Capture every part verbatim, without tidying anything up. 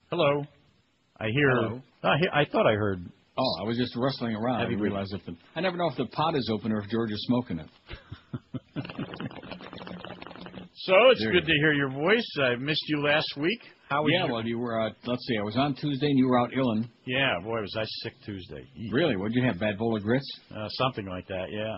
Hello. I hear. Hello. I, hear, I thought I heard. Oh, I was just rustling around. I didn't realize if the. I never know if the pot is open or if George is smoking it. So it's There good you to hear your voice. I missed you last week. How was Yeah, your... well, you were. Uh, let's see. I was on Tuesday and you were out illin. Yeah, boy, was I sick Tuesday. Eek. Really? What did you have? Bad bowl of grits? Uh, something like that. Yeah.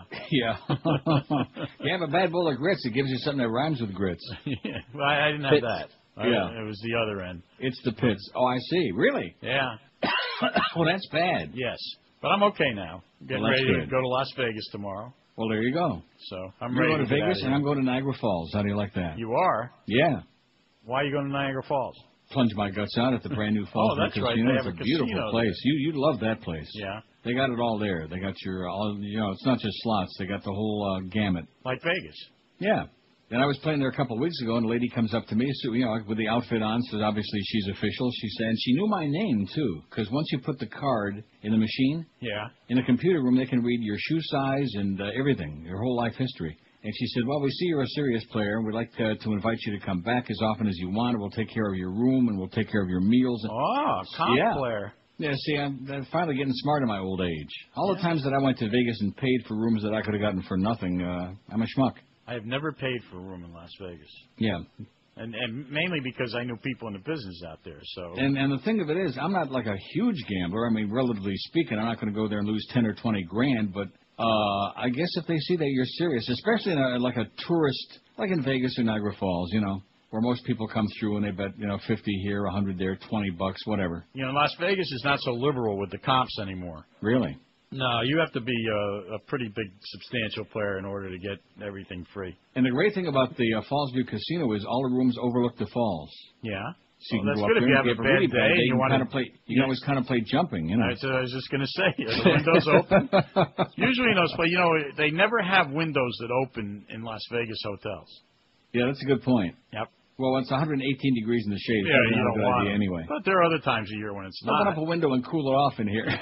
Yeah. You have a bad bowl of grits. It gives you something that rhymes with grits. yeah. Well, I, I didn't have Pits. that. I, Yeah. It was the other end. It's the pits. Oh, I see. Really? Yeah. Well, that's bad. Yes. But I'm okay now. Getting Well, that's ready to good. go to Las Vegas tomorrow. Well, there you go. So I'm You're ready going to to get out Vegas of and here. I'm going to Niagara Falls. How do you like that? You are? Yeah. Why are you going to Niagara Falls? Plunge my guts out at the brand new Falls Oh, that's right. Casino. They It's have a a beautiful casino place. there. You you'd love that place. Yeah. They got it all there. They got your all. You know, it's not just slots. They got the whole uh, gamut. Like Vegas. Yeah. And I was playing there a couple of weeks ago, and a lady comes up to me, so you know, with the outfit on, so obviously she's official. She said, and she knew my name too, because once you put the card in the machine, Yeah. in the computer room, they can read your shoe size and uh, everything, your whole life history. And she said, well, we see you're a serious player, and we'd like to, to invite you to come back as often as you want. We'll take care of your room, and we'll take care of your meals. Oh, comp Yeah. player. Yeah, see, I'm, I'm finally getting smart in my old age. All the times that I went to Vegas and paid for rooms that I could have gotten for nothing, uh, I'm a schmuck. I have never paid for a room in Las Vegas. Yeah. And and mainly because I knew people in the business out there. So And and the thing of it is, I'm not like a huge gambler. I mean, relatively speaking, I'm not going to go there and lose ten or twenty grand. But uh, I guess if they see that you're serious, especially in a, like a tourist, like in Vegas or Niagara Falls, you know, where most people come through and they bet, you know, fifty here, a hundred there, twenty bucks, whatever. you know, Las Vegas is not so liberal with the comps anymore. Really? No, you have to be a, a pretty big, substantial player in order to get everything free. And the great thing about the uh, Fallsview Casino is all the rooms overlook the falls. Yeah. So you Well, can that's go up good if there you and have a really bad day and you you can wanna- contemplate. You yeah. can always contemplate jumping, you know. That's what I was just going to say. Are the windows open? Usually in those places, you know, they never have windows that open in Las Vegas hotels. Yeah, that's a good point. Yep. Well, it's one hundred eighteen degrees in the shade. It's Yeah, probably you not a don't good want idea it. anyway. But there are other times of year when it's Open not. up a window and cool it off in here.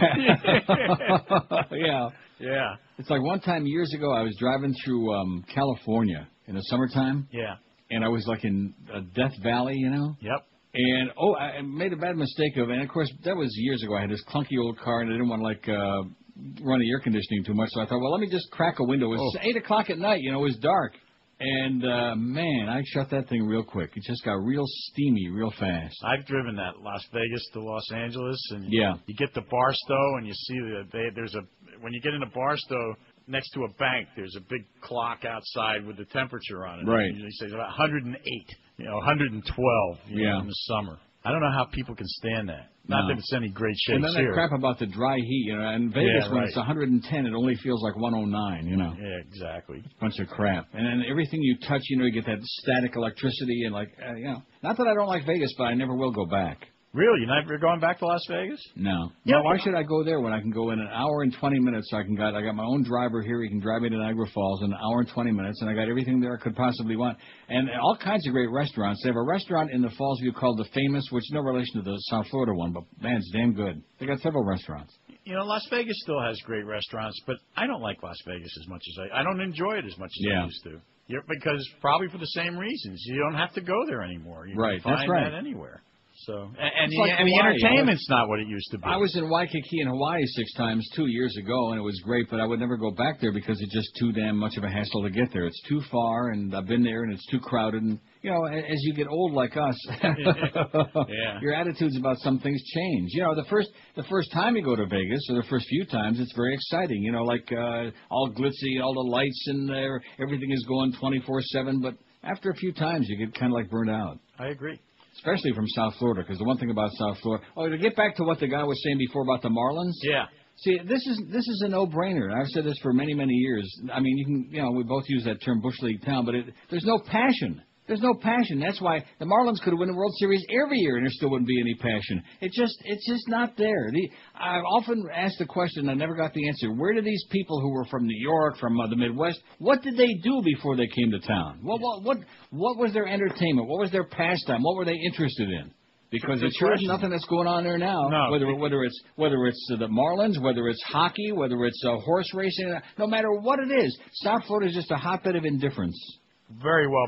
yeah. Yeah. It's like one time years ago, I was driving through um, California in the summertime, Yeah. and I was like in uh, Death Valley, you know. Yep. And oh, I made a bad mistake of, and of course that was years ago. I had this clunky old car, and I didn't want to like uh, run the air conditioning too much, so I thought, well, let me just crack a window. It was Oh. eight o'clock at night, you know, it was dark. And, uh, man, I shut that thing real quick. It just got real steamy real fast. I've driven that Las Vegas to Los Angeles, and Yeah. you get to Barstow, and you see that they, there's a when you get into Barstow next to a bank, there's a big clock outside with the temperature on it. Right. It usually says about one hundred eight, you know, one hundred twelve you Yeah. know, in the summer. I don't know how people can stand that. Not No. that it's any great shape And then that here. crap about the dry heat, you know, in Vegas Yeah, when right. it's one hundred ten, it only feels like one oh nine, you know. Yeah, exactly. Bunch of crap. And then everything you touch, you know, you get that static electricity and like, uh, you know. Not that I don't like Vegas, but I never will go back. Really? You're never going back to Las Vegas? No. Yeah, no, why but- should I go there when I can go in an hour and twenty minutes? So I can got I got my own driver here. He can drive me to Niagara Falls in an hour and twenty minutes, and I got everything there I could possibly want, and all kinds of great restaurants. They have a restaurant in the Fallsview called the Famous, which is no relation to the South Florida one, but man, it's damn good. They got several restaurants. You know, Las Vegas still has great restaurants, but I don't like Las Vegas as much as I. I don't enjoy it as much as Yeah. I used to. You're, because probably for the same reasons. You don't have to go there anymore. You Right, can that's find right. that anywhere. So and, and, It's the, like and the Hawaii. entertainment's not what it used to be. I was in Waikiki in Hawaii six times two years ago, and it was great, but I would never go back there because it's just too damn much of a hassle to get there. It's too far, and I've been there, and it's too crowded. And, you know, a- as you get old like us, Yeah. your attitudes about some things change. You know, the first the first time you go to Vegas, or the first few times, it's very exciting. You know, like uh, all glitzy, all the lights in there, everything is going twenty-four seven, but after a few times, you get kind of like burned out. I agree. Especially from South Florida, because the one thing about South Florida... Oh, to get back to what the guy was saying before about the Marlins... Yeah. See, this is this is a no-brainer. I've said this for many, many years. I mean, you can, you know, we both use that term Bush League town, but it, there's no passion. There's no passion. That's why the Marlins could win the World Series every year, and there still wouldn't be any passion. It just, it's just not there. The, I've often asked the question, I never got the answer. Where did these people who were from New York, from uh, the Midwest, what did they do before they came to town? What, what, what, what was their entertainment? What was their pastime? What were they interested in? Because it sure is nothing that's going on there now. No. Whether whether it's whether it's uh, the Marlins, whether it's hockey, whether it's uh, horse racing, no matter what it is, South Florida is just a hotbed of indifference. Very well put.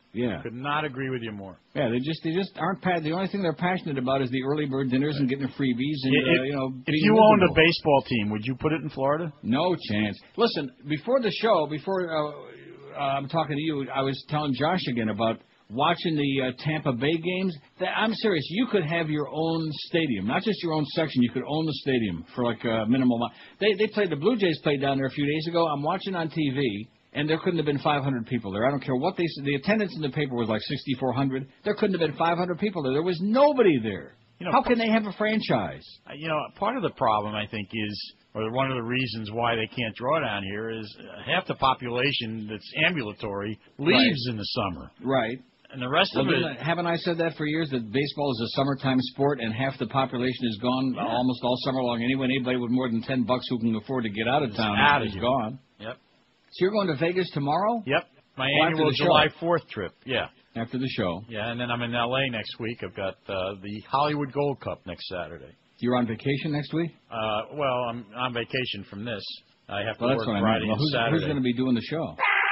Yeah. Could not agree with you more. Yeah, they just they just aren't pa- the only thing they're passionate about is the early bird dinners and getting freebies and If, uh, you know. if being you owned a miserable. baseball team, would you put it in Florida? No chance. Listen, before the show, before uh, uh, I'm talking to you, I was telling Josh again about watching the uh, Tampa Bay games. That, I'm serious. You could have your own stadium, not just your own section. You could own the stadium for like a minimal amount. They they played the Blue Jays played down there a few days ago. I'm watching on T V. And there couldn't have been five hundred people there. I don't care what they said. The attendance in the paper was like sixty-four hundred. There couldn't have been five hundred people there. There was nobody there. You know, How can they have a franchise? You know, part of the problem, I think, is, or one of the reasons why they can't draw down here is uh, half the population that's ambulatory leaves Right. in the summer. Right. And the rest Well, of it... didn't I- haven't I said that for years, that baseball is a summertime sport and half the population is gone Yeah. almost all summer long anyway? Anybody with more than ten bucks who can afford to get out of It's town out is of here. gone. Yep. So you're going to Vegas tomorrow? Yep. My Well, after annual the show. July fourth trip. Yeah. After the show. Yeah, and then I'm in L A next week. I've got uh, the Hollywood Gold Cup next Saturday. You're on vacation next week? Uh, well, I'm on vacation from this. I have to Well, that's work what I Friday mean. Well, and who's, Saturday. who's going to be doing the show?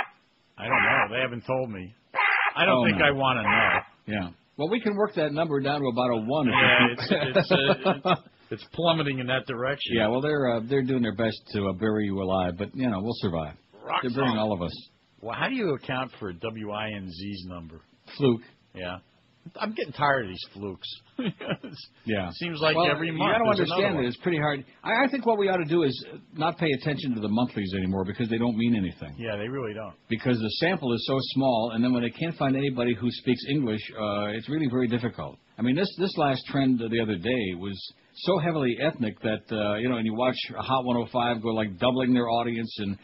I don't know. They haven't told me. I don't Oh, think no. I want to know. Yeah. Well, we can work that number down to about a one. if Yeah, we- it's it's, uh, it's plummeting in that direction. yeah. Well, they're uh, they're doing their best to uh, bury you alive, but you know we'll survive. Rock They're burying solid. all of us. Well, how do you account for W I N Z's number? Fluke. Yeah. I'm getting tired of these flukes. Yeah. Seems like well, every month. You got to there's understand another that one. it's pretty hard. I, I think what we ought to do is not pay attention to the monthlies anymore because they don't mean anything. Yeah, they really don't. Because the sample is so small, and then when they can't find anybody who speaks English, uh, it's really very difficult. I mean, this this last trend the other day was so heavily ethnic that, uh, you know, and you watch Hot one oh five go like doubling their audience and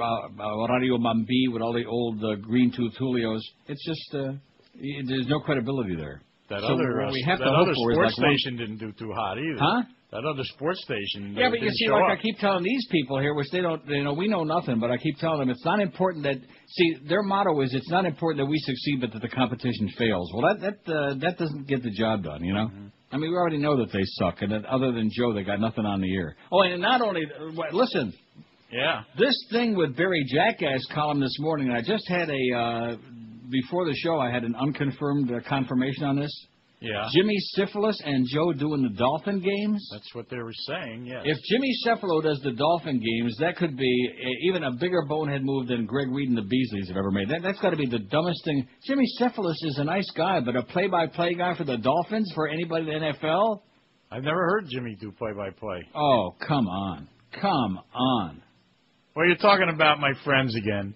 uh, Radio Mambi with all the old uh, green tooth Julios. It's just, uh, y- there's no credibility there. That So other what uh, we have that to hope other for is sports like one- station didn't do too hot either. Huh? That other sports station. Yeah, uh, but you didn't see, show like up. I keep telling these people here, which they don't, you know, we know nothing, but I keep telling them it's not important that, see, their motto is it's not important that we succeed, but that the competition fails. Well, that that uh, that doesn't get the job done, you know? Mm-hmm. I mean, we already know that they suck, and that other than Joe, they got nothing on the air. Oh, and not only, uh, listen, Yeah. this thing with Barry Jackass column this morning, and I just had a, uh, before the show, I had an unconfirmed uh, confirmation on this. Yeah. Jimmy Syphilis and Joe doing the Dolphin games? That's what they were saying, yes. If Jimmy Cephalo does the Dolphin games, that could be a, even a bigger bonehead move than Greg Reed and the Beasleys have ever made. That, that's got to be the dumbest thing. Jimmy Cephalus is a nice guy, but a play-by-play guy for the Dolphins, for anybody in the N F L? I've never heard Jimmy do play-by-play. Oh, come on. Come on. Well, you're talking about my friends again.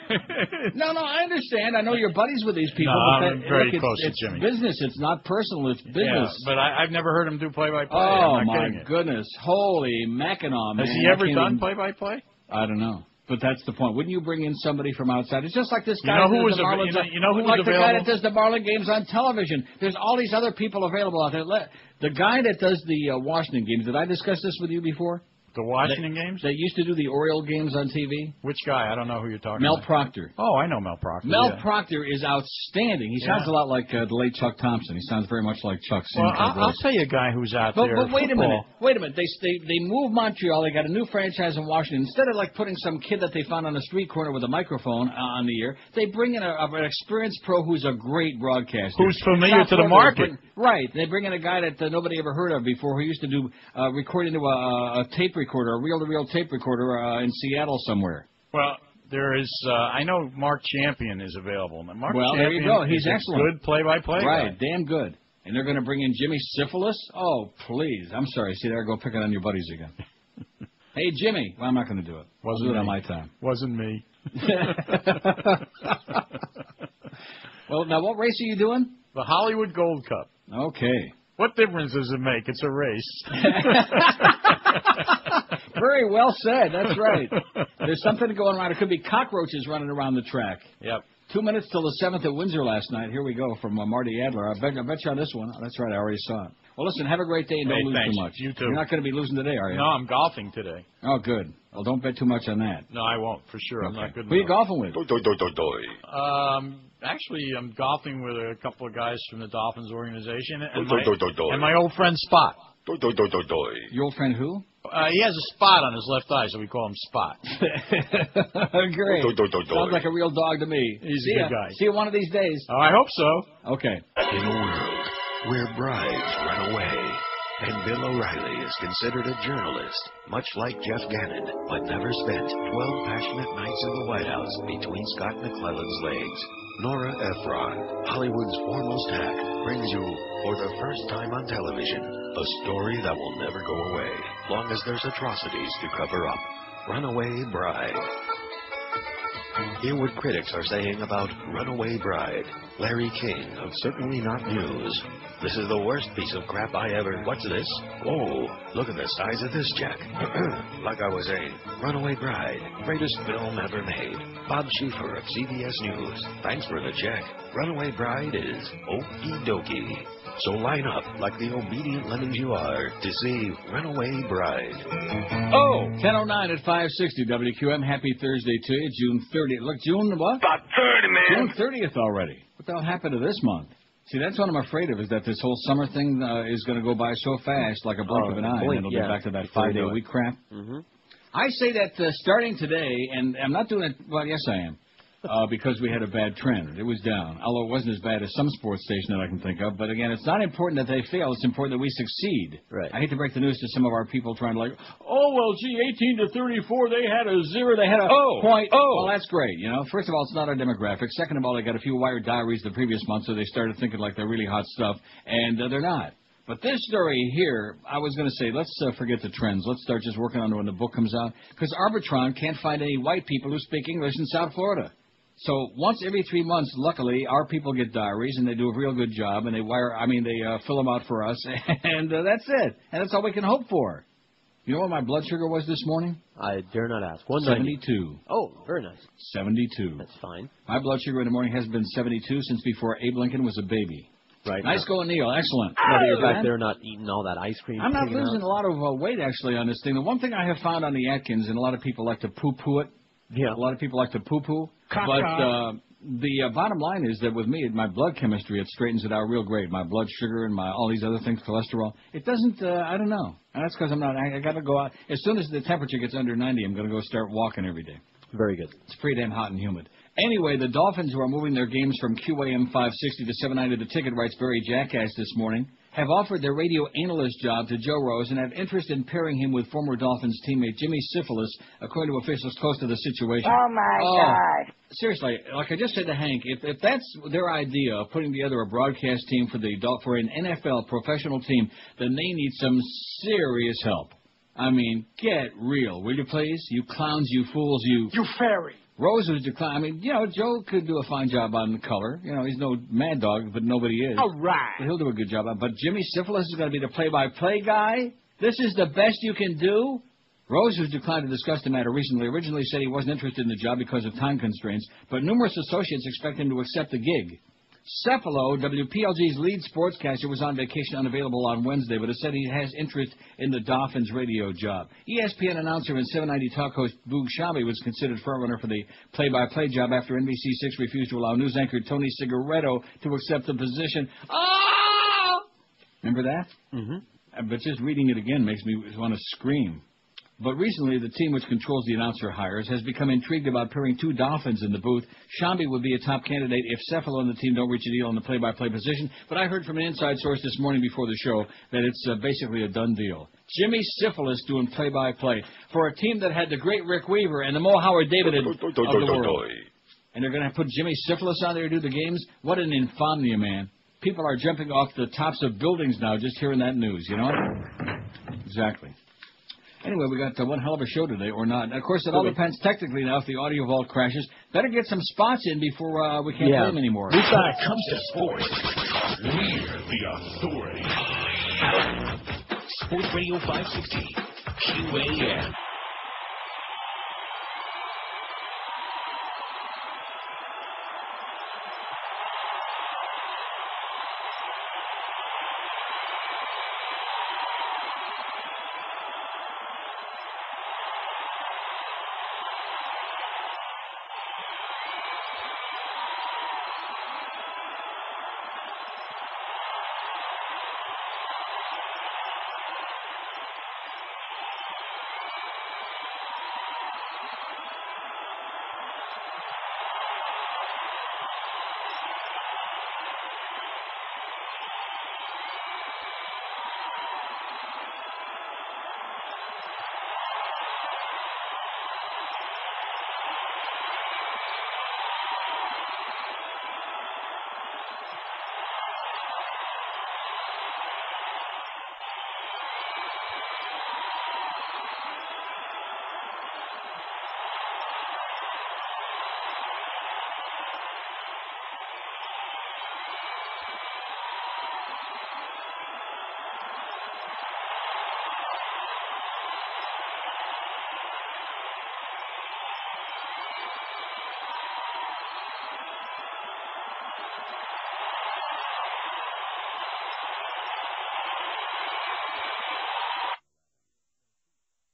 No, no, I understand. I know you're buddies with these people. No, but I'm that, very look, close it's, to it's Jimmy. business. It's not personal. It's business. Yeah, but I, I've never heard him do play-by-play. oh, I'm not my kidding you. goodness. Holy Mackinac, man. Has he I ever can't done even- play-by-play? I don't know. But that's the point. Wouldn't you bring in somebody from outside? It's just like this You guy know who who does was the av- Marlins. you know- you know who was like the guy available? that does the Marlin games on television. There's all these other people available out there. Let- The guy that does the uh, Washington games. Did I discuss this with you before? The Washington games? That used to do the Oriole games on T V. Which guy? I don't know who you're talking Mel about. Proctor. Oh, I know Mel Proctor. Mel yeah. Proctor is outstanding. He sounds Yeah. a lot like uh, the late Chuck Thompson. He sounds very much like Chuck. Well, Singh, I'll, I'll tell you a guy who's out But, there. but wait a football. minute, wait a minute. They, they they moved Montreal. They got a new franchise in Washington. Instead of like putting some kid that they found on a street corner with a microphone uh, on the air, they bring in a, a, an experienced pro who's a great broadcaster, Who's familiar South to the Florida, market. bring- right? They bring in a guy that uh, nobody ever heard of before, who used to do uh, recording to a, a tape recorder, a reel-to-reel tape recorder uh, in Seattle somewhere. Well, there is. Uh, I know Mark Champion is available. Now, Mark Well, there you Champion go. He's is a excellent. good play-by-play Right, guy. damn good. And they're going to bring in Jimmy Syphilis? Oh, please. I'm sorry. See, there I go picking on your buddies again. Hey, Jimmy. Well, I'm not going to do it. I'll Wasn't do it on me. my time. Wasn't me. Well, now, what race are you doing? The Hollywood Gold Cup. Okay. What difference does it make? It's a race. Very well said. That's right. There's something going around. It could be cockroaches running around the track. Yep. Two minutes till the seventh at Windsor last night. Here we go from uh, Marty Adler. I bet, I bet you on this one. Oh, that's right. I already saw it. Well, listen, have a great day and don't Hey, lose thanks. too much. You too. You're not going to be losing today, are you? No, I'm golfing today. Oh, good. Well, don't bet too much on that. No, I won't, for sure. I'm Okay. not good Who are you enough. golfing with? Um, actually, I'm golfing with a couple of guys from the Dolphins organization and Doi, my, doi, doi, doi. and my old friend Spot. Doi, doi, doi, doi, doi. Your old friend who? Uh, he has a spot on his left eye, so we call him Spot. Great. Doi, doi, doi, doi. Sounds like a real dog to me. He's See a ya. good guy. See you one of these days. Oh, I hope so. Okay. In a world where brides run away, and Bill O'Reilly is considered a journalist, much like Jeff Gannon, but never spent twelve passionate nights in the White House between Scott McClellan's legs. Nora Ephron, Hollywood's foremost hack, brings you, for the first time on television, a story that will never go away, long as there's atrocities to cover up. Runaway Bride. Hear what critics are saying about Runaway Bride. Larry King of Certainly Not News. This is the worst piece of crap I ever... What's this? Oh, look at the size of this, Jack. Like I was saying, Runaway Bride. Greatest film ever made. Bob Schieffer of C B S News. Thanks for the check. Runaway Bride is okie dokie. So line up like the obedient lemons you are to see Runaway Bride. Oh, ten oh nine at five sixty W Q M. Happy Thursday to you, June thirtieth. Look, June what? About thirty, man. June thirtieth already. What the hell happened to this month? See, that's what I'm afraid of, is that this whole summer thing uh, is going to go by so fast, like a blink Oh, of an eye, blink, and it'll yeah. be back to that Before you five-day know it. week crap. Mm-hmm. I say that uh, starting today, and I'm not doing it, well, yes I am, uh, because we had a bad trend. It was down, although it wasn't as bad as some sports station that I can think of. But again, it's not important that they fail. It's important that we succeed. Right. I hate to break the news to some of our people trying to like, oh, well, gee, eighteen to thirty-four, they had a zero, they had a Oh, point. oh. Well, that's great. You know, first of all, it's not our demographic. Second of all, they got a few wired diaries the previous month, so they started thinking like they're really hot stuff, and uh, they're not. But this story here, I was going to say, let's uh, forget the trends. Let's start just working on it when the book comes out, because Arbitron can't find any white people who speak English in South Florida. So once every three months, luckily, our people get diaries, and they do a real good job, and they wire, I mean, they uh, fill them out for us, and uh, that's it. And that's all we can hope for. You know what my blood sugar was this morning? I dare not ask. one ninety. seventy-two. Oh, very nice. seventy-two. That's fine. My blood sugar in the morning has been seventy-two since before Abe Lincoln was a baby. Right. Nice going, Neil. Excellent. Now that you're back Man. there not eating all that ice cream. I'm not taken losing out. a lot of uh, weight, actually, on this thing. The one thing I have found on the Atkins, and a lot of people like to poo-poo it. Yeah. A lot of people like to poo-poo. But uh, the uh, bottom line is that with me, my blood chemistry, it straightens it out real great. My blood sugar and my all these other things, cholesterol. It doesn't, uh, I don't know. And that's because I'm not, I, I got to go out. As soon as the temperature gets under ninety, I'm going to go start walking every day. Very good. It's pretty damn hot and humid. Anyway, the Dolphins, who are moving their games from Q A M five sixty to seven ninety, the ticket writes Barry Jackass this morning, have offered their radio analyst job to Joe Rose and have interest in pairing him with former Dolphins teammate Jimmy Syphilis, according to officials close to the situation. Oh, my Oh, God. Seriously, like I just said to Hank, if, if that's their idea of putting together a broadcast team for the Dol- for an N F L professional team, then they need some serious help. I mean, get real, will you please? You clowns, you fools, you... You fairy. Rose was declining. I mean, you know, Joe could do a fine job on the color. You know, he's no mad dog, but nobody is. All right. But he'll do a good job. But Jimmy Syphilis is going to be the play-by-play guy? This is the best you can do? Rose, who's declined to discuss the matter recently, originally said he wasn't interested in the job because of time constraints, but numerous associates expect him to accept the gig. Cephalo, W P L G's lead sportscaster, was on vacation unavailable on Wednesday, but has said he has interest in the Dolphins radio job. E S P N announcer and seven ninety talk host Boog Shabby was considered frontrunner for the play-by-play job after N B C six refused to allow news anchor Tony Cigaretto to accept the position. Oh! Remember that? Mm-hmm. But just reading it again makes me want to scream. But recently, the team which controls the announcer hires has become intrigued about pairing two Dolphins in the booth. Shambi would be a top candidate if Cephalo and the team don't reach a deal on the play-by-play position. But I heard from an inside source this morning before the show that it's uh, basically a done deal. Jimmy Syphilis doing play-by-play for a team that had the great Rick Weaver and the Mo Howard David of the world. And they're going to put Jimmy Syphilis on there to do the games? What an infamia, man. People are jumping off the tops of buildings now just hearing that news, you know? Exactly. Anyway, we got uh, one hell of a show today, or not. Of course, it all depends technically now if the audio vault crashes. Better get some spots in before uh, we can't Yeah. play them anymore. When it comes to sports, we're the authority. Sports Radio five sixty, Q A M.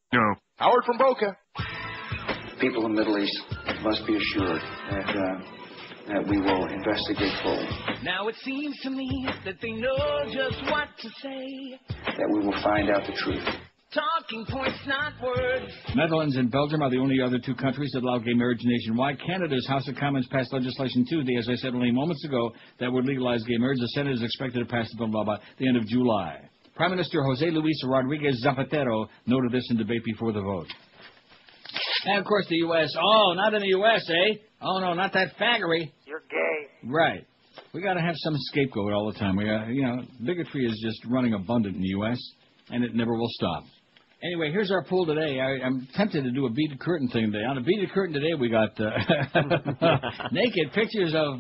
No. Howard from Boca. People in the Middle East must be assured that uh, that we will investigate fully. Now it seems to me that they know just what to say. That we will find out the truth. Talking points, not words. Netherlands and Belgium are the only other two countries that allow gay marriage nationwide. Canada's House of Commons passed legislation Tuesday, as I said only moments ago, that would legalize gay marriage. The Senate is expected to pass the bill by the end of July. Prime Minister Jose Luis Rodriguez Zapatero noted this in debate before the vote. And, of course, the U S Oh, not in the U S, eh? Oh, no, not that faggery. You're gay. Right. We got to have some scapegoat all the time. We, uh, you know, bigotry is just running abundant in the U S, and it never will stop. Anyway, here's our pool today. I, I'm tempted to do a beaded curtain thing today. On a beaded curtain today, we got uh, naked pictures of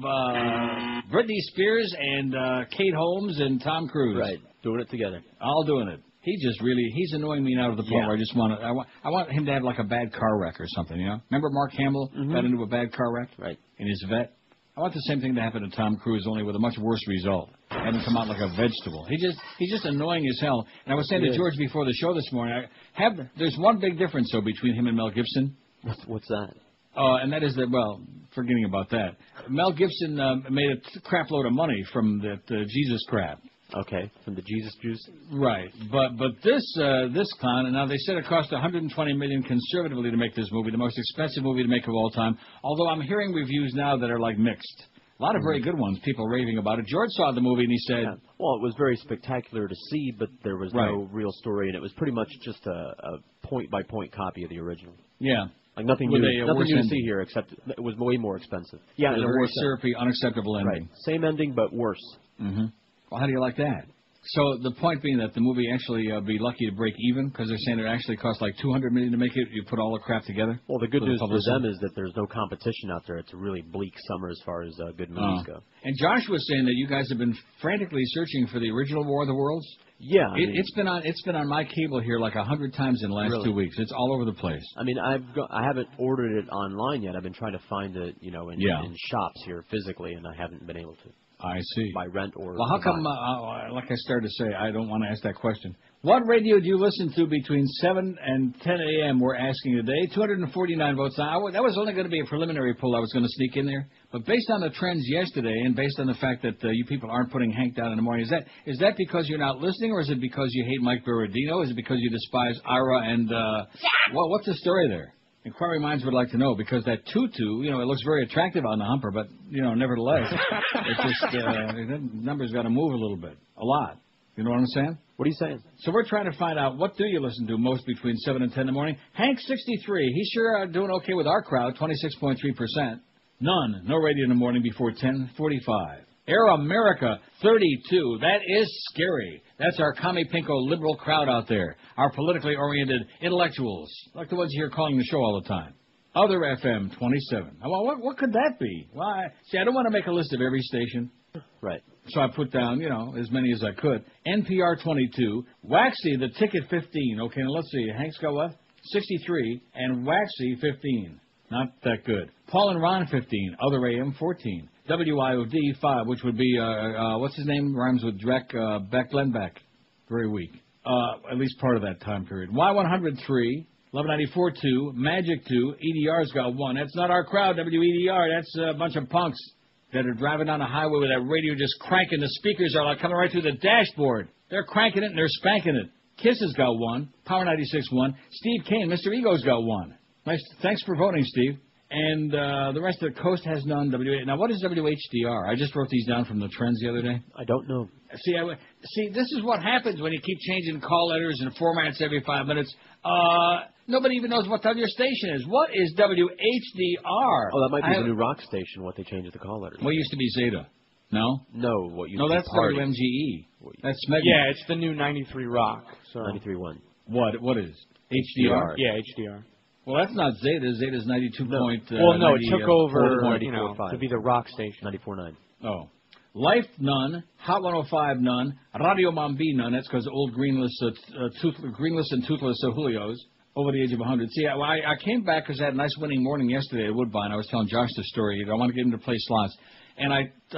uh, Britney Spears and uh, Kate Holmes and Tom Cruise. Right, doing it together. All doing it. He just really, he's annoying me now to the point Yeah. where I just want to, I want, I want him to have like a bad car wreck or something, you know? Remember Mark Hamill Mm-hmm. got into a bad car wreck? Right. In his vet? I want the same thing to happen to Tom Cruise, only with a much worse result. Have him come out like a vegetable. He just, he's just annoying as hell. And I was saying He to is. George before the show this morning, I have, there's one big difference, though, between him and Mel Gibson. What's, what's that? Uh, and that is that, well, forgetting about that. Mel Gibson uh, made a crap load of money from that uh, Jesus crap. Okay, from the Jesus juice. Right, but but this uh, this clown, and now they said it cost one hundred twenty million dollars conservatively to make this movie, the most expensive movie to make of all time. Although I'm hearing reviews now that are like mixed. A lot of very good ones, people raving about it. George saw the movie and he said, Yeah. Well, it was very spectacular to see, but there was no Right. real story, and it was pretty much just a, a point-by-point copy of the original. "Yeah, Like nothing With new, a, uh, nothing worse new to ending. see here, except it was way more expensive. Yeah, it was and a a very worse ending. syrupy, unacceptable ending." Right, same ending but worse. Mm-hmm. Well, how do you like that? So the point being that the movie actually uh, be lucky to break even because they're saying it actually cost like two hundred million dollars to make it. You put all the crap together. Well, the good For the news for publicity. them is that there's no competition out there. It's a really bleak summer as far as uh, good movies Oh. go. And Josh was saying that you guys have been frantically searching for the original War of the Worlds. Yeah, I It, mean, it's been on it's been on my cable here like a hundred times in the last Really? two weeks. It's all over the place. I mean, I've got, I haven't ordered it online yet. I've been trying to find it, you know, in, Yeah. in shops here physically, and I haven't been able to I see. by rent or. Well, how buy. come? Uh, uh, like I started to say, I don't want to ask that question. What radio do you listen to between seven and ten a.m.? We're asking today. two hundred forty-nine votes. Now, I w- that was only going to be a preliminary poll. I was going to sneak in there, but based on the trends yesterday, and based on the fact that uh, you people aren't putting Hank down in the morning, is that is that because you're not listening, or is it because you hate Mike Berardino? Is it because you despise Ira and uh, well, what's the story there? Inquiry minds would like to know, because that tutu, you know, it looks very attractive on the humper, but, you know, nevertheless, it just, uh, the numbers got to move a little bit, a lot. You know what I'm saying? What are you saying? So we're trying to find out, what do you listen to most between seven and ten in the morning? Hank, sixty-three. He's sure uh, doing okay with our crowd, twenty-six point three percent. None. No radio in the morning before ten forty-five. Air America, thirty-two. That is scary. That's our commie pinko liberal crowd out there. Our politically oriented intellectuals, like the ones here calling the show all the time. Other F M, twenty-seven. Well, what, what could that be? Well, I, see, I don't want to make a list of every station. Right. So I put down, you know, as many as I could. N P R, twenty-two. Waxy, the ticket, fifteen. Okay, now let's see. Hank's got what? sixty-three. And Waxy, fifteen. Not that good. Paul and Ron, fifteen. Other A M, fourteen. W I O D, five, which would be, uh, uh, what's his name? Rhymes with Drek, uh, Beck, Glenn Beck. Very weak. Uh, at least part of that time period. Y one hundred three. eleven ninety-four, two. Magic, two. E D R's got one. That's not our crowd, W E D R. That's a bunch of punks that are driving down the highway with that radio just cranking. The speakers are like coming right through the dashboard. They're cranking it and they're spanking it. Kiss has got one. Power ninety-six, one. Steve Kane, Mister Ego's got one. Nice. Thanks for voting, Steve. And uh, the rest of the coast has none. W. Now, what is W H D R? I just wrote these down from the trends the other day. I don't know. See, I, see, this is what happens when you keep changing call letters and formats every five minutes. Uh, nobody even knows what the other station is. What is W H D R? Oh, that might be I the have- new rock station, what they changed the call letters. What used to be Zeta? No? No, what used No, to be that's Party. W M G E. That's Smeg. Yeah, it's the new ninety-three Rock. So. ninety-three point one. What? What is? H D R? Yeah, H D R. Well, that's not Zeta. Zeta's ninety-two No. point. Uh, well, no, ninety, it took uh, over, ninety-four you know, point five. to be the rock station. ninety-four point nine. Oh. Life, none. Hot one oh five, none. Radio Mambi, none. That's because old greenless, uh, uh, tooth, greenless and toothless uh, Julios over the age of one hundred. See, I, I came back because I had a nice winning morning yesterday at Woodbine. I was telling Josh the story. I want to get him to play slots. And I uh,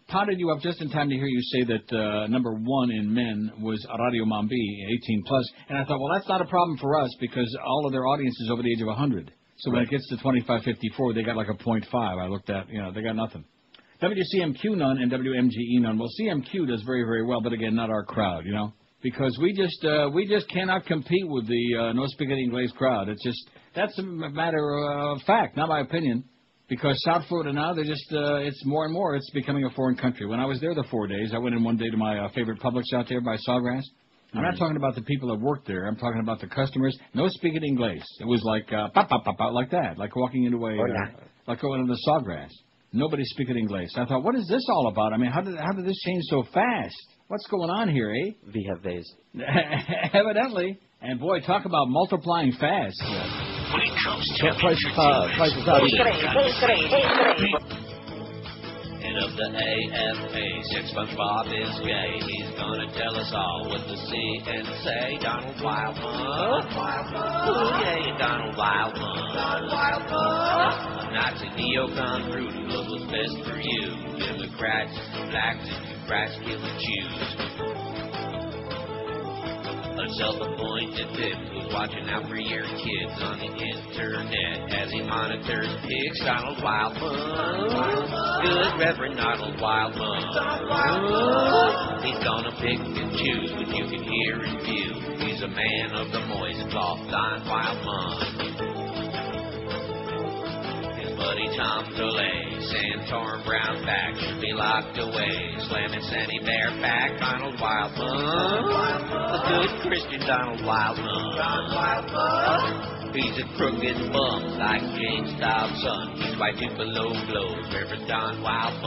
potted you up just in time to hear you say that uh, number one in men was Radio Mambi, eighteen plus, and I thought, well, that's not a problem for us because all of their audience is over the age of one hundred. So when Right. it gets to twenty-five fifty-four, they got like a point five. I looked at, you know, they got nothing. W C M Q none and W M G E none. Well, C M Q does very, very well, but again, not our crowd, you know, because we just uh, we just cannot compete with the uh, no spaghetti inglés crowd. It's just that's a matter of fact, not my opinion. Because South Florida now, they're just, uh, it's more and more, it's becoming a foreign country. When I was there the four days, I went in one day to my uh, favorite Publix out there by Sawgrass. I'm not talking about the people that work there. I'm talking about the customers. No speaking English. It was like, uh, pop, pop, pop, pop, like that, like walking into a, uh, like going into the Sawgrass. Nobody speaking English. I thought, what is this all about? I mean, how did how did this change so fast? What's going on here, eh? We have ways. Evidently. And boy, talk about multiplying fast. When it comes to Can't price, uh, prices out either. Head of the A F A, said SpongeBob is gay. He's gonna tell us all what to see and say. Donald Wildman. Ooh, yeah, Donald Wildman. Donald Wildman. Nazi neocon brute who knows what's best for you. Democrats, blacks, and rats killing Jews. A self-appointed pimp who's watching out for your kids on the internet as he monitors pigs. Donald Wildman. Good Reverend Donald Wildman. He's gonna pick and choose what you can hear and view. He's a man of the moist cloth, Don Wildman. His buddy Tom DeLay, Santorum brown back, should be locked away. Slamming Sandy bareback, Donald Wildman. The good Christian Donald Wildman. He's a crooked bum like James Dobbs' son. He's right to below blows, Reverend Don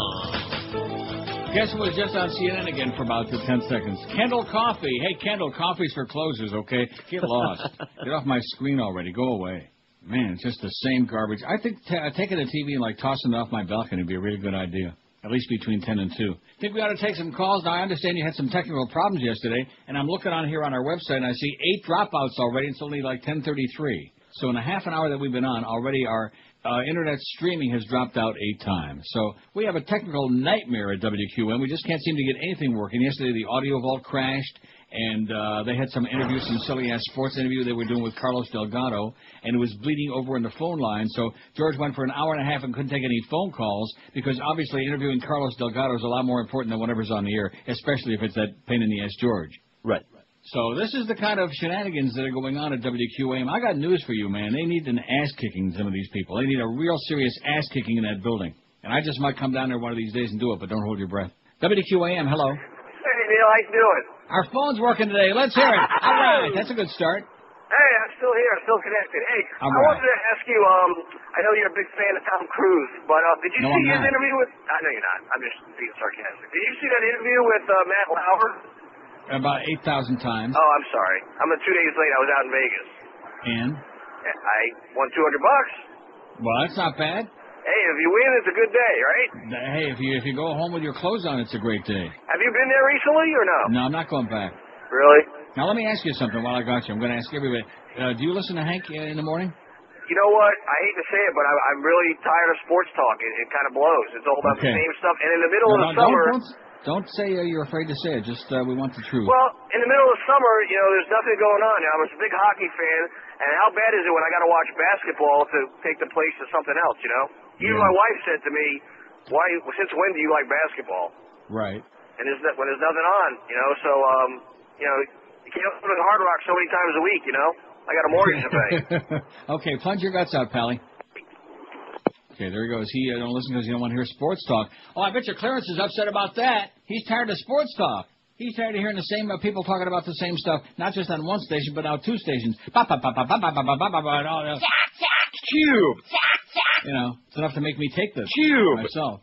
Wildman. Guess who was just on C N N again for about ten seconds? Kendall Coffee. Hey, Kendall, coffee's for closers, okay? Get lost. Get off my screen already. Go away. Man, it's just the same garbage. I think t- taking a T V and, like, tossing it off my balcony would be a really good idea, at least between ten and two. Think we ought to take some calls? Now, I understand you had some technical problems yesterday, and I'm looking on here on our website, and I see eight dropouts already. It's only like ten thirty-three. So in a half an hour that we've been on, already our uh, internet streaming has dropped out eight times. So we have a technical nightmare at W Q M. We just can't seem to get anything working. Yesterday, the audio vault crashed, and uh, they had some interviews, some silly-ass sports interview they were doing with Carlos Delgado, and it was bleeding over in the phone line. So George went for an hour and a half and couldn't take any phone calls because obviously interviewing Carlos Delgado is a lot more important than whatever's on the air, especially if it's that pain-in-the-ass George. Right. So this is the kind of shenanigans that are going on at W Q A M. I got news for you, man. They need an ass-kicking, some of these people. They need a real serious ass-kicking in that building. And I just might come down there one of these days and do it, but don't hold your breath. W Q A M, hello. Hey, Neil, how you doing? Our phone's working today. Let's hear it. All right, that's a good start. Hey, I'm still here. I'm still connected. Hey, All I right. wanted to ask you, um, I know you're a big fan of Tom Cruise, but uh, did you No, see I'm his not. interview with... I know you're not. I'm just being sarcastic. Did you see that interview with uh, Matt Lauer? About eight thousand times. Oh, I'm sorry. I'm uh, two days late. I was out in Vegas. And? I won two hundred bucks. Well, that's not bad. Hey, if you win, it's a good day, right? Hey, if you if you go home with your clothes on, it's a great day. Have you been there recently or no? No, I'm not going back. Really? Now, let me ask you something while I got you. I'm going to ask everybody. Uh, do you listen to Hank uh, in the morning? You know what? I hate to say it, but I, I'm really tired of sports talk. It, it kind of blows. It's all about Okay. the same stuff. And in the middle No, of no, the summer... Don't, don't, don't say uh, you're afraid to say it. Just uh, we want the truth. Well, in the middle of summer, you know, there's nothing going on. I'm a big hockey fan, and how bad is it when I got to watch basketball to take the place of something else, you know? Even Yeah. my wife said to me, "Why? Since when do you like basketball?" Right. And there's no- when there's nothing on, you know, so, um, you know, you can't go to the Hard Rock so many times a week, you know? I got a mortgage to pay. Okay, plunge your guts out, Pally. Okay, there he goes. He uh, don't listen because he don't want to hear sports talk. Oh, I bet your Clarence is upset about that. He's tired of sports talk. He's tired of hearing the same uh, people talking about the same stuff, not just on one station, but now two stations. Ba ba ba ba ba ba ba ba ba ba ba. and all that. Cube. You know, it's enough to make me take this Cube. myself.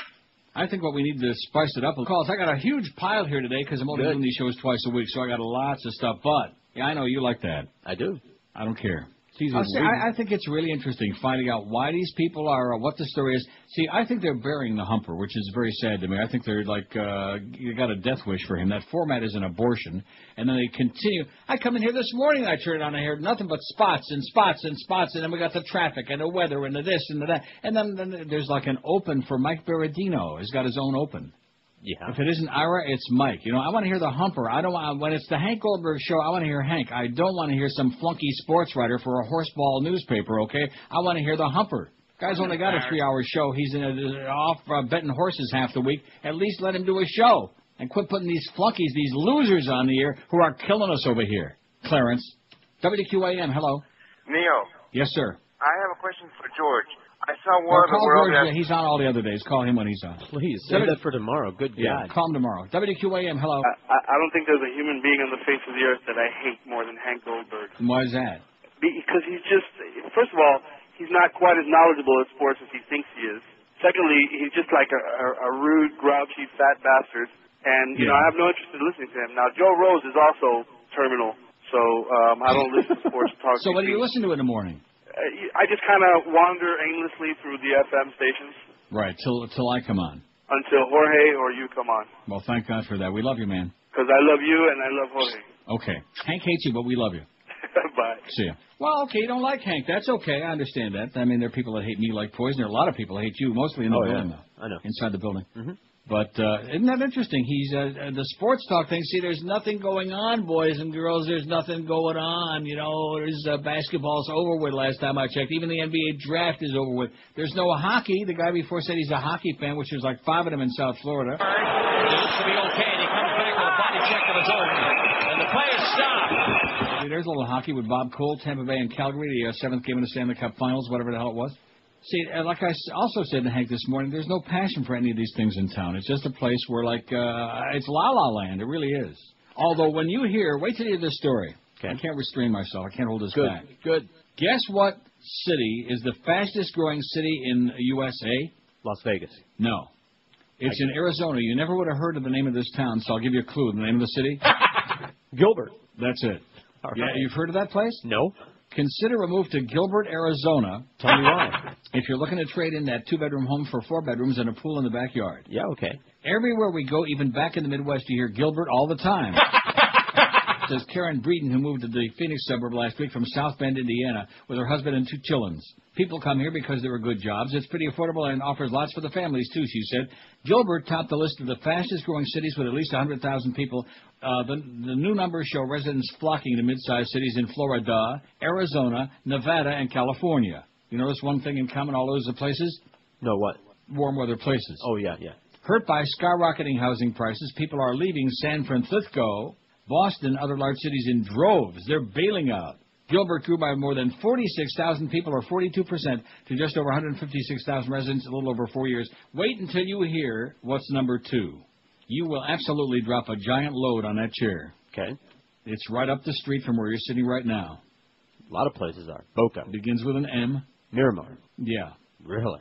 I think what we need to spice it up with calls. I got a huge pile here today because I'm only Good. doing these shows twice a week, so I got lots of stuff. But yeah, I know you like that. I do. I don't care. It's easy I'll to say, read. I, I think it's really interesting finding out why these people are, uh, what the story is. See, I think they're burying the humper, which is very sad to me. I think they're like, uh, you got a death wish for him. That format is an abortion. And then they continue. I come in here this morning, I turn it on, I heard nothing but spots and spots and spots, and then we got the traffic and the weather and the this and the that. And then, then there's like an open for Mike Berardino. He's got his own open. Yeah. If it isn't Ira, it's Mike. You know, I want to hear the humper. I don't want when it's the Hank Goldberg show. I want to hear Hank. I don't want to hear some flunky sports writer for a horseball newspaper. Okay, I want to hear the humper. Guy's only got a three-hour show. He's in a, off uh, betting horses half the week. At least let him do a show and quit putting these flunkies, these losers on the air who are killing us over here. Clarence, W Q A M. Hello. Neo. Yes, sir. I have a question for George. I saw Well, War of the call World. George, yeah, he's on all the other days. Call him when he's on. Please, save that for tomorrow. Good Yeah, God. call him tomorrow. W Q A M, hello. I, I don't think there's a human being on the face of the earth that I hate more than Hank Goldberg. Why is that? Because he's just, first of all, he's not quite as knowledgeable at sports as he thinks he is. Secondly, he's just like a, a, a rude, grouchy, fat bastard. And, you Yeah. know, I have no interest in listening to him. Now, Joe Rose is also terminal, so um, I don't listen to sports talk. So what do you listen to in the morning? Uh, I just kind of wander aimlessly through the F M stations Right, till till I come on. until Jorge or you come on. Well, thank God for that. We love you, man. Because I love you and I love Jorge. Okay. Hank hates you, but we love you. Bye. See ya. Well, okay, you don't like Hank. That's okay. I understand that. I mean, there are people that hate me like poison. There are a lot of people that hate you, mostly in the Oh, yeah. building, though. I know. Inside the building. Mm-hmm. But uh, isn't that interesting? He's uh, the sports talk thing. See, there's nothing going on, boys and girls. There's nothing going on. You know, there's uh, basketball's over with last time I checked. Even the N B A draft is over with. There's no hockey. The guy before said he's a hockey fan, which there's like five of them in South Florida. It looks to be okay, and he comes back with a body check of his own. And the play is stopped. See, there's a little hockey with Bob Cole, Tampa Bay and Calgary, the uh, seventh game of the Stanley Cup Finals, whatever the hell it was. See, uh, like I s- also said to Hank this morning, there's no passion for any of these things in town. It's just a place where, like, uh, it's la-la land. It really is. Although when you hear, wait till you hear this story. Okay. I can't restrain myself. I can't hold this Good. back. Good. Guess what city is the fastest growing city in U S A? Las Vegas. No. It's in Arizona. You never would have heard of the name of this town, so I'll give you a clue. The name of the city? Gilbert. That's it. All Yeah, right. you've heard of that place? No. Consider a move to Gilbert, Arizona. Tell me why. If you're looking to trade in that two-bedroom home for four bedrooms and a pool in the backyard. Yeah, okay. Everywhere we go, even back in the Midwest, you hear Gilbert all the time. Says Karen Breeden, who moved to the Phoenix suburb last week from South Bend, Indiana, with her husband and two chillins. People come here because there are good jobs. It's pretty affordable and offers lots for the families, too, she said. Gilbert topped the list of the fastest-growing cities with at least one hundred thousand people. Uh, the, the new numbers show residents flocking to mid-sized cities in Florida, Arizona, Nevada, and California. You notice one thing in common, all those places? No, what? Warm weather places. Oh, yeah, yeah. Hurt by skyrocketing housing prices, people are leaving San Francisco, Boston, other large cities in droves. They're bailing out. Gilbert grew by more than forty-six thousand people, or forty-two percent, to just over one hundred fifty-six thousand residents in a little over four years. Wait until you hear what's number two. You will absolutely drop a giant load on that chair. Okay. It's right up the street from where you're sitting right now. A lot of places are. Boca. Begins with an M. Miramar. Yeah. Really?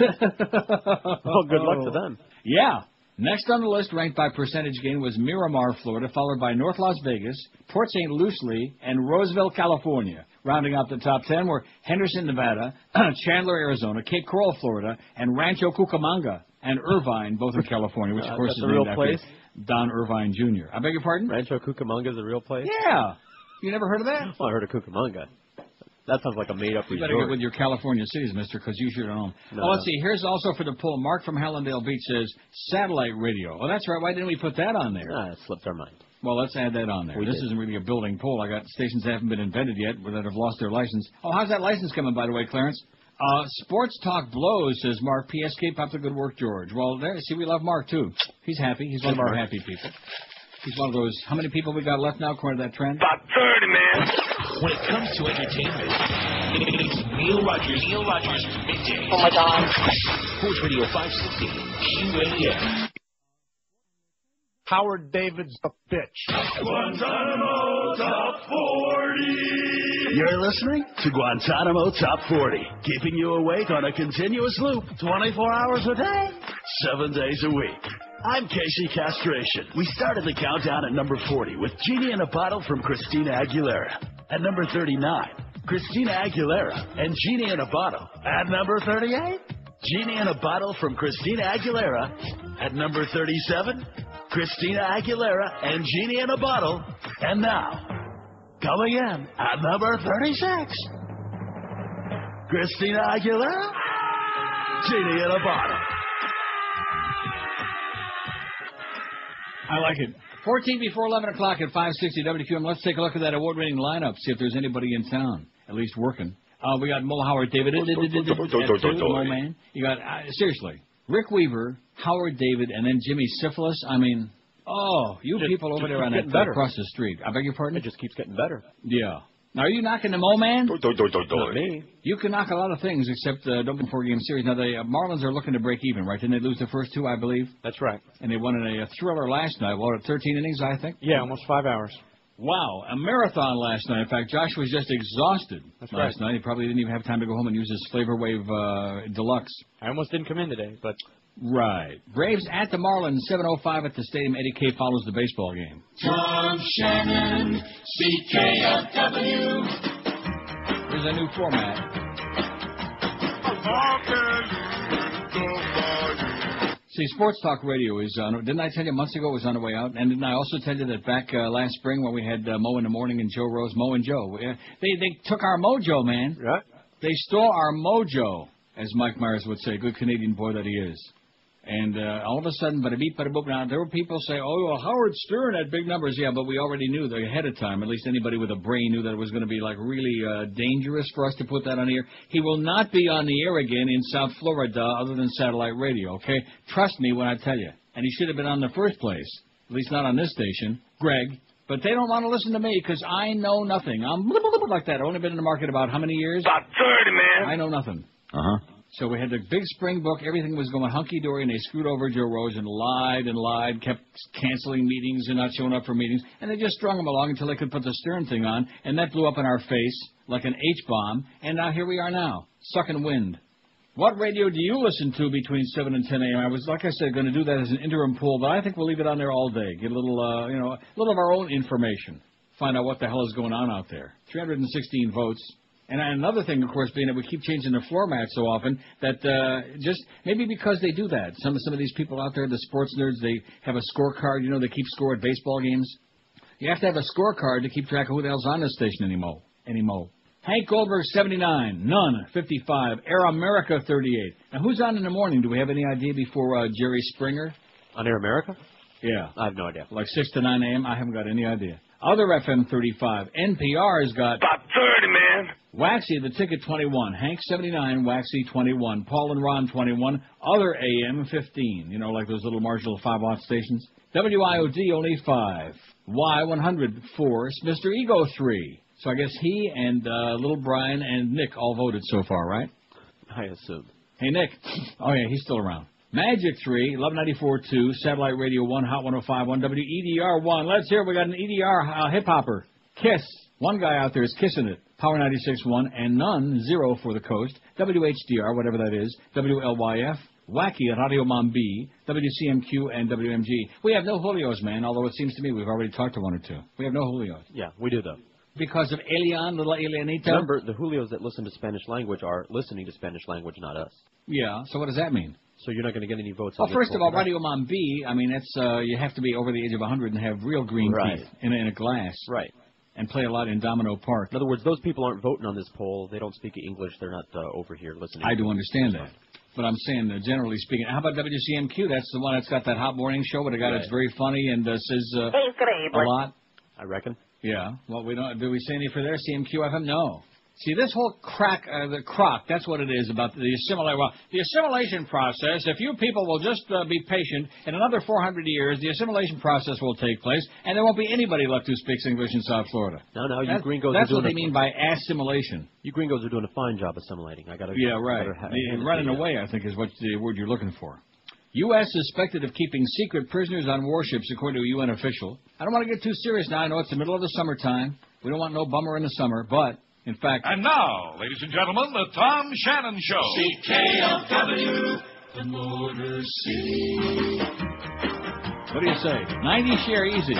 Well, good luck to them. Yeah. Next on the list, ranked by percentage gain, was Miramar, Florida, followed by North Las Vegas, Port Saint Lucie, and Roseville, California. Rounding out the top ten were Henderson, Nevada, Chandler, Arizona, Cape Coral, Florida, and Rancho Cucamonga, and Irvine, both in California, which, of Uh, course, that's is a named real after place? Don Irvine Junior I beg your pardon? Rancho Cucamonga is a real place? Yeah. You never heard of that? Well, I heard of Cucamonga. That sounds like a made-up You resort. better get with your California cities, mister, because you sure don't know. No, oh, let's no. see. Here's also for the poll. Mark from Hallandale Beach says satellite radio. Oh, that's right. Why didn't we put that on there? Ah, it slipped our mind. Well, let's add that on there. We this did. isn't really a building poll. I got stations that haven't been invented yet that have lost their license. Oh, how's that license coming, by the way, Clarence? Uh, Sports Talk blows, says Mark. P S K, pop the good work, George. Well, there. See, we love Mark, too. He's happy. He's one of our happy people. He's one of those. How many people we got left now, according to that trend? About thirty, man. When it comes to entertainment, it's Neil Rogers. Neil Rogers Midday. Oh, my God. Sports Radio five sixty, Q A M. Howard David's a bitch. Guantanamo Top forty. You're listening to Guantanamo Top forty, keeping you awake on a continuous loop, twenty-four hours a day, seven days a week. I'm Casey Castration. We started the countdown at number forty with Genie in a Bottle from Christina Aguilera. At number thirty-nine, Christina Aguilera and Genie in a Bottle. At number thirty-eight, Genie in a Bottle from Christina Aguilera. At number thirty-seven, Christina Aguilera and Genie in a Bottle. And now, coming in at number thirty-six, Christina Aguilera, Genie in a Bottle. I like it. fourteen before eleven o'clock at five sixty W Q M. Let's take a look at that award-winning lineup, see if there's anybody in town, at least working. Uh, we got Mo Howard David. At two, Mo Man. You got, uh, seriously, Rick Weaver, Howard David, and then Jimmy Syphilis. I mean, oh, you Just- people over just there on keeps that getting better. across the street. I beg your pardon? It just keeps getting better. Yeah. Now, are you knocking the Mo Man? Not me. You can knock a lot of things except uh, don't win four-game series. Now, the uh, Marlins are looking to break even, right? Didn't they lose the first two, I believe? That's right. And they won in a, a thriller last night. What, thirteen innings, I think? Yeah, almost five hours. Wow, a marathon last night. In fact, Josh was just exhausted That's last right. night. He probably didn't even have time to go home and use his Flavor Wave uh, Deluxe. I almost didn't come in today, but Right. Braves at the Marlins, seven oh five at the stadium. Eddie K follows the baseball game. Tom Shannon, C K F W. Here's a new format. See, Sports Talk Radio is on. Didn't I tell you months ago it was on the way out? And didn't I also tell you that back uh, last spring when we had uh, Mo in the morning and Joe Rose, Mo and Joe, uh, they they took our mojo, man. Right. They stole our mojo, as Mike Myers would say, good Canadian boy that he is. And uh, all of a sudden, bada beep, bada boop. Now there were people say, "Oh, well, Howard Stern had big numbers." Yeah, but we already knew that ahead of time. At least anybody with a brain knew that it was going to be like really uh, dangerous for us to put that on the air. He will not be on the air again in South Florida, other than satellite radio. Okay, trust me when I tell you. And he should have been on in the first place. At least not on this station, Greg. But they don't want to listen to me because I know nothing. I'm like that. I've only been in the market about how many years? About thirty, man. I know nothing. Uh huh. So we had the big spring book. Everything was going hunky-dory, and they screwed over Joe Rose and lied and lied, kept canceling meetings and not showing up for meetings. And they just strung him along until they could put the Stern thing on, and that blew up in our face like an H-bomb. And now here we are now, sucking wind. What radio do you listen to between seven and ten a.m.? I was, like I said, going to do that as an interim poll, but I think we'll leave it on there all day. Get a little, uh, you know, a little of our own information. Find out what the hell is going on out there. three hundred sixteen votes. And another thing, of course, being that we keep changing the format so often, that uh, just maybe because they do that. Some some of these people out there, the sports nerds, they have a scorecard. You know, they keep score at baseball games. You have to have a scorecard to keep track of who the hell's on this station anymore. Anymore. Hank Goldberg, seventy-nine. None, fifty-five. Air America, thirty-eight. Now, who's on in the morning? Do we have any idea before uh, Jerry Springer? On Air America? Yeah. I have no idea. Like six to nine a.m.? I haven't got any idea. Other F M thirty-five. N P R has got... About thirty, man. Waxy, the ticket, twenty-one. Hank, seventy-nine. Waxy, twenty-one. Paul and Ron, twenty-one. Other A M, fifteen. You know, like those little marginal five-watt stations. W I O D, only five. Y, one hundred, four. Mister Ego, three. So I guess he and uh, little Brian and Nick all voted so far, right? I assume. Hey, Nick. Oh, yeah, he's still around. Magic three, eleven ninety-four two, Satellite Radio one, Hot one oh five one, W E D R one. Let's hear, we got an E D R uh, hip-hopper. Kiss. One guy out there is kissing it. Power ninety-six one, and none, zero for the coast. W H D R, whatever that is. W L Y F. Wacky at Radio Mambi. W C M Q and W M G. We have no Julios, man, although it seems to me we've already talked to one or two. We have no Julios. Yeah, we do, though. Because of Elian, little Elianita? Remember, the Julios that listen to Spanish language are listening to Spanish language, not us. Yeah, so what does that mean? So you're not going to get any votes. Well, on first this of all, poll. Radio Mambi, I mean, it's uh, you have to be over the age of one hundred and have real green Right. teeth in, a- in a glass. Right. And play a lot in Domino Park. In other words, those people aren't voting on this poll. They don't speak English. They're not uh, over here listening. I do understand that. But I'm saying, uh, generally speaking, how about W C M Q? That's the one that's got that hot morning show with a guy Right. that's very funny and uh, says uh, a lot. I reckon. Yeah. Well, we don't. Do we say any for their C M Q F M? No. See, this whole crack, uh, the crock, that's what it is about the assimilation. Well, the assimilation process, if you people will just uh, be patient, in another four hundred years, the assimilation process will take place, and there won't be anybody left who speaks English in South Florida. No, no, you That- gringos That's are what doing they a, mean by assimilation. You gringos are doing a fine job assimilating. I got to. Yeah, right. The- running away, I think, is what the word you're looking for. U S suspected of keeping secret prisoners on warships, according to a U N official. I don't want to get too serious now. I know it's the middle of the summertime. We don't want no bummer in the summer, but, in fact... And now, ladies and gentlemen, the Tom Shannon Show. C K L W, the Motor City. What do you say? ninety share easy.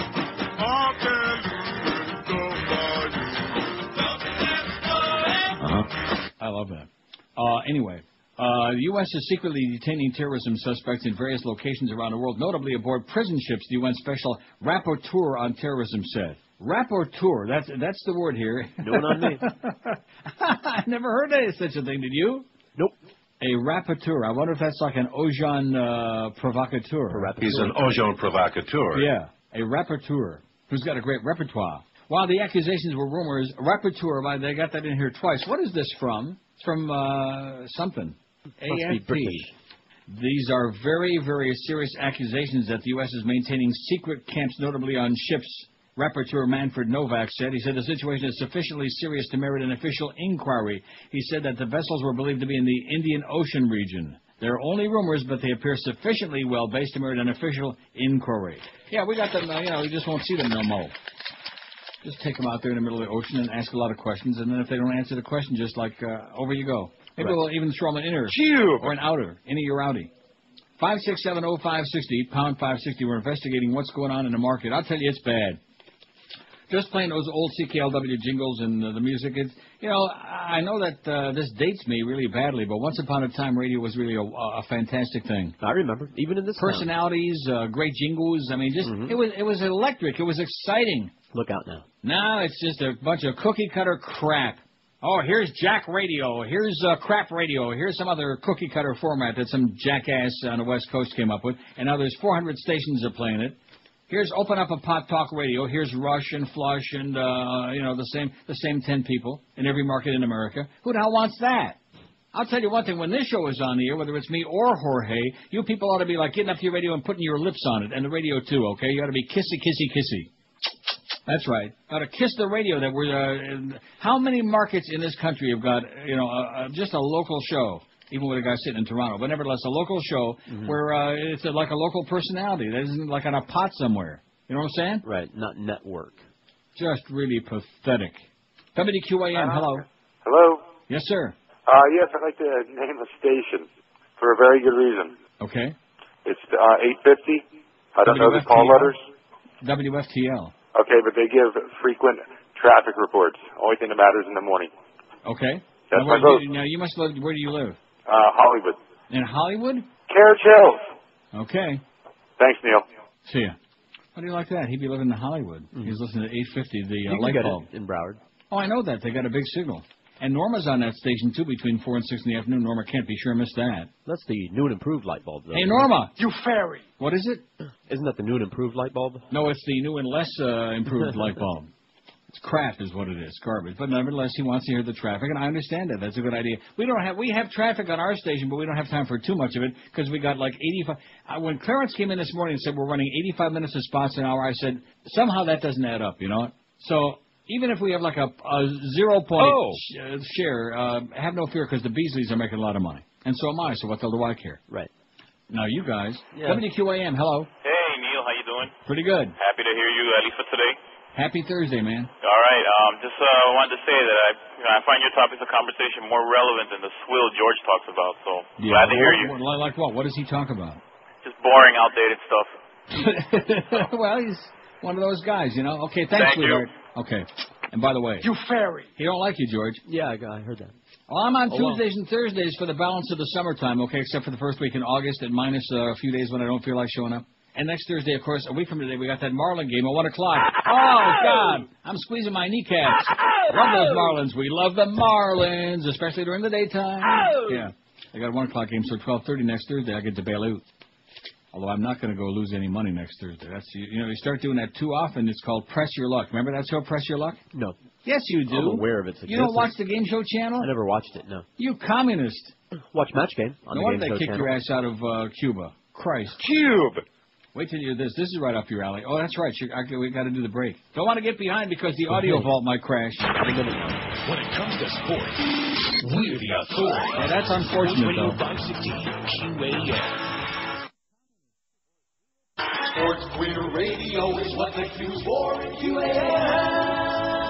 Uh-huh. I love that. Uh, anyway, uh, the U S is secretly detaining terrorism suspects in various locations around the world, notably aboard prison ships, the U N Special Rapporteur on Terrorism said. Rapporteur, that's that's the word here. No one on me. I never heard of such a thing, did you? Nope. A rapporteur. I wonder if that's like an agent uh, provocateur. He's an agent provocateur. Yeah, a rapporteur who's got a great repertoire. While the accusations were rumors, rapporteur, why they got that in here twice. What is this from? It's from uh, something. A F P. These are very, very serious accusations that the U S is maintaining secret camps, notably on ships. Rapporteur Manfred Novak said. He said the situation is sufficiently serious to merit an official inquiry. He said that the vessels were believed to be in the Indian Ocean region. They're only rumors, but they appear sufficiently well-based to merit an official inquiry. Yeah, we got them, uh, you know, we just won't see them no more. Just take them out there in the middle of the ocean and ask a lot of questions, and then if they don't answer the question, just like, uh, over you go. Maybe right. We'll even throw them an inner Cube. or an outer, innie or outie. five six seven oh five six oh, pound five sixty. We're investigating what's going on in the market. I'll tell you, it's bad. Just playing those old C K L W jingles and uh, the music. It's, you know, I know that uh, this dates me really badly, but once upon a time, radio was really a, a fantastic thing. I remember, even in this personalities, uh, great jingles. I mean, just mm-hmm. it was it was electric. It was exciting. Look out now. Now it's just a bunch of cookie cutter crap. Oh, here's Jack Radio. Here's uh, crap radio. Here's some other cookie cutter format that some jackass on the West Coast came up with, and now there's four hundred stations that are playing it. Here's Open Up a Pot Talk Radio. Here's Rush and Flush and, uh, you know, the same the same ten people in every market in America. Who the hell wants that? I'll tell you one thing. When this show is on the air, whether it's me or Jorge, you people ought to be like getting up to your radio and putting your lips on it, and the radio too, okay? You ought to be kissy, kissy, kissy. That's right. Ought to kiss the radio that we're... Uh, how many markets in this country have got, you know, uh, just a local show? Even with a guy sitting in Toronto. But nevertheless, a local show mm-hmm. where uh, it's a, like a local personality. That isn't like on a pot somewhere. You know what I'm saying? Right, not network. Just really pathetic. W Q A M, hello. Hello? Yes, sir. Uh, yes, I'd like to name a station for a very good reason. Okay. It's uh, eight fifty. I don't know the call letters. W F T L. Okay, but they give frequent traffic reports. Only thing that matters in the morning. Okay. That's now, my where vote. do you, now, you must live, where do you live? Uh, Hollywood. In Hollywood? Carriage Hills. Okay. Thanks, Neil. See ya. How do you like that? He'd be living in Hollywood. Mm-hmm. He's listening to eight fifty, the uh, you light can get bulb. It in Broward. Oh, I know that. They got a big signal. And Norma's on that station, too, between four and six in the afternoon. Norma can't be sure missed that. That's the new and improved light bulb, though. Hey, Norma. You fairy. What is it? Isn't that the new and improved light bulb? No, it's the new and less uh, improved light bulb. It's crap is what it is, garbage. But nevertheless, he wants to hear the traffic, and I understand that. That's a good idea. We don't have we have traffic on our station, but we don't have time for too much of it because we got like eighty-five. Uh, when Clarence came in this morning and said we're running eighty-five minutes of spots an hour, I said somehow that doesn't add up, you know. So even if we have like a, a zero point oh. sh- share, uh, have no fear because the Beasleys are making a lot of money, and so am I. So what the hell do I care? Right. Now you guys, yeah. W Q A M, hello. Hey Neil, how you doing? Pretty good. Happy to hear you at least for today. Happy Thursday, man. All right. Um, just uh, wanted to say that I, you know, I find your topics of conversation more relevant than the swill George talks about. So yeah, glad to hear you. What, like what? What does he talk about? Just boring, outdated stuff. Well, he's one of those guys, you know. Okay, thanks, Thank sweetheart. you. Okay. And by the way, you fairy. He don't like you, George. Yeah, I heard that. Well, I'm on oh, Tuesdays well. and Thursdays for the balance of the summertime. Okay, except for the first week in August, and minus uh, a few days when I don't feel like showing up. And next Thursday, of course, a week from today, we got that Marlin game at one o'clock. Oh, God. I'm squeezing my kneecaps. Love those Marlins. We love the Marlins, especially during the daytime. Yeah. I got a one o'clock game, so twelve thirty next Thursday, I get to bail out. Although I'm not going to go lose any money next Thursday. That's you, you know, you start doing that too often, it's called Press Your Luck. Remember that show, Press Your Luck? No. Yes, you do. I'm aware of its existence. You don't watch the Game Show channel? I never watched it, no. You communist. Watch Match Game on no the wonder Game they Show kicked channel. your ass out of uh, Cuba. Christ. Cube. Wait till you hear this. This is right up your alley. Oh, that's right. You're, we got to do the break. Don't want to get behind because the audio vault might crash. When it comes to sports, we're the authority. Yeah, that's unfortunate, though. five sixty Q A M. Sports Queer Radio is what the Q's for in Q A M.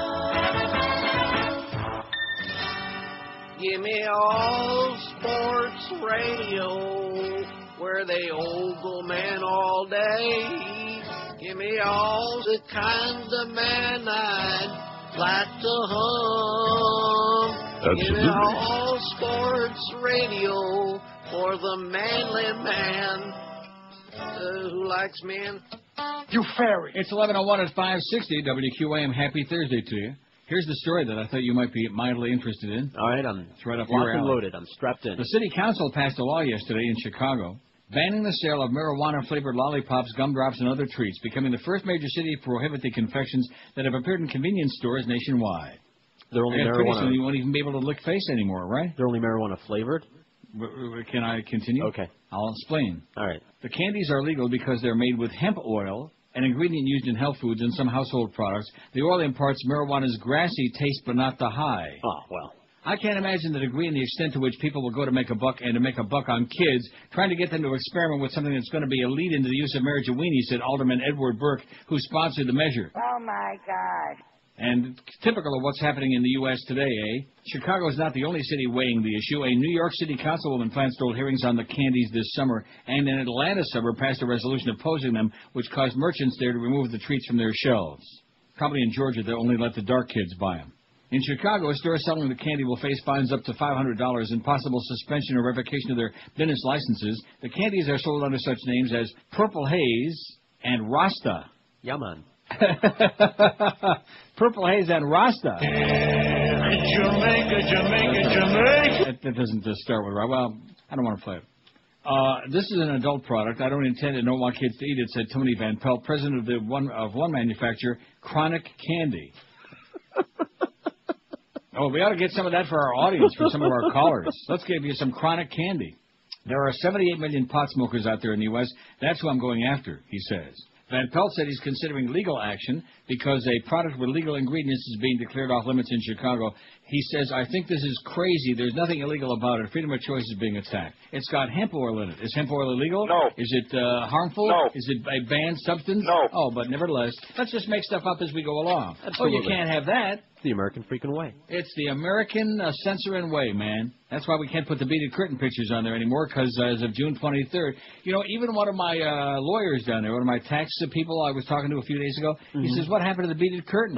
Give me all sports radio, where they ogle man all day. Give me all the kind of man I'd like to hum. Absolutely. Give me all sports radio for the manly man uh, who likes men. You fairy. It's eleven oh one at five sixty W Q A M. Happy Thursday to you. Here's the story that I thought you might be mildly interested in. All right, I'm it's right up locked your and alley. loaded. I'm strapped in. The city council passed a law yesterday in Chicago banning the sale of marijuana-flavored lollipops, gumdrops, and other treats, becoming the first major city to prohibit the confections that have appeared in convenience stores nationwide. They're only And pretty marijuana. soon you won't even be able to lick face anymore, right? They're only marijuana flavored? Can I continue? Okay. I'll explain. All right. The candies are legal because they're made with hemp oil, an ingredient used in health foods and some household products. The oil imparts marijuana's grassy taste, but not the high. Oh, well. I can't imagine the degree and the extent to which people will go to make a buck and to make a buck on kids, trying to get them to experiment with something that's going to be a lead into the use of marijuana, said Alderman Edward Burke, who sponsored the measure. Oh, my God. And typical of what's happening in the U S today, eh? Chicago is not the only city weighing the issue. A New York City councilwoman plans to hold hearings on the candies this summer, and an Atlanta suburb passed a resolution opposing them, which caused merchants there to remove the treats from their shelves. Probably in Georgia, they'll only let the dark kids buy them. In Chicago, a store selling the candy will face fines up to five hundred dollars and possible suspension or revocation of their business licenses. The candies are sold under such names as Purple Haze and Rasta. Yeah, man. Purple Haze and Rasta. Jamaica, Jamaica, Jamaica. That, that doesn't uh, start with right. Well, I don't want to play it. Uh, this is an adult product. I don't intend and don't want kids to eat it, said Tony Van Pelt, president of the one of one manufacturer, Chronic Candy. Oh, we ought to get some of that for our audience, for some of our callers. Let's give you some Chronic Candy. There are seventy-eight million pot smokers out there in the U S That's who I'm going after, he says. Van Pelt said he's considering legal action because a product with legal ingredients is being declared off limits in Chicago. He says, I think this is crazy. There's nothing illegal about it. Freedom of choice is being attacked. It's got hemp oil in it. Is hemp oil illegal? No. Is it uh, harmful? No. Is it a banned substance? No. Oh, but nevertheless, let's just make stuff up as we go along. Absolutely. Oh, you can't have that. It's the American freaking way. It's the American uh, censoring way, man. That's why we can't put the beaded curtain pictures on there anymore, because uh, as of June twenty-third, you know, even one of my uh, lawyers down there, one of my tax people I was talking to a few days ago, mm-hmm. he says, what happened to the beaded curtain?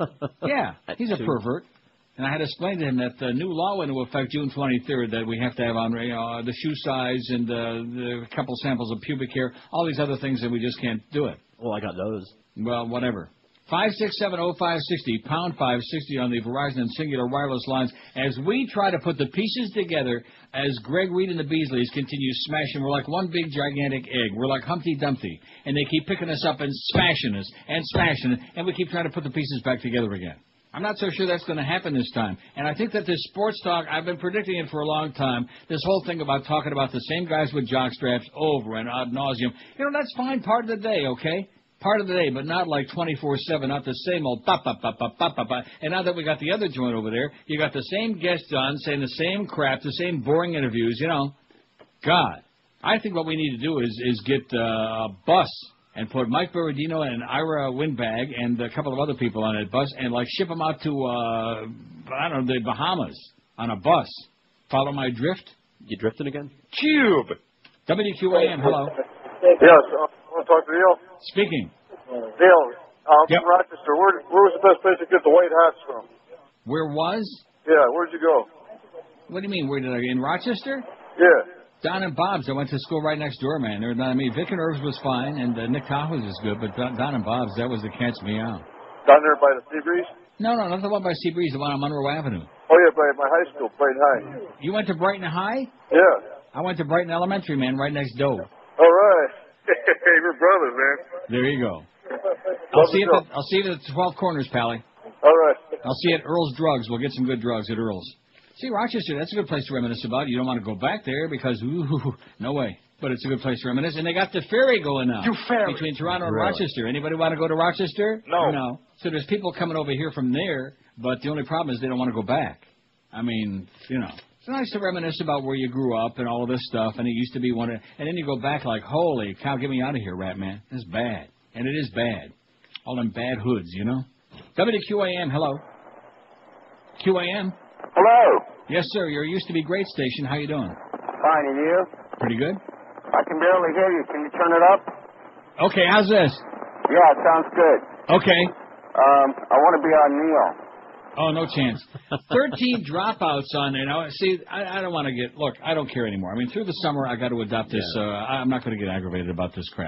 Yeah, he's a pervert. And I had to explain to him that the new law went into effect June twenty-third, that we have to have on uh, the shoe size and uh, the couple samples of pubic hair, all these other things that we just can't do it. Well, I got those. Well, whatever. five six seven oh five six oh, pound five sixty on the Verizon and Singular wireless lines, as we try to put the pieces together as Greg Reed and the Beasleys continue smashing. We're like one big gigantic egg. We're like Humpty Dumpty, and they keep picking us up and smashing us and smashing us, and we keep trying to put the pieces back together again. I'm not so sure that's going to happen this time. And I think that this sports talk, I've been predicting it for a long time, this whole thing about talking about the same guys with jock straps over and ad nauseum, you know, that's fine part of the day, okay? Part of the day, but not like twenty-four seven, not the same old pa-pa-pa-pa-pa-pa-pa. And now that we got the other joint over there, you got the same guests on saying the same crap, the same boring interviews, you know. God, I think what we need to do is, is get uh, a bus and put Mike Berardino and Ira Windbag and a couple of other people on that bus and, like, ship them out to, uh, I don't know, the Bahamas on a bus. Follow my drift? You drifting again? Cube. W Q A M, hello. Yes, uh, I want to talk to Neil. Speaking. Neil, I'm Yep. from Rochester. Where, where was the best place to get the white hats from? Where was? Yeah, where'd you go? What do you mean, where did I, in Rochester? Yeah. Don and Bob's. I went to school right next door, man. They're, I mean, Vic and Irv's was fine, and uh, Nick Tahoe's is good, but Don, Don and Bob's, that was the cat's meow. Down there by the Seabreeze? No, no, not the one by Seabreeze, the one on Monroe Avenue. Oh, yeah, by my high school, Brighton High. You went to Brighton High? Yeah. I went to Brighton Elementary, man, right next door. All right. Hey, we're brothers, man. There you go. I'll see, you at the, I'll see you at the twelve Corners, Pally. All right. I'll see you at Earl's Drugs. We'll get some good drugs at Earl's. See, Rochester, that's a good place to reminisce about. You don't want to go back there because, ooh, no way. But it's a good place to reminisce. And they got the ferry going now. You ferry. Between Toronto and Really? Rochester. Anybody want to go to Rochester? No. No. So there's people coming over here from there, but the only problem is they don't want to go back. I mean, you know. It's nice to reminisce about where you grew up and all of this stuff, and it used to be one of... And then you go back like, holy cow, get me out of here, Rat Man. This is bad. And it is bad. All them bad hoods, you know? W Q A M, hello. Q A M. Hello. Yes, sir. Your used-to-be great station. How you doing? Fine, and you? Pretty good. I can barely hear you. Can you turn it up? Okay, how's this? Yeah, it sounds good. Okay. Um, I want to be on Neil. Oh, no chance. Thirteen dropouts on there. Now, see, I, I don't want to get... Look, I don't care anymore. I mean, through the summer, I got to adopt this... Yeah. Uh, I'm not going to get aggravated about this crap.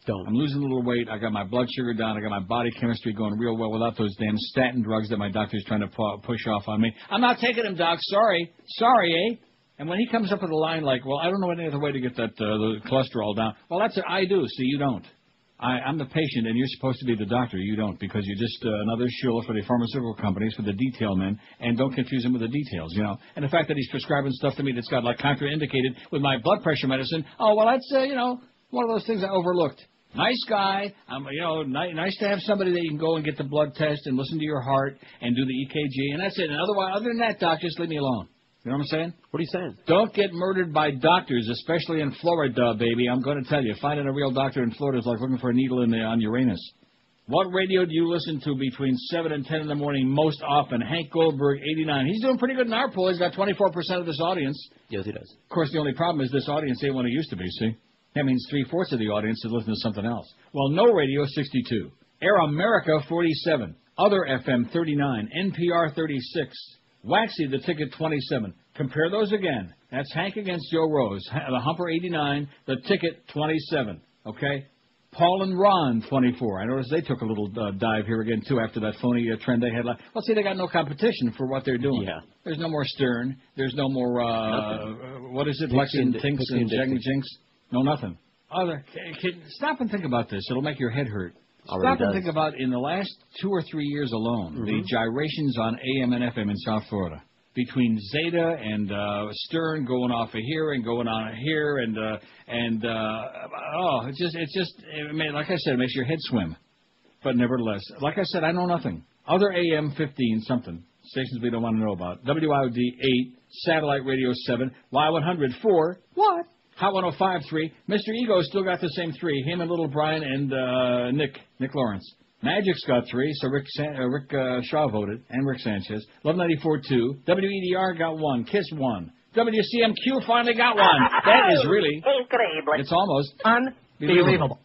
Don't. I'm losing a little weight. I got my blood sugar down. I got my body chemistry going real well without those damn statin drugs that my doctor's trying to pu- push off on me. I'm not taking them, Doc. Sorry. Sorry, eh? And when he comes up with a line like, well, I don't know any other way to get that uh, the cholesterol down. Well, that's what I do. See, you don't. I, I'm the patient, and you're supposed to be the doctor. You don't, because you're just uh, another shill for the pharmaceutical companies, for the detail men, and don't confuse him with the details, you know. And the fact that he's prescribing stuff to me that's got, like, contraindicated with my blood pressure medicine, oh, well, that's, uh, you know, one of those things I overlooked. Nice guy. Um, you know, ni- nice to have somebody that you can go and get the blood test and listen to your heart and do the E K G, and that's it. And otherwise, other than that, Doc, just leave me alone. You know what I'm saying? What are you saying? Don't get murdered by doctors, especially in Florida, baby. I'm going to tell you, finding a real doctor in Florida is like looking for a needle in the, on Uranus. What radio do you listen to between seven and ten in the morning most often? Hank Goldberg, eighty-nine. He's doing pretty good in our poll. He's got twenty-four percent of this audience. Yes, he does. Of course, the only problem is this audience ain't what it used to be, see? That means three-fourths of the audience is listening to something else. Well, no radio, sixty-two. Air America, forty-seven. Other F M, thirty-nine. N P R, thirty-six. Waxy, the ticket, twenty-seven. Compare those again. That's Hank against Joe Rose. The Humper, eighty-nine. The ticket, twenty-seven. Okay? Paul and Ron, twenty-four. I noticed they took a little uh, dive here again, too, after that phony uh, trend they had. Well, see, they got no competition for what they're doing. Yeah. There's no more Stern. There's no more, uh, what is it, Lexi and Tinks and Jack and Jinx? No, nothing. Other, kid, stop and think about this. It'll make your head hurt. Already Stop and does. think about, in the last two or three years alone, Mm-hmm. the gyrations on A M and F M in South Florida. Between Zeta and uh, Stern going off of here and going on here and, uh, and uh, oh, it's just, it's just, it may, like I said, it makes your head swim. But nevertheless, like I said, I know nothing. Other A M fifteen something, stations we don't want to know about. W I O D eight, Satellite Radio seven, Y one hundred four, what? Hot one oh five three. Mister Ego still got the same three. Him and Little Brian and uh, Nick, Nick Lawrence. Magic's got three, so Rick San- uh, Rick uh, Shaw voted, and Rick Sanchez. Love ninety-four two. W E D R got one. Kiss one. W C M Q finally got one. That is really... Incredible. It's almost... Unbelievable.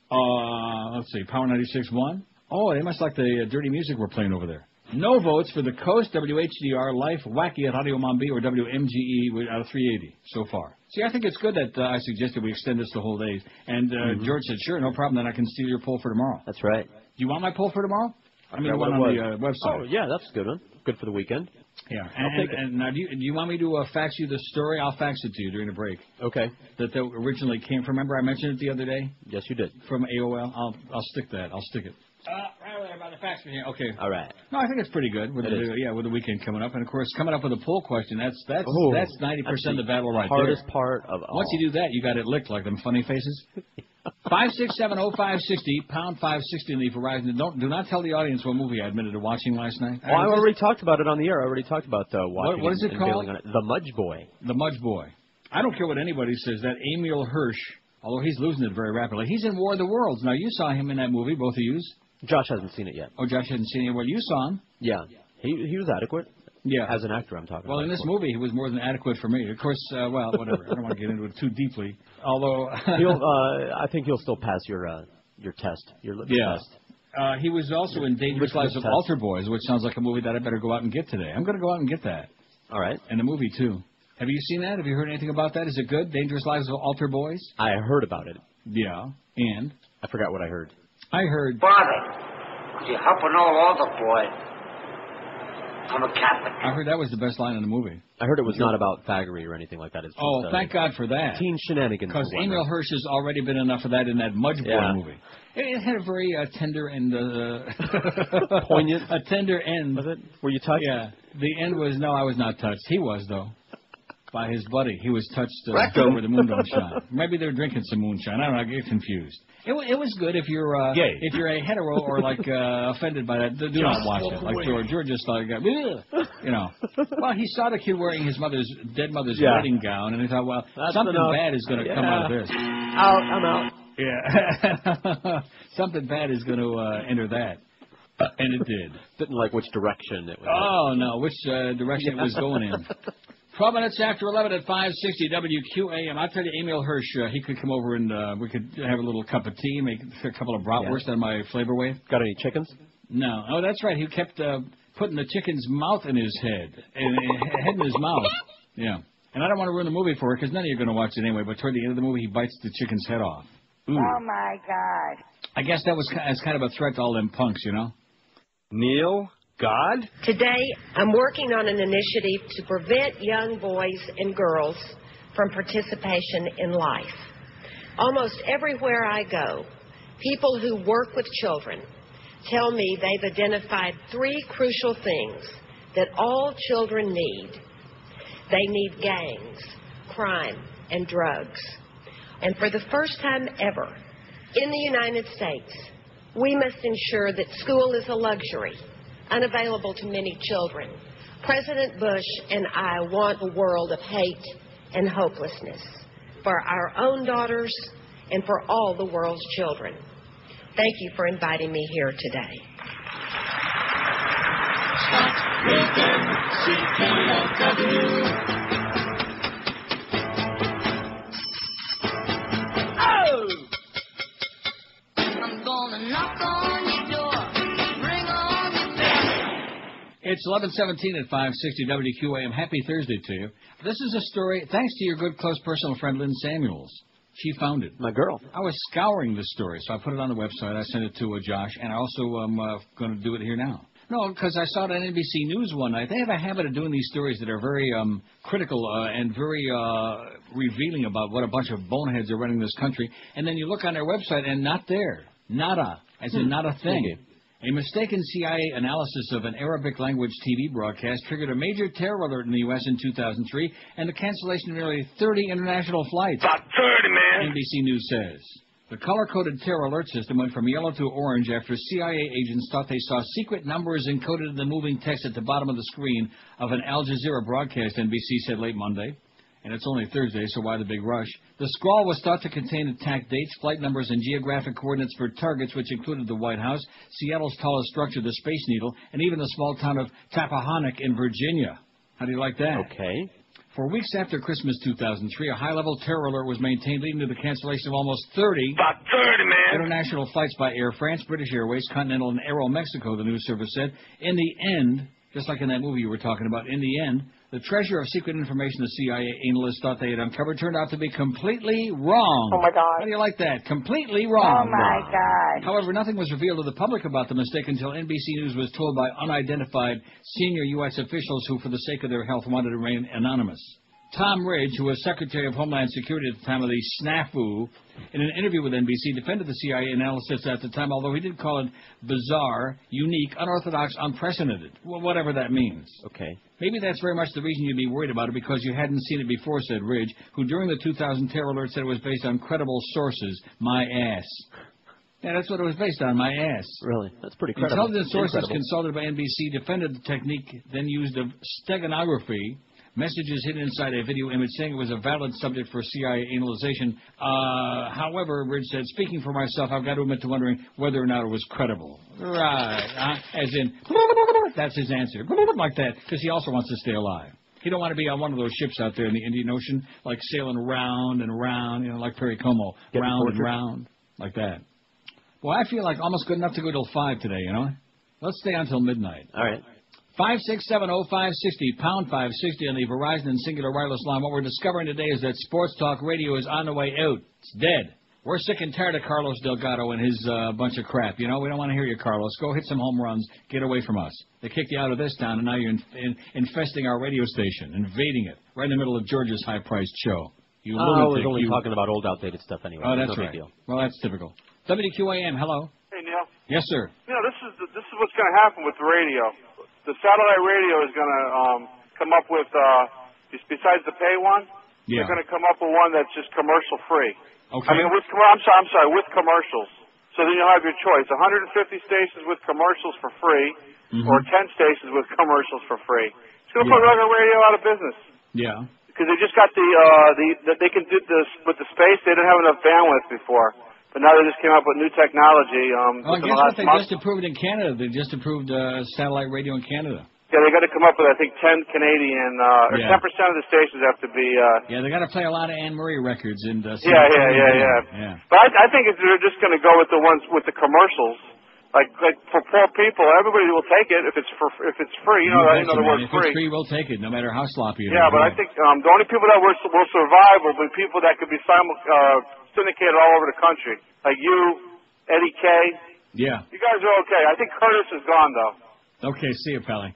Uh, let's see, Power ninety-six one. Oh, they must like the uh, dirty music we're playing over there. No votes for the Coast, W H D R, Life, Wacky at Radio Mombi, or W M G E out of three eighty so far. See, I think it's good that uh, I suggested we extend this the whole day. And uh, Mm-hmm. George said, sure, no problem, then I can steal your poll for tomorrow. That's right. Do you want my poll for tomorrow? I mean, forgot the one what on it the uh, was. website. Oh, yeah, that's a good one. Good for the weekend. Yeah. I'll And, take it. and now, do you, do you want me to uh, fax you the story? I'll fax it to you during the break. Okay. That that originally came from, remember I mentioned it the other day? Yes, you did. From A O L? I'll, I'll stick that. I'll stick it. Uh, right there by the fax machine. Okay. All right. No, I think it's pretty good with It the is. yeah with the weekend coming up, and of course coming up with a poll question. That's that's Ooh, that's ninety percent of the battle right hardest there. part of all. Once you do that, you got it licked like them funny faces. Five six seven oh five sixty pound five sixty in the Verizon. Don't do not tell the audience what movie I admitted to watching last night. Oh, I already talked about it on the air. I already talked about uh, watching what is and- it and called? bailing on it. The Mudge Boy. The Mudge Boy. I don't care what anybody says. That Emil Hirsch, although he's losing it very rapidly, he's in War of the Worlds. Now you saw him in that movie, both of you. Josh hasn't seen it yet. Oh, Josh hasn't seen it. Well, you saw him. Yeah. He he was adequate. Yeah. As an actor, I'm talking Well, about. in this movie, he was more than adequate for me. Of course, uh, well, whatever. I don't want to get into it too deeply. Although, he'll, uh, I think he'll still pass your uh, your test, your litmus yeah. test. Uh, he was also in Dangerous Which Lives of test? Altar Boys, which sounds like a movie that I better go out and get today. I'm going to go out and get that. All right. And the movie, too. Have you seen that? Have you heard anything about that? Is it good? Dangerous Lives of Altar Boys? I heard about it. Yeah. And? I forgot what I heard. I heard... Father, you happen to know all the boy. I'm a Catholic. I heard that was the best line in the movie. I heard it was not about faggery or anything like that. It's just, Oh, uh, thank God for that. teen shenanigans. Because and whatnot. Emil Hirsch has already been enough of that in that Mudge Boy Yeah. movie. It, it had a very uh, tender and uh, poignant. A tender end. Was it? Were you touched? Yeah. The end was no, I was not touched. He was though. By his buddy, he was touched uh, Rectum. where the moon don't shine. Maybe they're drinking some moonshine. I don't know. I get confused. It, wa- it was good if you're uh, Gay. if you're a hetero or like uh, offended by that. Do do not watch it. Like George, George just thought, "Ugh," you know. Well, he saw the kid wearing his mother's dead mother's Yeah. wedding gown, and he thought, well, That's something enough. bad is going to come Yeah. out of this. Out. I'm out. Yeah, something bad is going to uh, enter that, and it did. Didn't like which direction it was. Oh no, which uh, direction it was going in. Twelve minutes after eleven at five sixty W Q A M. I tell you, Emil Hirsch, uh, he could come over and uh, we could have a little cup of tea, make a couple of bratwurst on my flavor wave. Got any chickens? No. Oh, that's right. He kept uh, putting the chicken's mouth in his head, and uh, head in his mouth. Yeah. And I don't want to ruin the movie for it because none of you are going to watch it anyway. But toward the end of the movie, he bites the chicken's head off. Oh, my God. I guess that was as kind of a threat to all them punks, you know? Neil, God? Today, I'm working on an initiative to prevent young boys and girls from participation in life. Almost everywhere I go, people who work with children tell me they've identified three crucial things that all children need. They need gangs, crime, and drugs. And for the first time ever in the United States, we must ensure that school is a luxury, unavailable to many children. President Bush and I want a world of hate and hopelessness for our own daughters and for all the world's children. Thank you for inviting me here today. Oh! I'm gonna knock on your door, ring on your bell. It's eleven seventeen at five sixty W Q A M. Happy Thursday to you. This is a story thanks to your good close personal friend Lynn Samuels. She found it. My girl. I was scouring this story, so I put it on the website. I sent it to uh, Josh, and I also am uh, going to do it here now. No, because I saw it on N B C News one night. They have a habit of doing these stories that are very um, critical uh, and very uh, revealing about what a bunch of boneheads are running this country. And then you look on their website, and not there. Nada. As in not a thing. A mistaken C I A analysis of an Arabic language T V broadcast triggered a major terror alert in the U S in two thousand three and the cancellation of nearly thirty international flights. About thirty, man. N B C News says. The color-coded terror alert system went from yellow to orange after C I A agents thought they saw secret numbers encoded in the moving text at the bottom of the screen of an Al Jazeera broadcast, N B C said late Monday. And it's only Thursday, so why the big rush? The scrawl was thought to contain attack dates, flight numbers, and geographic coordinates for targets, which included the White House, Seattle's tallest structure, the Space Needle, and even the small town of Tappahannock in Virginia. How do you like that? Okay. For weeks after Christmas two thousand three, a high-level terror alert was maintained, leading to the cancellation of almost thirty About thirty, man. international flights by Air France, British Airways, Continental, and Aeromexico, the news service said. In the end, just like in that movie you were talking about, in the end, the treasure of secret information the C I A analysts thought they had uncovered turned out to be completely wrong. Oh, my God. How do you like that? Completely wrong. Oh, my God. However, nothing was revealed to the public about the mistake until N B C News was told by unidentified senior U S officials who, for the sake of their health, wanted to remain anonymous. Tom Ridge, who was Secretary of Homeland Security at the time of the snafu, in an interview with N B C, defended the C I A analysis at the time, although he did call it bizarre, unique, unorthodox, unprecedented. Well, whatever that means. Okay. Maybe that's very much the reason you'd be worried about it, because you hadn't seen it before, said Ridge, who during the two thousand terror alert said it was based on credible sources. My ass. Yeah, that's what it was based on, my ass. Really? That's pretty credible. Intelligence sources Incredible. consulted by N B C defended the technique then used of steganography, messages hidden inside a video image, saying it was a valid subject for C I A analyzation. Uh, however, Ridge said, speaking for myself, I've got to admit to wondering whether or not it was credible. Right. Uh, as in, that's his answer. Like that, because he also wants to stay alive. He don't want to be on one of those ships out there in the Indian Ocean, like sailing round and round, you know, like Perry Como, Getting round tortured. and round, like that. Well, I feel like almost good enough to go till five today, you know? Let's stay until midnight. All right. five six seven oh five sixty, pound five sixty on the Verizon and Singular Wireless line. What we're discovering today is that Sports Talk Radio is on the way out. It's dead. We're sick and tired of Carlos Delgado and his uh, bunch of crap. You know, we don't want to hear you, Carlos. Go hit some home runs. Get away from us. They kicked you out of this town, and now you're in, in, infesting our radio station, invading it, right in the middle of George's high-priced show. You Oh, I was lunatic, only you... talking about old, outdated stuff anyway. Oh, There's that's no right. big deal. Well, that's typical. W Q A M, hello. Hey, Neil. Yes, sir. You know, this is the, this is what's going to happen with the radio. The satellite radio is going to um, come up with, uh, besides the pay one, Yeah. they're going to come up with one that's just commercial free. Okay. I mean, with com- I'm sorry, I'm sorry, with commercials. So then you'll have your choice: one hundred fifty stations with commercials for free, Mhm. or ten stations with commercials for free. It's going to Yeah. put regular radio out of business Yeah. because they just got the uh, the that they can do this with the space. They didn't have enough bandwidth before, but now they just came up with new technology. Um, Well, within guess the what? last They month. just approved in Canada. They just approved uh, satellite radio in Canada. Yeah, they got to come up with I think ten Canadian uh, or Yeah. ten percent of the stations have to be. Uh, Yeah, they got to play a lot of Anne Murray records and. Uh, Yeah, yeah, yeah, yeah. Yeah. But I, I think it's, they're just going to go with the ones with the commercials. Like, like for poor people, everybody will take it if it's for if it's free. You know, You in other betcha, words, man. If free. it's free, we'll take it, no matter how sloppy it is. Yeah, but I think um, the only people that will, will survive will be people that could be simul- uh, syndicated all over the country. Like you, Eddie K. Yeah. You guys are okay. I think Curtis is gone, though. Okay, see you, Pally.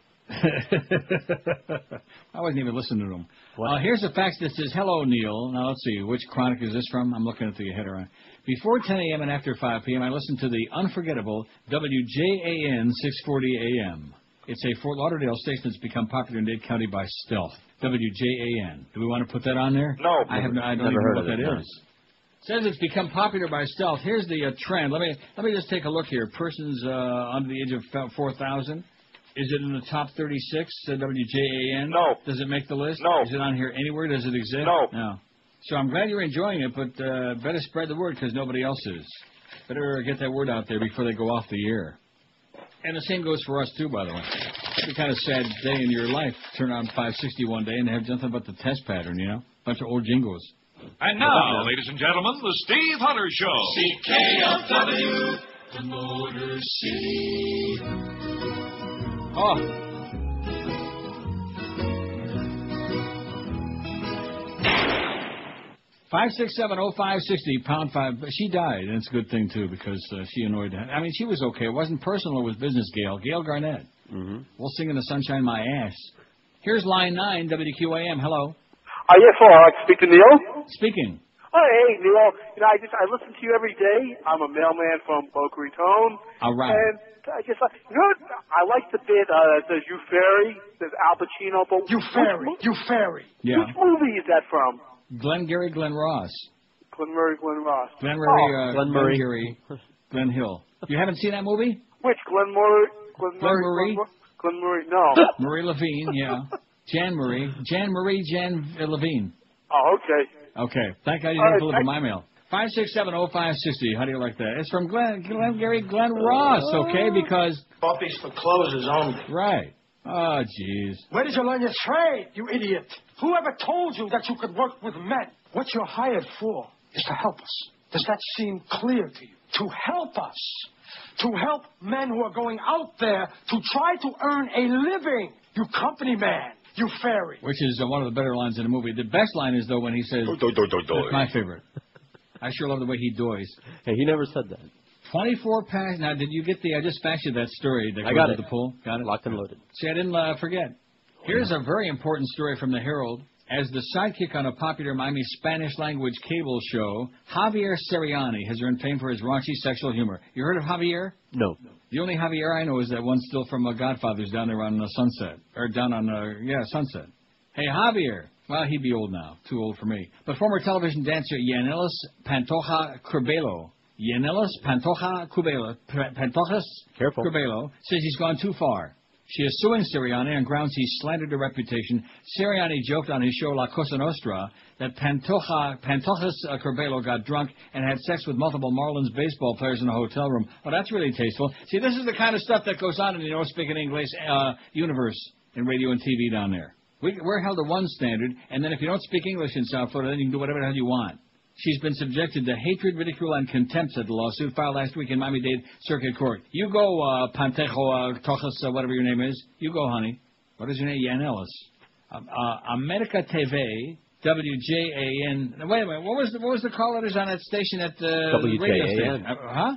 I wasn't even listening to him. Uh, here's a fax that says, hello, Neil. Now, let's see. Which chronic is this from? I'm looking at the header on. Before ten a.m. and after five p.m., I listen to the unforgettable W J A N six forty A M. It's a Fort Lauderdale station that's become popular in Dade County by stealth. W J A N. Do we want to put that on there? No. I have no, I don't Never even heard know what of that it, no. is. Says it's become popular by stealth. Here's the uh, trend. Let me let me just take a look here. Persons uh, under the age of four thousand. Is it in the top thirty-six, uh, W J A N? No. Does it make the list? No. Is it on here anywhere? Does it exist? No. No. So I'm glad you're enjoying it, but uh, better spread the word because nobody else is. Better get that word out there before they go off the air. And the same goes for us, too, by the way. It's a kind of sad day in your life. Turn on five sixty one day and have nothing but the test pattern, you know? Bunch of old jingles. And now, ladies and gentlemen, the Steve Hunter Show. C K L W, the Motor City. Oh. Five six seven oh five sixty pound five. She died, and it's a good thing too because uh, she annoyed. I mean, she was okay. It wasn't personal. It was business. Gail, Gail Garnett. Mm-hmm. We'll sing in the sunshine, my ass. Here's line nine, W Q A M. Hello. Uh, yes, hello. I'd like to speak to Neil. Speaking. Oh, hey, Neil. You know, I just I listen to you every day. I'm a mailman from Boca Raton. All right. And I just like you know what? I like the bit uh, that says "You Fairy." Says Al Pacino. But you fairy. You fairy. Yeah. Which movie is that from? Glenn Gary, Glenn Ross. Glenn Murray, Glenn Ross. Glenn Murray, oh. uh, Glenn Glenn Murray. Gary, Glenn Hill. You haven't seen that movie? Which Glenn Murray? Glenn, Glenn Murray? Murray. Glenn, Glenn Murray. No. Marie Levine. Yeah. Jan Marie. Jan Marie. Jan uh, Levine. Oh, okay. Okay. Thank God you All didn't right, deliver my mail. Five six seven oh five sixty. How do you like that? It's from Glenn, Glenn Gary, Glenn Ross. Okay, because Puppies for closers only. right. Oh, jeez. Where did you learn your trade, you idiot? Whoever told you that you could work with men? What you're hired for is to help us. Does that seem clear to you? To help us. To help men who are going out there to try to earn a living. You company man. You fairy. Which is uh, one of the better lines in the movie. The best line is, though, when he says, Do, do, do, do, do. that's my favorite. I sure love the way he doys. Hey, he never said that. twenty-four packs. Now, did you get the, I just faxed you that story. That I got goes it. with the pool. Got it? Locked and loaded. See, I didn't uh, forget. Here's a very important story from the Herald. As the sidekick on a popular Miami Spanish-language cable show, Javier Seriani has earned fame for his raunchy sexual humor. You heard of Javier? No. The only Javier I know is that one still from uh, Godfather's down there on uh, Sunset. Or down on, uh, yeah, Sunset. Hey, Javier. Well, he'd be old now. Too old for me. But former television dancer Yanelis Pantoja Curbelo. Yanelis Pantoja Curbelo. Pantojas Careful. Curbelo says he's gone too far. She is suing Sirianni on grounds he slandered her reputation. Sirianni joked on his show La Cosa Nostra that Pantoja, Pantojas uh, Curbelo got drunk and had sex with multiple Marlins baseball players in a hotel room. Oh, that's really tasteful. See, this is the kind of stuff that goes on in the no-speaking English uh, universe in radio and T V down there. We, we're held to one standard, and then if you don't speak English in South Florida, then you can do whatever the hell you want. She's been subjected to hatred, ridicule, and contempt, said the lawsuit filed last week in Miami-Dade Circuit Court. You go, uh, Pantejo, uh, Tojas, uh, whatever your name is. You go, honey. What is your name? Yanelis. Uh, uh, America T V, W J A N. Now, wait a minute. What was the, what was the call letters on that station at the W J A N. radio station? Uh, huh?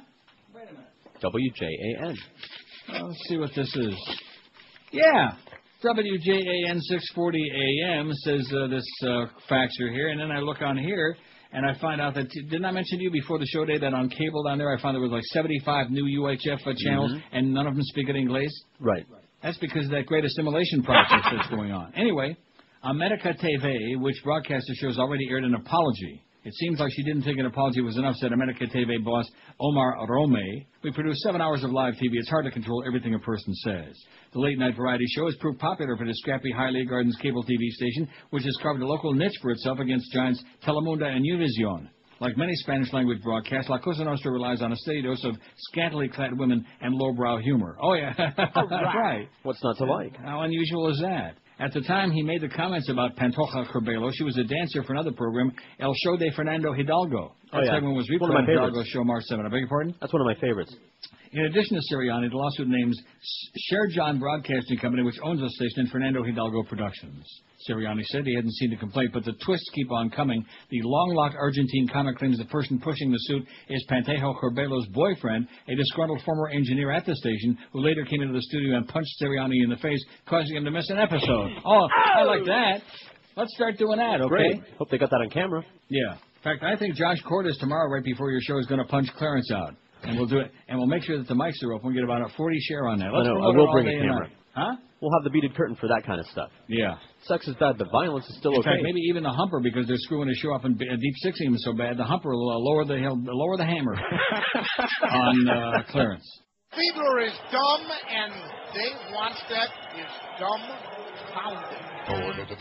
W J A N. Well, let's see what this is. Yeah. W J A N six forty A M says uh, this uh, faxer here, and then I look on here, and I find out that, didn't I mention to you before the show day that on cable down there I found there was like seventy-five new U H F uh, channels, Mm-hmm. and none of them speak in English? Right. That's because of that great assimilation process that's going on. Anyway, America T V, which broadcasts the show, has already aired an apology. It seems like she didn't think an apology was enough, said America T V boss Omar Rome. We produce seven hours of live T V. It's hard to control everything a person says. The late-night variety show has proved popular for the scrappy Hialeah Gardens cable T V station, which has carved a local niche for itself against giants Telemundo and Univision. Like many Spanish-language broadcasts, La Cosa Nostra relies on a steady dose of scantily clad women and lowbrow humor. Oh, yeah. Right. What's not to like? How unusual is that? At the time he made the comments about Pantoja Curbelo, she was a dancer for another program, El Show de Fernando Hidalgo. That Oh, yeah. segment was One of replayed my on favorites. Hidalgo's show March seventh. I beg your pardon? That's one of my favorites. In addition to Sirianni, the lawsuit names Sherjan Broadcasting Company, which owns the station, and Fernando Hidalgo Productions. Sirianni said he hadn't seen the complaint, but the twists keep on coming. The long-locked Argentine comic claims the person pushing the suit is Pantejo Corbelo's boyfriend, a disgruntled former engineer at the station, who later came into the studio and punched Sirianni in the face, causing him to miss an episode. Oh, I like that. Let's start doing that, okay? Great. Hope they got that on camera. Yeah. In fact, I think Josh Cordes tomorrow, right before your show, is going to punch Clarence out. And we'll do it, and we'll make sure that the mics are open. We'll get about a forty share on that. Let's I know. I promote it will all bring day a and camera. night. Huh? We'll have the beaded curtain for that kind of stuff. Yeah. Sex is bad. The violence is still In okay. fact, maybe even the humper, because they're screwing the show up and uh, deep sixing him so bad, the humper will uh, lower the he'll lower the hammer on uh, Clarence. Fiedler is dumb, and Dave Wannstedt is dumb pounded. Mister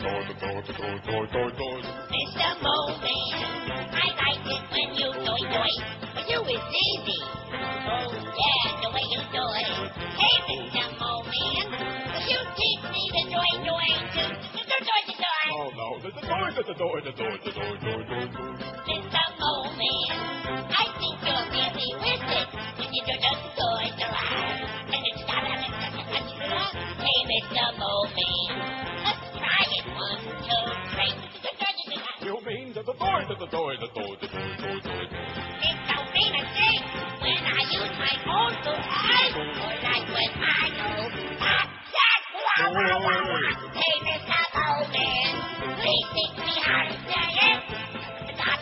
Moman, I like it when you doy doy. For you it's easy. Oh yeah, the way you do it. Hey, Mister Moman, will you teach me the doy doy to the doy the doy? Oh no, the doy the doy the doy the doy doy doy doy. Mister Moman, I think you're really with it when you do the doy doy. And it's not a Hey, Mister Moman, let's try it one, two, three. You mean the doy the doy the doy the doy doy doy. It don't mean a thing when I use my own two eyes, or like when I go, ah, yes, wah, wah, wah, wah. Hey, Mister Bowman, please teach me how to say it. Hey,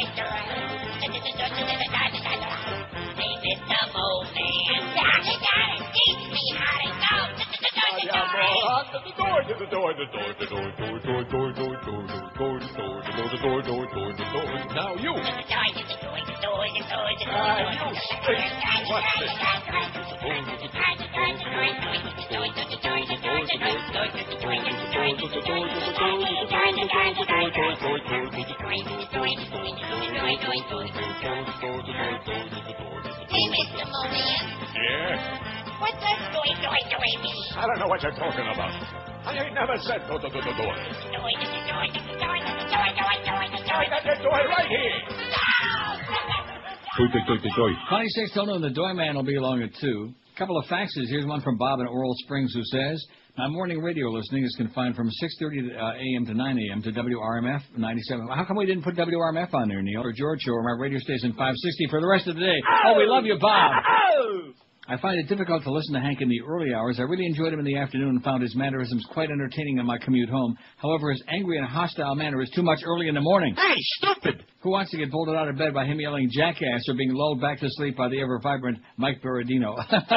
Mister Bowman, you gotta teach me how to go. The door, the door, the door, the door, the door, door, door, door, door, door, the door, the door, the door, the door, the door. Now you. Hey, Mister Moman. Yes? What does doy doy doy mean? I don't know what you're talking about. I ain't never said do do do do do. Doy doy doy doy doy doy doy doy. That's doy right here. Doy, doy, doy, doy, doy. twenty-six till noon, the Doy Man will be along at two. A couple of faxes. Here's one from Bob in Oral Springs who says, my morning radio listening is confined from six thirty a.m. to nine a.m. to W R M F ninety-seven. How come we didn't put W R M F on there, Neil? Or George Show or my radio station five sixty for the rest of the day? Oh, we love you, Bob. I find it difficult to listen to Hank in the early hours. I really enjoyed him in the afternoon and found his mannerisms quite entertaining on my commute home. However, his angry and hostile manner is too much early in the morning. Hey, stupid! Who wants to get bolted out of bed by him yelling jackass or being lulled back to sleep by the ever-vibrant Mike Berardino?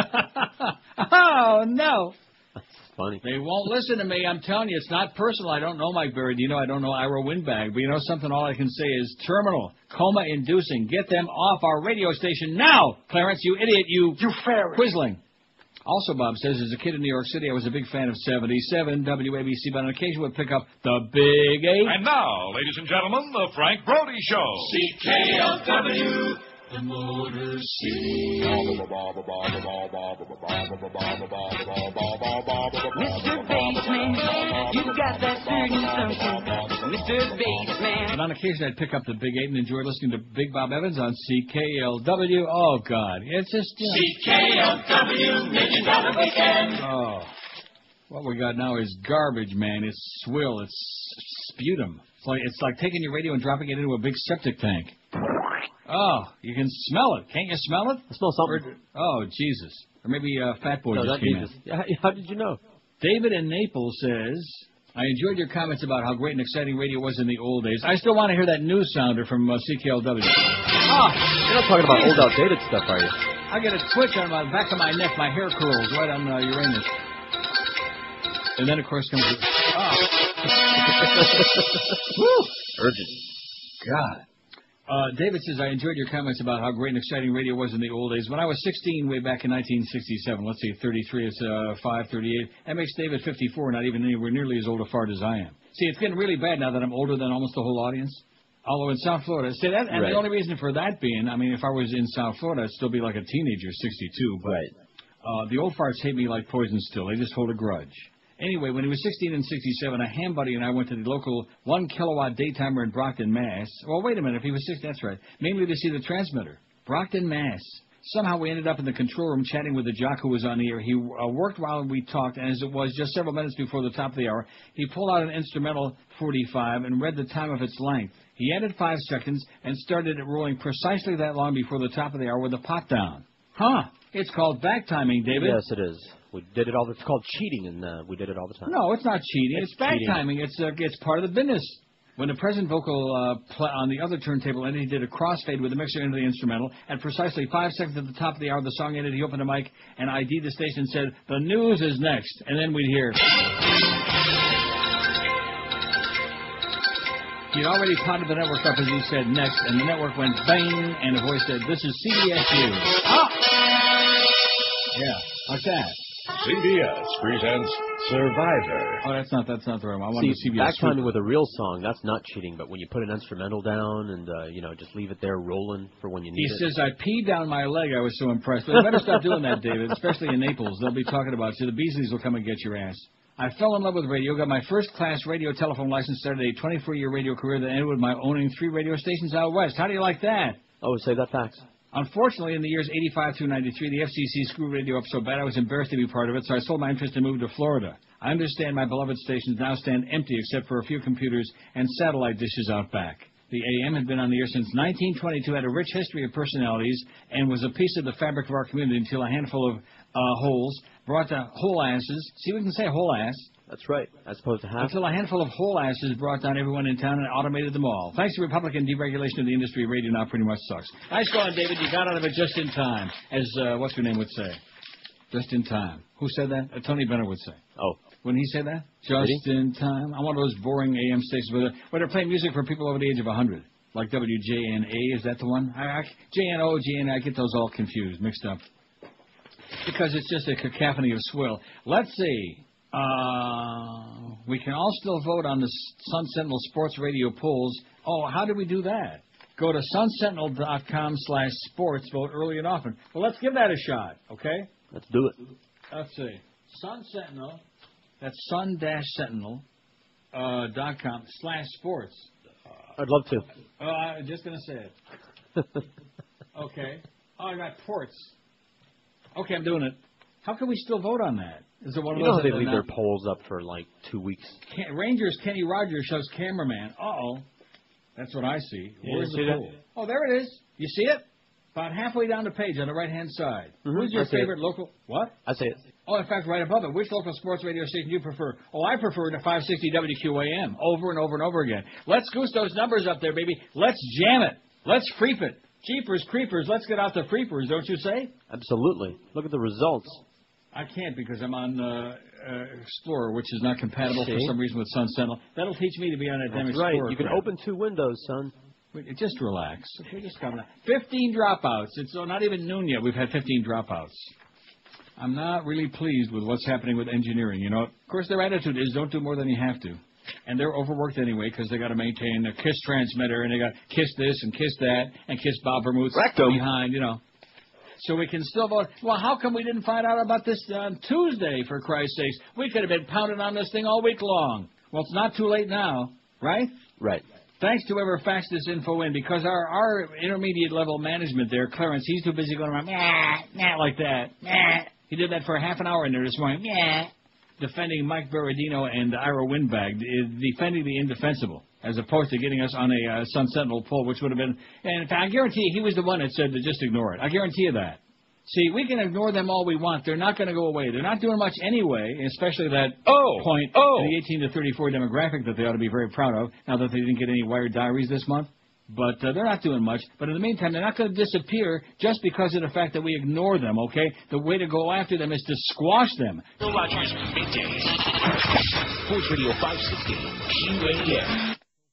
Oh, no. Funny. They won't listen to me. I'm telling you, it's not personal. I don't know Mike Berardino. I don't know Ira Windbag. But you know something? All I can say is terminal, coma-inducing. Get them off our radio station now, Clarence, you idiot, you... You ferret. Quisling. Also, Bob says, as a kid in New York City, I was a big fan of seventy-seven W A B C, but on occasion would pick up the Big Eight. And now, ladies and gentlemen, the Frank Brody Show. C K L W. The Motor City. Mister Baseman, you got that certain something. Mister Baseman. And on occasion, I'd pick up the Big Eight and enjoy listening to Big Bob Evans on C K L W. Oh, God. It's just... You know. C K L W, Million Dollar Weekend. Oh. What we got now is garbage, man. It's swill. It's sputum. It's like, it's like taking your radio and dropping it into a big septic tank. Oh, you can smell it. Can't you smell it? I smell something. Or, oh, Jesus. Or maybe uh, Fat Boy no, just that came Jesus. in. Yeah, how did you know? David in Naples says, I enjoyed your comments about how great and exciting radio was in the old days. I still want to hear that news sounder from uh, C K L W. Oh, you're not talking about old, outdated stuff, are you? I get a twitch on the back of my neck. My hair curls right on uh, Uranus. And then, of course, comes the... Oh. Woo! Urgent. God. Uh, David says, I enjoyed your comments about how great and exciting radio was in the old days. When I was sixteen, way back in nineteen sixty-seven, let's see, thirty-three is uh, five, thirty-eight. That makes David fifty-four, not even anywhere nearly as old a fart as I am. See, it's getting really bad now that I'm older than almost the whole audience. Although in South Florida, see that, and right. the only reason for that being, I mean, if I was in South Florida, I'd still be like a teenager, sixty-two. But right. uh, the old farts hate me like poison still. They just hold a grudge. Anyway, when he was sixteen and sixty-seven, a ham buddy and I went to the local one kilowatt daytimer in Brockton, Mass. Well, wait a minute. If he was six, that's right. Mainly to see the transmitter. Brockton, Mass. Somehow we ended up in the control room chatting with the jock who was on the air. He uh, worked while we talked, and as it was just several minutes before the top of the hour, he pulled out an instrumental forty-five and read the time of its length. He added five seconds and started it rolling precisely that long before the top of the hour with a pot down. Huh. It's called back timing, David. Yes, it is. We did it all. The, it's called cheating, and uh, we did it all the time. No, it's not cheating. It's, It's back cheating. timing. It's uh, it's part of the business. When the present vocal uh, pl- on the other turntable ended, he did a crossfade with the mixer into the instrumental. At precisely five seconds at the top of the hour, the song ended. He opened the mic and I D'd the station and said, "The news is next." And then we'd hear. He'd already potted the network up as he said next, and the network went bang, and a voice said, "This is C B S News." Ah! Yeah, like that. C B S presents Survivor. Oh, that's not that's not the right one. I See, wanted the C B S back timing with a real song, that's not cheating. But when you put an instrumental down and uh, you know just leave it there rolling for when you need He it. says, "I peed down my leg. I was so impressed." But you better stop doing that, David, especially in Naples. They'll be talking about you. The Beasleys will come and get your ass. I fell in love with radio, got my first-class radio telephone license, started a twenty-four-year radio career that ended with my owning three radio stations out west. How do you like that? Oh, save that fax. Unfortunately, in the years eighty-five through ninety-three, the F C C screwed radio up so bad I was embarrassed to be part of it, so I sold my interest and moved to Florida. I understand my beloved stations now stand empty except for a few computers and satellite dishes out back. The A M had been on the air since nineteen twenty-two, had a rich history of personalities, and was a piece of the fabric of our community until a handful of uh, holes brought the whole asses. See, we can say whole ass. That's right, as opposed to half. Until a handful of whole asses brought down everyone in town and automated them all. Thanks to Republican deregulation of the industry, radio now pretty much sucks. Nice going, David. You got out of it just in time, as uh, what's your name would say. Just in time. Who said that? Uh, Tony Bennett would say. Oh. Wouldn't he say that? Just in time. I'm one of those boring A M stations where they're, where they're playing music for people over the age of one hundred. Like W J N A, is that the one? I, I, J N O, J N A, I get those all confused, mixed up. Because it's just a cacophony of swill. Let's see. Uh, we can all still vote on the Sun Sentinel Sports Radio polls. Oh, how do we do that? Go to sunsentinel.com slash sports. Vote early and often. Well, let's give that a shot, okay? Let's do it. Let's see. Sun Sentinel, that's sun-sentinel uh, dot com slash sports. I'd love to. Oh, I'm just going to say it. Okay. Oh, I got ports. Okay, I'm doing it. How can we still vote on that? Is it one of You those know how they that leave are their not- polls up for like two weeks. Can- Rangers Kenny Rogers shows cameraman. Uh-oh. That's what I see. Yeah, Where's see the that? poll? Oh, there it is. You see it? About halfway down the page on the right-hand side. Mhm, Who's your I see it. favorite local... What? I say it. Oh, in fact, right above it. Which local sports radio station do you prefer? Oh, I prefer the five sixty W Q A M. Over and over and over again. Let's goose those numbers up there, baby. Let's jam it. Let's freep it. Jeepers creepers. Let's get out the freepers, don't you say? Absolutely. Look at the results. I can't because I'm on uh, uh, Explorer, which is not compatible for See? some reason with Sun Sentinel. That'll teach me to be on a damn That's Explorer. right. You can crap. open two windows, son. Wait, just relax. Okay, just calm down. Fifteen dropouts. It's uh, not even noon yet. We've had fifteen dropouts. I'm not really pleased with what's happening with engineering. You know, of course, their attitude is don't do more than you have to, and they're overworked anyway because they got to maintain a KISS transmitter and they got KISS this and KISS that and KISS Bob Vermouth behind. You know. So we can still vote. Well, how come we didn't find out about this on Tuesday, for Christ's sakes? We could have been pounding on this thing all week long. Well, it's not too late now, right? Right. Thanks to whoever faxed this info in, because our, our intermediate level management there, Clarence, he's too busy going around, nah, nah, like that. Nah. He did that for a half an hour in there this morning, nah, defending Mike Berardino and Ira Windbag, uh, defending the indefensible, as opposed to getting us on a uh, Sun Sentinel poll, which would have been, and in fact, I guarantee you, he was the one that said to just ignore it. I guarantee you that. See, we can ignore them all we want. They're not going to go away. They're not doing much anyway, especially that Oh, point oh. to the eighteen to thirty-four demographic that they ought to be very proud of, now that they didn't get any Wired Diaries this month. But uh, they're not doing much. But in the meantime, they're not going to disappear just because of the fact that we ignore them, okay? The way to go after them is to squash them. Bill Rogers, middays. Sports Radio five sixty, Q A M.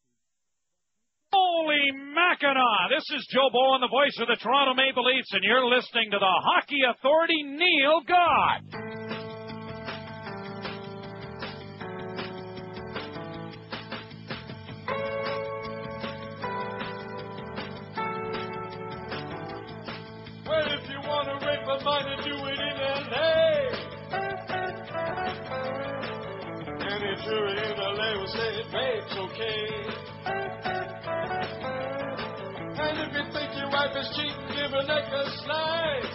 Holy Mackinac! This is Joe Bowen, the voice of the Toronto Maple Leafs, and you're listening to the Hockey Authority, Neil God. Well, if you want to rape a minor, do it in L A. Any jury in L A will say rape's okay. And If you think your wife is cheating, give her neck a slice.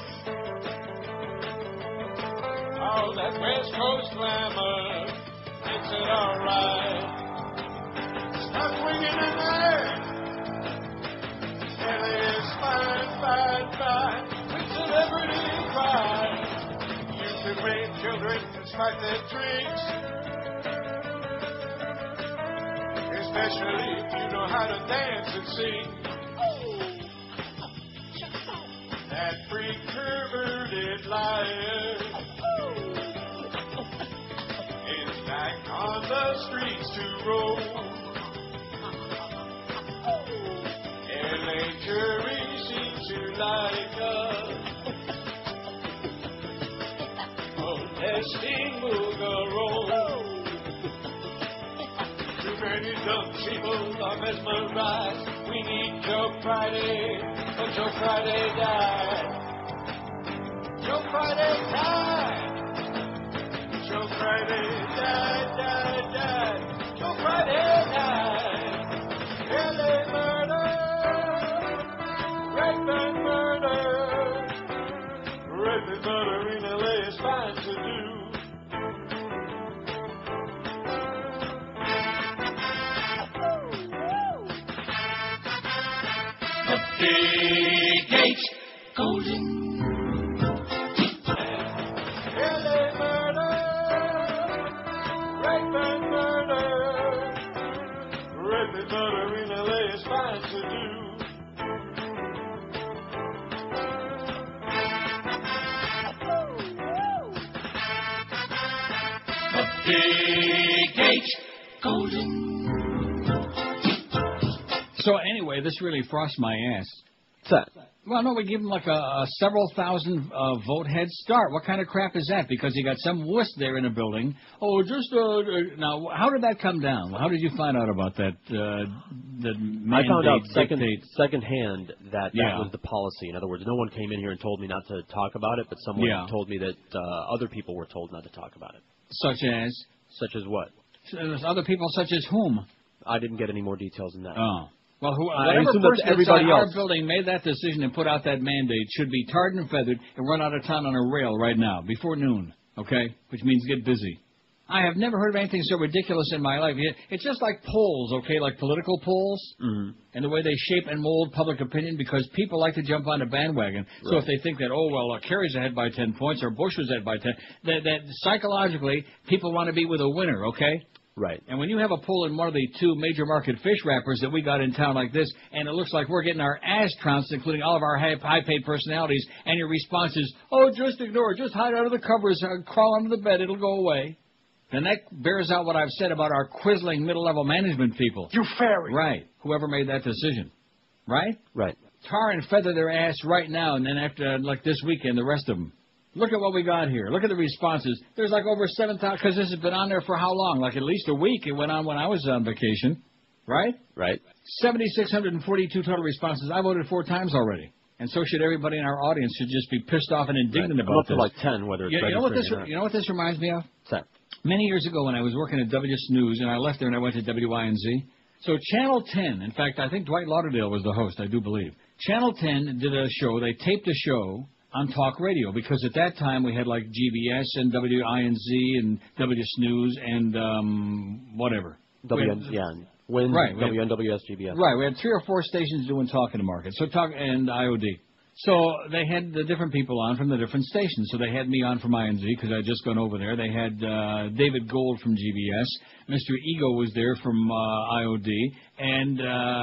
Oh, that West Coast glamour makes it alright. Start swinging in there. L A is fine, fine, fine. With celebrity pride. You can raise children and start their drinks. Especially if you know how to dance and sing. That freak perverted liar is back on the streets to roll. L A jury seems to like us. Molesting Mugarone. Too many dumb people are mesmerized. We need Joe Friday, but Joe Friday died. Joe Friday died. Joe Friday died, died, died. Joe Friday died. L A murder, rape and murder. Rape and murder in L A is fine to do. Big H Golden. L A murder, rape and murder. Rape and murder in L A is fine to do. Big H Golden. So anyway, this really frosts my ass. What's that? Well, no, we give him like a, a several thousand uh, vote head start. What kind of crap is that? Because you got some wuss there in a building. Oh, just uh, uh, now, how did that come down? How did you find out about that? Uh, that I found out second dictate? second hand that that Yeah. was the policy. In other words, no one came in here and told me not to talk about it, but someone Yeah. told me that uh, other people were told not to talk about it. Such as? Such as what? There's other people such as whom? I didn't get any more details than that. Oh. Well, who, I whatever assume that's person everybody inside our else. building made that decision and put out that mandate should be tarred and feathered and run out of town on a rail right now, before noon, okay? Which means get busy. I have never heard of anything so ridiculous in my life. It- It's just like polls, okay, like political polls, Mm-hmm. and the way they shape and mold public opinion because people like to jump on a bandwagon. So Right. if they think that, oh, well, uh, Kerry's ahead by ten points or Bush was ahead by ten, that, that psychologically people want to be with a winner, okay? Right. And when you have a poll in one of the two major market fish wrappers that we got in town like this, and it looks like we're getting our ass trounced, including all of our high, high-paid personalities, and your response is, oh, just ignore it, just hide under the covers, uh, crawl under the bed, it'll go away, then that bears out what I've said about our quizzling middle-level management people. You fairy. Right. Whoever made that decision. Right? Right. Tar and feather their ass right now, and then after, like this weekend, the rest of them. Look at what we got here. Look at the responses. There's like over seven thousand, because this has been on there for how long? Like at least a week. It went on when I was on vacation. Right? Right. seven thousand six hundred forty-two total responses. I voted four times already. And so should everybody in our audience should just be pissed off and indignant Right. about I'm up to this. like ten, whether it's you, you know what this? registering or not. You know what this reminds me of? What's that? Many years ago when I was working at W Snooze, and I left there and I went to W I N Z. So Channel ten, in fact, I think Dwight Lauderdale was the host, I do believe. Channel ten did a show, they taped a show on talk radio, because at that time we had like G B S and W I N Z and W Snooze and um, whatever. W We had- yeah. Win, Right, we had- W N W S G B S. Right, we had three or four stations doing talk in the market. So talk and I O D. So they had the different people on from the different stations. So they had me on from I N Z because I had just gone over there. They had uh, David Gold from G B S. Mister Ego was there from uh, I O D and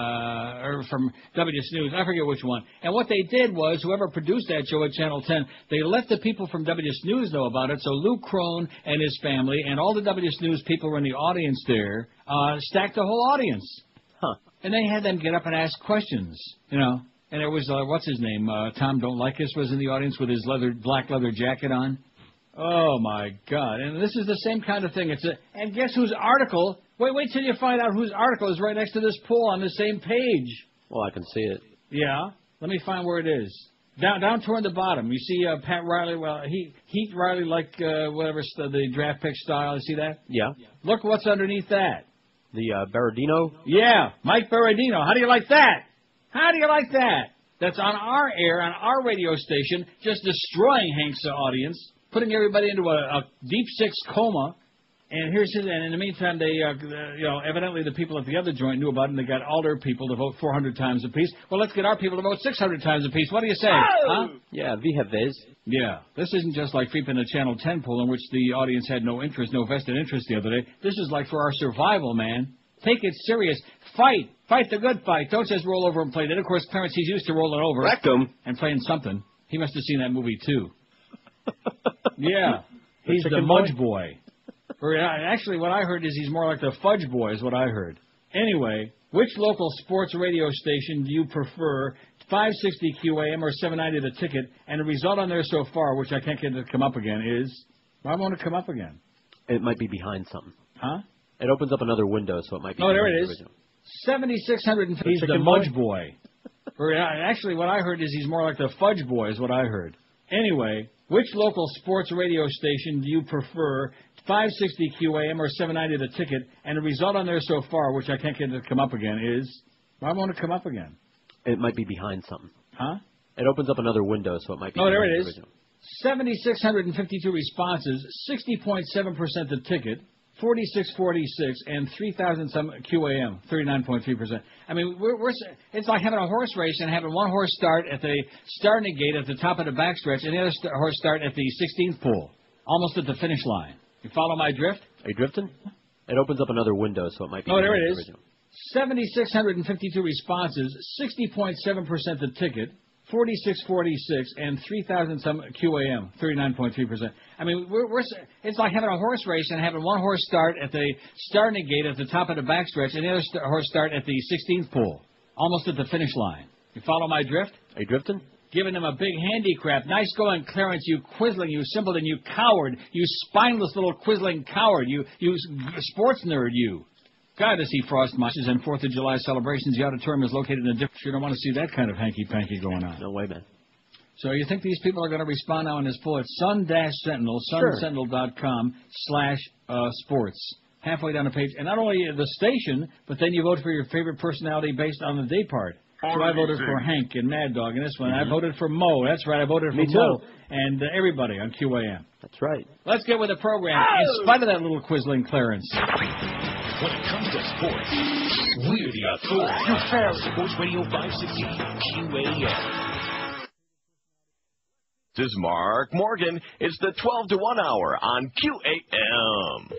uh, or from W Snooze. I forget which one. And what they did was whoever produced that show at Channel ten, they let the people from W Snooze know about it. So Lou Crone and his family and all the W Snooze people were in the audience there, uh, stacked the whole audience. Huh. And they had them get up and ask questions, you know. And there was, uh, what's his name, uh, Tom Don't Like Us was in the audience with his leather, black leather jacket on. Oh, my God. And this is the same kind of thing. It's a, and guess whose article, wait, wait till you find out whose article is right next to this poll on the same page. Well, I can see it. Yeah? Let me find where it is. Down, down toward the bottom. You see uh, Pat Riley, well, he, Heat Riley like uh, whatever, st- the draft pick style. You see that? Yeah. Look what's underneath that. The uh, Berardino? Yeah, Mike Berardino. How do you like that? How do you like that? That's on our air, on our radio station, just destroying Hank's audience, putting everybody into a, a deep six coma. And here's his, and in the meantime, they, uh, you know, evidently the people at the other joint knew about it, and they got all their people to vote four hundred times apiece. Well, let's get our people to vote six hundred times apiece. What do you say? Oh! Huh? Yeah, via vez. Yeah. This isn't just like Freep in the Channel ten poll, in which the audience had no interest, no vested interest the other day. This is like for our survival, man. Take it serious. Fight. Fight the good fight. Don't just roll over and play. Then, of course, Clarence, he's used to rolling over. Rectum. And playing something. He must have seen that movie, too. Yeah. He's the chicken Mudge Boy. Or, uh, actually, what I heard is he's more like the Fudge Boy, is what I heard. Anyway, which local sports radio station do you prefer, five sixty Q A M or seven ninety The Ticket? And the result on there so far, which I can't get it to come up again, is... Why won't it come up again? It might be behind something. Huh? It opens up another window, so it might be. Oh, there behind it the is. original. seventy-six hundred fifty. He's the Chicken Mudge Boy? Boy. Or, uh, actually, what I heard is he's more like the Fudge Boy, is what I heard. Anyway, which local sports radio station do you prefer, five sixty Q A M or seven ninety The Ticket? And the result on there so far, which I can't get it to come up again, is... Why won't it come up again? It might be behind something. Huh? It opens up another window, so it might be. Oh, there behind it the is. original. seventy-six hundred fifty-two responses, sixty point seven percent The Ticket, forty-six forty-six, and three thousand some Q A M, thirty-nine point three percent. I mean, we're, we're it's like having a horse race and having one horse start at the starting gate at the top of the backstretch and the other st- horse start at the sixteenth pole, almost at the finish line. You follow my drift? Are you drifting? It opens up another window, so it might be. Oh, there behind it the is. original. seventy-six hundred fifty-two responses, sixty point seven percent The Ticket, forty-six forty-six, and three thousand some Q A M, thirty-nine point three percent. I mean, we're, we're it's like having a horse race and having one horse start at the starting gate at the top of the backstretch and the other st- horse start at the sixteenth pole, almost at the finish line. You follow my drift? Are you drifting? Giving him a big handicap. Nice going, Clarence, you quizzling, you simpleton, you coward, you spineless little quizzling coward, you, you sports nerd, you. God, to see frost marches and fourth of July celebrations. The auditorium is located in a different... You don't want to see that kind of hanky-panky going on. No way, man. So you think these people are going to respond now in this poll? It's sun-sentinel, Sure. sun sentinel dot com slash sports. Halfway down the page. And not only the station, but then you vote for your favorite personality based on the day part. So I voted for Hank and Mad Dog in this one. Mm-hmm. I voted for Mo. That's right, I voted for Me too. Mo. And uh, everybody on Q A M. That's right. Let's get with the program, in spite of that little quizzling Clarence. When it comes to sports, we're the authority. You failed. Sports Radio five sixty Q A M. This is Mark Morgan. It's the twelve to one hour on Q A M.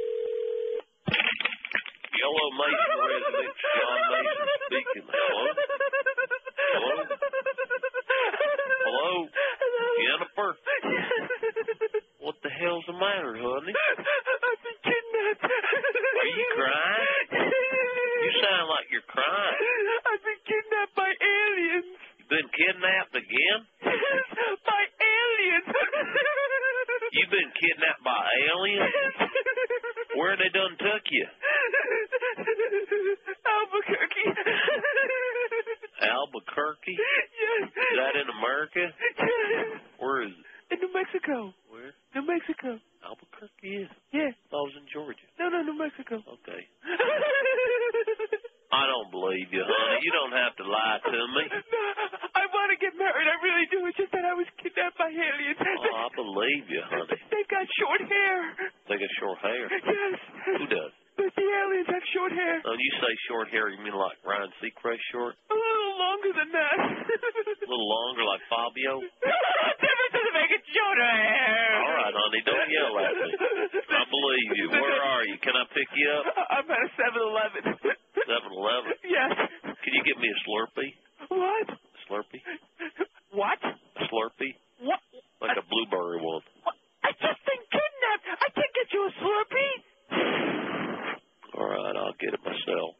Yellow Mason resident John Mason speaking. Hello? Hello? Hello? Jennifer? What the hell's the matter, honey? I've been kidnapped. Are you crying? You sound like you're crying. I've been kidnapped by aliens. You been kidnapped again? By aliens. You've been kidnapped by aliens? Where they done took you? Albuquerque. Albuquerque? Yes. Is that in America? Yes. Where is it? In New Mexico. Where? New Mexico. Albuquerque is? Yeah. I was in Georgia. No, no, New Mexico. Okay. I don't believe you, honey. You don't have to lie to me. No, I want to get married. I really do. It's just that I was kidnapped by aliens. Oh, I believe you, honey. They've got short hair. They got short hair? Yes. Who does? But the aliens have short hair. When you say short hair, you mean like Ryan Seacrest short? A little longer than that. A little longer, like Fabio? That doesn't make it shorter hair. All right, honey, don't yell at me. I believe you. Where are you? Can I pick you up? I'm at a seven eleven. seven eleven? Yes. Can you get me a Slurpee? What? A Slurpee? What? A Slurpee? What? Like a blueberry one. What? I just been kidnapped. I can't get you a Slurpee. All right, I'll get it myself.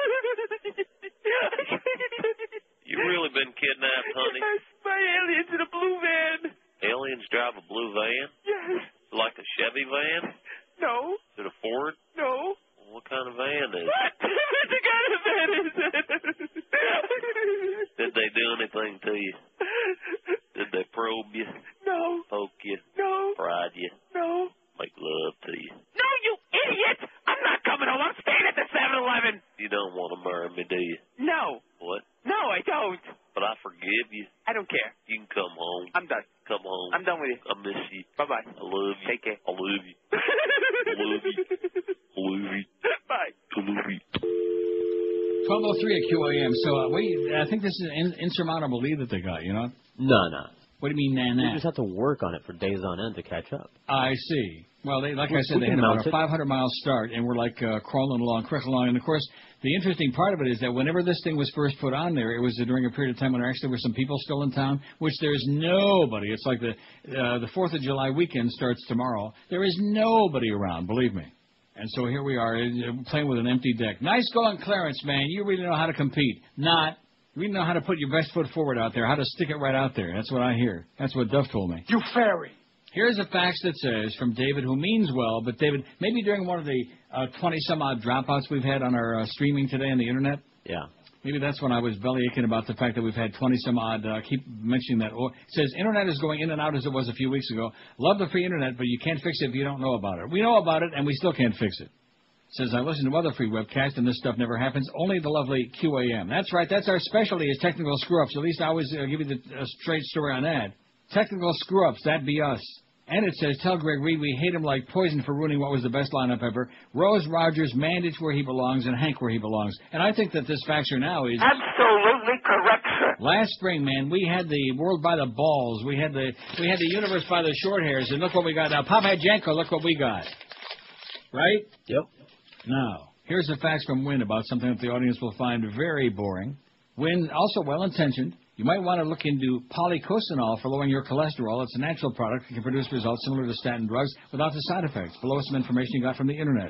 You really been kidnapped, honey? Yes, by aliens in a blue van. Aliens drive a blue van? Yes. Like a Chevy van? No. Is it a Ford? No. What kind of van is it? What? What kind of van is it? Did they do anything to you? Did they probe you? No. Poke you? No. Prod you? No. Make love to you? No, you idiot! I'm not coming home. I'm staying at the seven eleven. You don't want to marry me, do you? No. What? No, I oh three at Q A M. So uh, we, I think this is an in, insurmountable lead that they got, you know? No, no. What do you mean, nah, nah? You just have to work on it for days on end to catch up. I see. Well, they, like We- I said, we they can had about mount a it. five hundred mile start, and we're like uh, crawling along, crawling along. And of course, the interesting part of it is that whenever this thing was first put on there, it was during a period of time when there actually were some people still in town, which there's nobody. It's like the uh, the Fourth of July weekend starts tomorrow. There is nobody around, believe me. And so here we are, uh, playing with an empty deck. Nice going, Clarence, man. You really know how to compete. Not. You really know how to put your best foot forward out there, how to stick it right out there. That's what I hear. That's what Duff told me. You fairy. Here's a fax that says, from David, who means well, but David, maybe during one of the uh, twenty-some-odd dropouts we've had on our uh, streaming today on the Internet, Yeah. maybe that's when I was belly aching about the fact that we've had twenty-some-odd, uh, keep mentioning that. Or, it says, Internet is going in and out as it was a few weeks ago. Love the free Internet, but you can't fix it if you don't know about it. We know about it, and we still can't fix it. Says, I listen to other free webcasts, and this stuff never happens. Only the lovely Q A M. That's right. That's our specialty is technical screw-ups. At least I always uh, give you the uh, straight story on that. Technical screw-ups. That be us. And it says, tell Greg Reed we hate him like poison for ruining what was the best lineup ever. Rose, Rogers, Mandich where he belongs, and Hank where he belongs. And I think that this factor now is Absolutely correct, sir. last spring, man, we had the world by the balls. We had the we had the universe by the short hairs. And look what we got now. Pop Janko, look what we got. Right? Yep. Now, here's a fax from Wynn about something that the audience will find very boring. Wynn, also well-intentioned. You might want to look into polycosanol for lowering your cholesterol. It's a natural product that can produce results similar to statin drugs without the side effects. Below some information you got from the internets.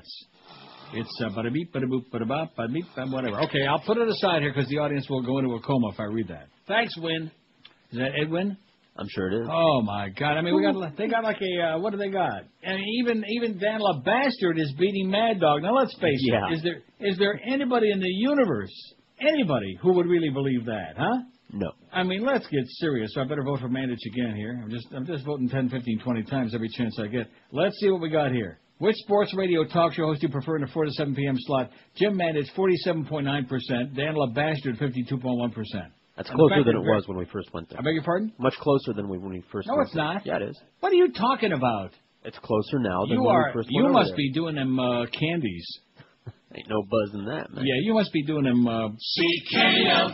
It's uh, bada-beep, bada-boop, bada-bop, bada-beep, bada- whatever. Okay, I'll put it aside here because the audience will go into a coma if I read that. Thanks, Wynn. Is that Edwin? I'm sure it is. Oh my God! I mean, we got they got like a uh, what do they got? I mean, even even Dan LaBastard is beating Mad Dog. Now let's face Yeah. it. Is there is there anybody in the universe, anybody who would really believe that, huh? No. I mean, let's get serious. So I better vote for Mandich again here. I'm just I'm just voting ten, fifteen, twenty times every chance I get. Let's see what we got here. Which sports radio talk show host do you prefer in the four to seven p.m. slot? Jim Mandich, forty-seven point nine percent. Dan LaBastard, fifty-two point one percent. That's And the closer fact than that it we're- was when we first went there. I beg your pardon? Much closer than we when we first No, went it's there. not. Yeah, it is. What are you talking about? It's closer now than You when are. we first You went over must there. be doing them uh, candies. Ain't no buzz in that, man. Yeah, you must be doing them. Uh, C K L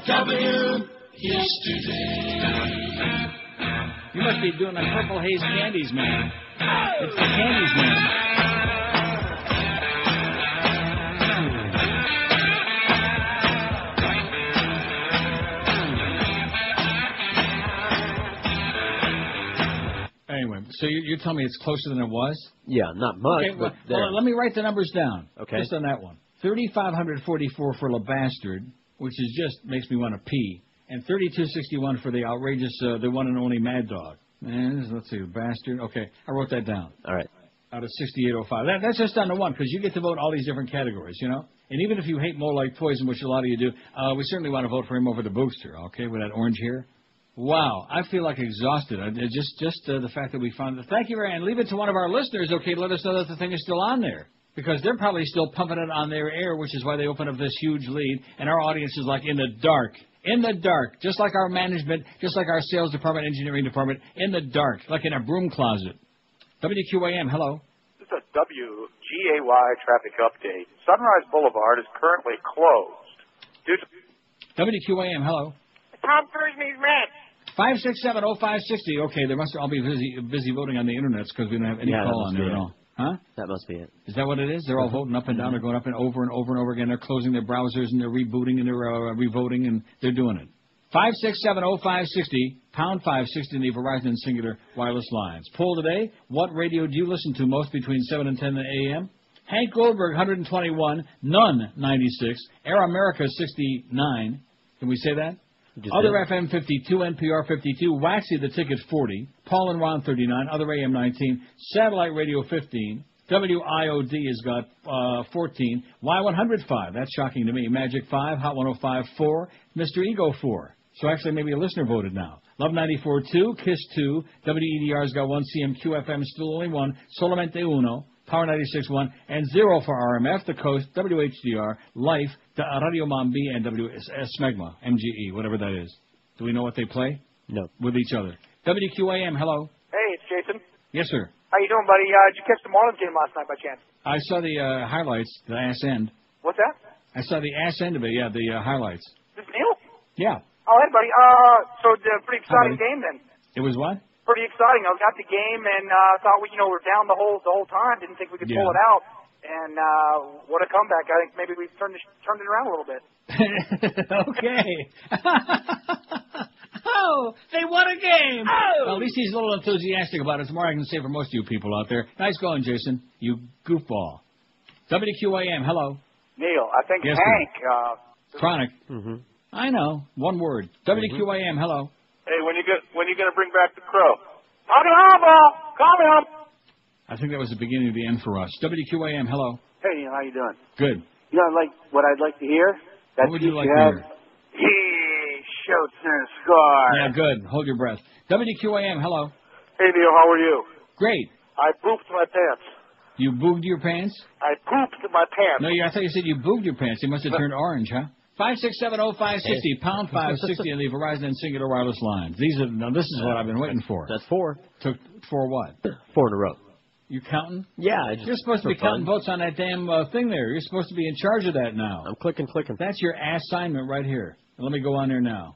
W yesterday. you must be doing them Purple Haze candies, man. It's the candies, man. Anyway, so you, you're telling me it's closer than it was? Yeah, not much, Okay, well, but there. well, let me write the numbers down. Okay. Just on that one. thirty-five forty-four for LaBastard, which is just makes me want to pee, and thirty-two sixty-one for the outrageous, uh, the one and only Mad Dog. Man, let's see, Bastard. Okay, I wrote that down. All right. Out of sixty-eight oh five. That, that's just on the one, because you get to vote all these different categories, you know? And even if you hate Mo like poison, which a lot of you do, uh, we certainly want to vote for him over the booster, okay, with that orange hair. Wow, I feel like exhausted. I, I just just uh, the fact that we found it. Thank you, Ray. And leave it to one of our listeners, okay, to let us know that the thing is still on there. Because they're probably still pumping it on their air, which is why they open up this huge lead. And our audience is like in the dark. In the dark. Just like our management, just like our sales department, engineering department. In the dark. Like in a broom closet. W Q A M, hello. This is a W G A Y traffic update. Sunrise Boulevard is currently closed. Due to W Q A M, hello. Tom Cruise needs rent. five six seven oh five six oh. Okay, they must all be busy busy voting on the internet because we don't have any Yeah, that call must on there be at it. all. Huh? That must be it. Is that what it is? They're all voting up and down. They're going up and over and over and over again. They're closing their browsers and they're rebooting and they're uh, revoting and they're doing it. five six seven oh five six oh, pound five sixty in the Verizon and Singular wireless lines. Poll today, what radio do you listen to most between seven and ten a m? Hank Goldberg, one hundred twenty-one. None, ninety-six. Air America, sixty-nine. Can we say that? Just Other did. F M, fifty-two. N P R, fifty-two. Waxy, the ticket, forty. Paul and Ron, thirty-nine. Other A M, nineteen. Satellite radio, fifteen. W I O D has got uh, fourteen. Y one hundred, five. That's shocking to me. Magic, five. Hot one oh five, four. Mister Ego, four. So actually maybe a listener voted now. Love ninety-four, two. Kiss, two. W E D R's got one. C M Q F M, still only one. Solamente uno. Power ninety-six point one. And zero for R M F, The Coast, W H D R, Life, the Radio Mambi, and W S Smegma, M G E, whatever that is. Do we know what they play? No. With each other. W Q A M, hello. Hey, it's Jason. Yes, sir. How you doing, buddy? Uh, did you catch the Marlins game last night by chance? I saw the uh, highlights, the ass end. What's that? I saw the ass end of it, yeah, the uh, highlights. This is Neil? Yeah. Oh, hey, buddy. Uh, so, uh, pretty Hi, exciting buddy. game then. It was what? Pretty exciting. I was at the game and uh, thought we, you know, we're down the whole the whole time. Didn't think we could Yeah. pull it out. And uh, what a comeback! I think maybe we've turned it, turned it around a little bit. Okay. Oh, they won a game. Oh. Well, at least he's a little enthusiastic about it. It's more I can say for most of you people out there. Nice going, Jason. You goofball. W Q A M, hello. Neil, I think Yes, Hank. Uh, Chronic. Mm-hmm. I know. One word. W Q A M, hello. hey, when you get when you gonna bring back the crow? Call me home, ball. Call me home. I think that was the beginning of the end for us. W Q A M, hello. Hey, Neil, how you doing? Good. You know, like what I'd like to hear. That What would you piece like to had, hear? He shoots and scores. Yeah, good. Hold your breath. W Q A M, hello. Hey, Neil, how are you? Great. I pooped my pants. You booged your pants? I pooped my pants. No, you, I thought you said you booged your pants. They must have turned orange, huh? Five six seven oh five sixty pound five sixty on the Verizon and Singular wireless lines. These are now. This is what I've been waiting for. That's four. Took for what? Four in a row. You counting? Yeah, I just You're supposed to for be counting fun. votes on that damn uh, thing there. You're supposed to be in charge of that now. I'm clicking, clicking. That's your assignment right here. Let me go on there now.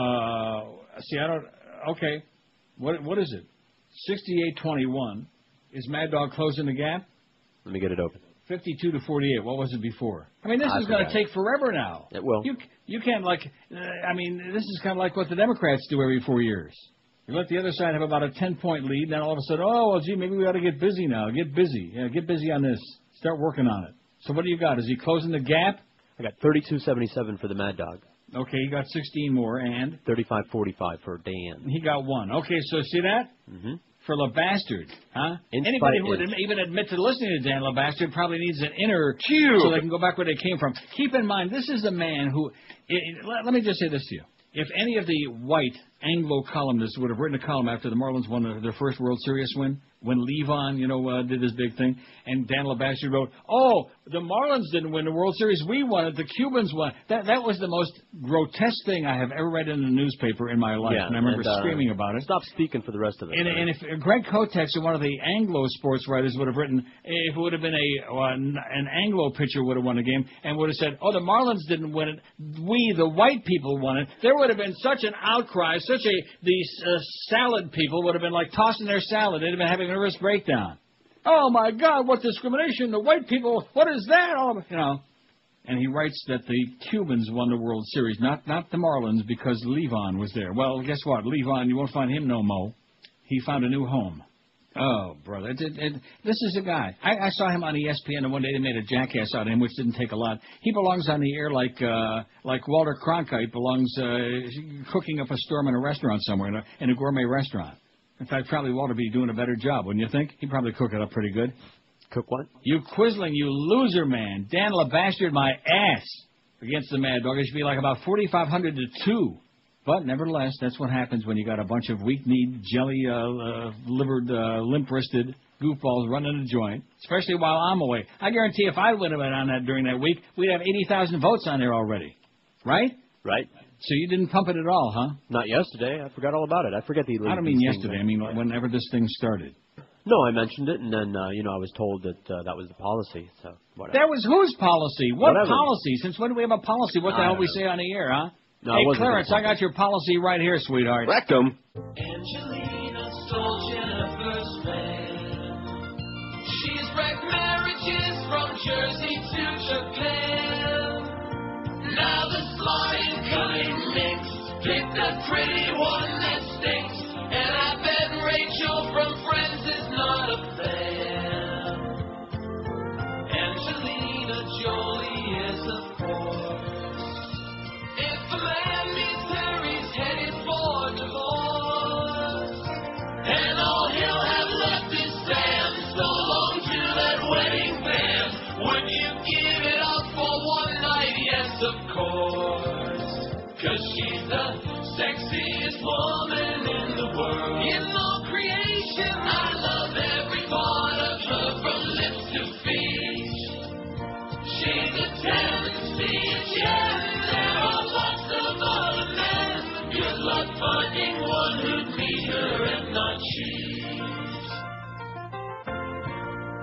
Uh, see, I don't. Okay, what what is it? Sixty-eight twenty-one. Is Mad Dog closing the gap? Let me get it open. Fifty-two to forty-eight. What was it before? I mean, this I is going to forgot. take forever now. It will. You you can't like. Uh, I mean, this is kind of like what the Democrats do every four years. You let the other side have about a ten-point lead, then all of a sudden, oh well, gee, maybe we ought to get busy now. Get busy. Yeah, get busy on this. Start working on it. So what do you got? Is he closing the gap? I got thirty-two seventy-seven for the Mad Dog. Okay, he got sixteen more, and thirty-five forty-five for Dan. he got one. Okay, so see that? Mm-hmm. For LeBastard, huh? Inch Anybody by who would inch. even admit to listening to Dan LeBastard probably needs an inner cue so they can go back where they came from. Keep in mind, this is a man who. i i let, let me just say this to you. If any of the white Anglo columnists would have written a column after the Marlins won their, their first World Series win, when Levon, you know, uh, did his big thing, and Dan LeBastard wrote, "Oh, the Marlins didn't win the World Series, we won it. The Cubans won." That that was the most grotesque thing I have ever read in a newspaper in my life, Yeah, and I remember and, uh, screaming about it. Stop speaking for the rest of it. And, and if Greg Kotex or one of the Anglo sports writers would have written, if it would have been a uh, an Anglo pitcher would have won the game and would have said, "Oh, the Marlins didn't win it, we the white people won it," there would have been such an outcry, such a these uh, salad people would have been like tossing their salad. They'd have been having a nervous breakdown. Oh my God, what discrimination! The white people, what is that? Oh, you know. And he writes that the Cubans won the World Series, not not the Marlins, because Levon was there. Well, guess what? Levon, you won't find him no mo. He found a new home. Oh, brother, it, it, it, this is a guy. I, I saw him on E S P N, and one day they made a jackass out of him, which didn't take a lot. He belongs on the air like uh, like Walter Cronkite belongs uh, cooking up a storm in a restaurant somewhere, in a, in a gourmet restaurant. In fact, probably Walter be doing a better job, wouldn't you think? He'd probably cook it up pretty good. Cook what? You Quisling, you loser, man. Dan LeBastard, my ass, against the Mad Dog. It should be like about forty-five hundred to two. But nevertheless, that's what happens when you got a bunch of weak-kneed, jelly-livered, uh, uh, limp-wristed goofballs running the joint, especially while I'm away. I guarantee if I would have been on that during that week, we'd have eighty thousand votes on there already. Right? Right. So you didn't pump it at all, huh? Not yesterday. I forgot all about it. I forget the. I don't mean yesterday. I mean whenever this thing started. No, I mentioned it, and then uh, you know I was told that uh, that was the policy. So whatever. That was whose policy? What Whatever. policy? Since when do we have a policy? What the I hell don't we know. say on the air, huh? No, it hey, wasn't Clarence, gonna I got your policy right here, sweetheart. Rectum. Angelina stole Jennifer's man. She's wrecked marriages from Jersey to Japan. Now the smart and cunning mix picked a pretty one that stinks. And I bet Rachel from Friends is not a fan. Angelina Jolie is a force. If a man meets her, he's headed for divorce. And all he'll have left is Sam. So long to that wedding band. Would you give it up for one night? Yes, of course. 'Cause she's the sexiest woman in the world. In all creation, I love every part of her from lips to feet. She's a tendency, yeah. There are lots of other men. Good luck finding one who'd meet her and not cheat.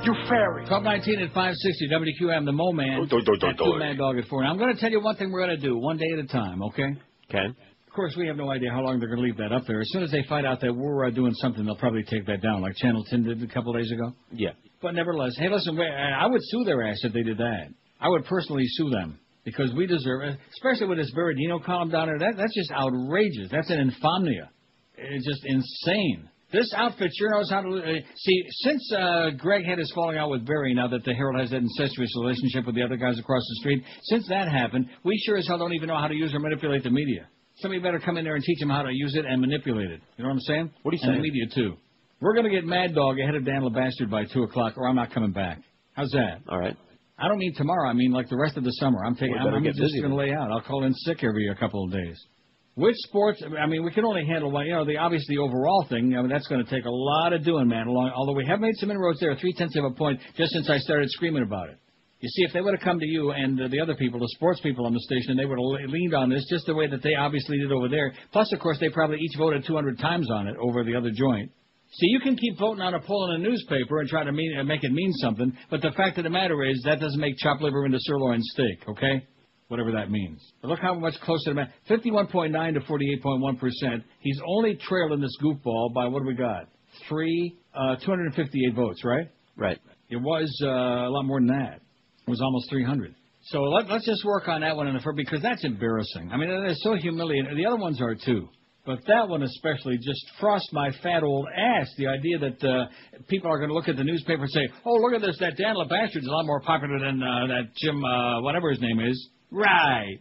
You fairy. twelve nineteen at five sixty W Q M, the Mo Man. Do, do, do, At do. two Mad Dog at four. Now, I'm going to tell you one thing we're going to do, one day at a time, okay? Okay. Of course, we have no idea how long they're going to leave that up there. As soon as they find out that we're uh, doing something, they'll probably take that down, like Channel ten did a couple days ago. Yeah. But nevertheless, hey, listen, we- I would sue their ass if they did that. I would personally sue them because we deserve it, especially with this Berardino column down there. That, that's just outrageous. That's an infamia. It's just insane. This outfit sure knows how to... Uh, see, since uh, Greg had his falling out with Barry, now that the Herald has that incestuous relationship with the other guys across the street, since that happened, we sure as hell don't even know how to use or manipulate the media. Somebody better come in there and teach them how to use it and manipulate it. You know what I'm saying? What are you and saying? the media, too. We're going to get Mad Dog ahead of Dan LeBastard by two o'clock, or I'm not coming back. How's that? All right. I don't mean tomorrow. I mean like the rest of the summer. I'm taking. We I'm, better I'm get just busy going to then. lay out. I'll call in sick every a couple of days. Which sports? I mean, we can only handle one. You know, the obvious the overall thing. I mean, that's going to take a lot of doing, man. Along, although we have made some inroads there, three tenths of a point just since I started screaming about it. You see, if they would have come to you and uh, the other people, the sports people on the station, and they would have leaned on this just the way that they obviously did over there. Plus, of course, they probably each voted two hundred times on it over the other joint. See, you can keep voting on a poll in a newspaper and try to mean, uh, make it mean something, but the fact of the matter is that doesn't make chopped liver into sirloin steak, okay? Whatever that means. But look how much closer to that. fifty-one point nine to forty-eight point one percent. He's only trailed in this goofball by, what do we got? Three, uh, two hundred fifty-eight votes, right? Right. It was uh, a lot more than that. It was almost three hundred. So let, let's just work on that one in the first, because that's embarrassing. I mean, it's so humiliating. The other ones are too. But that one especially just frost my fat old ass. The idea that uh, people are going to look at the newspaper and say, oh, look at this, that Dan LeBastard's a lot more popular than uh, that Jim, uh, whatever his name is. Right.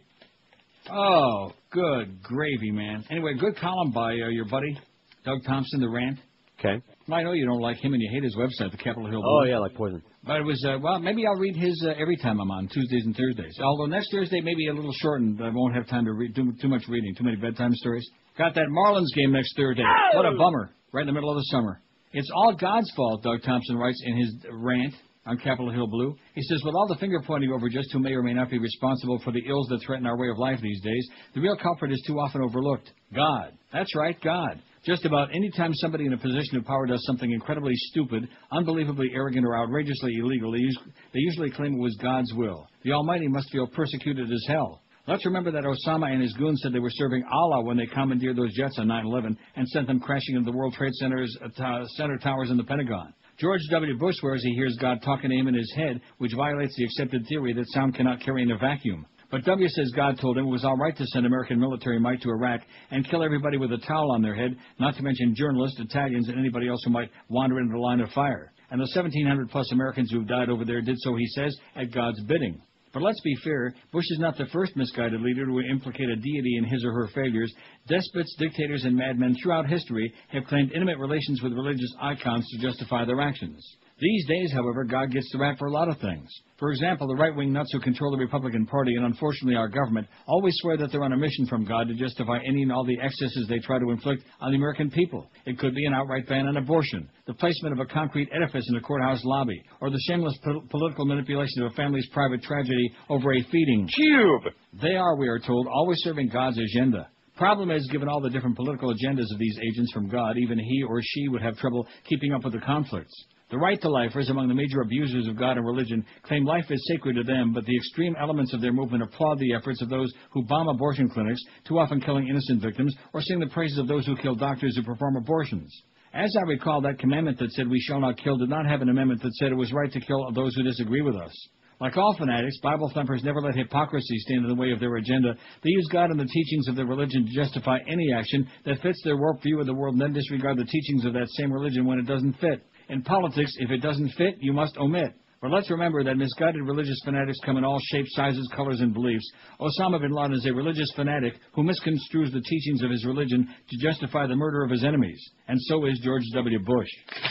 Oh, good gravy, man. Anyway, good column by uh, your buddy, Doug Thompson, The Rant. Okay. I know you don't like him and you hate his website, the Capitol Hill Blue. Oh, yeah, like poison. But it was, uh, well, maybe I'll read his uh, every time I'm on, Tuesdays and Thursdays. Although next Thursday may be a little shortened. I won't have time to read too, too much reading, too many bedtime stories. Got that Marlins game next Thursday. Oh! What a bummer. Right in the middle of the summer. It's all God's fault, Doug Thompson writes in his rant on Capitol Hill Blue. He says, with all the finger-pointing over just who may or may not be responsible for the ills that threaten our way of life these days, the real culprit is too often overlooked. God. That's right, God. Just about any time somebody in a position of power does something incredibly stupid, unbelievably arrogant, or outrageously illegal, they, us- they usually claim it was God's will. The Almighty must feel persecuted as hell. Let's remember that Osama and his goons said they were serving Allah when they commandeered those jets on nine eleven and sent them crashing into the World Trade Center's, uh, t- Center towers in the Pentagon. George W. Bush swears he hears God talking to him in his head, which violates the accepted theory that sound cannot carry in a vacuum. But W says God told him it was all right to send American military might to Iraq and kill everybody with a towel on their head, not to mention journalists, Italians, and anybody else who might wander into the line of fire. And the seventeen hundred plus Americans who died over there did so, he says, at God's bidding. But let's be fair, Bush is not the first misguided leader to implicate a deity in his or her failures. Despots, dictators, and madmen throughout history have claimed intimate relations with religious icons to justify their actions. These days, however, God gets the rap for a lot of things. For example, the right-wing nuts who control the Republican Party and, unfortunately, our government always swear that they're on a mission from God to justify any and all the excesses they try to inflict on the American people. It could be an outright ban on abortion, the placement of a concrete edifice in a courthouse lobby, or the shameless po- political manipulation of a family's private tragedy over a feeding tube. They are, we are told, always serving God's agenda. Problem is, given all the different political agendas of these agents from God, even he or she would have trouble keeping up with the conflicts. The right to lifers, among the major abusers of God and religion, claim life is sacred to them, but the extreme elements of their movement applaud the efforts of those who bomb abortion clinics, too often killing innocent victims, or sing the praises of those who kill doctors who perform abortions. As I recall, that commandment that said we shall not kill did not have an amendment that said it was right to kill those who disagree with us. Like all fanatics, Bible thumpers never let hypocrisy stand in the way of their agenda. They use God and the teachings of their religion to justify any action that fits their warped view of the world and then disregard the teachings of that same religion when it doesn't fit. In politics, if it doesn't fit, you must omit. But let's remember that misguided religious fanatics come in all shapes, sizes, colors, and beliefs. Osama bin Laden is a religious fanatic who misconstrues the teachings of his religion to justify the murder of his enemies. And so is George W. Bush.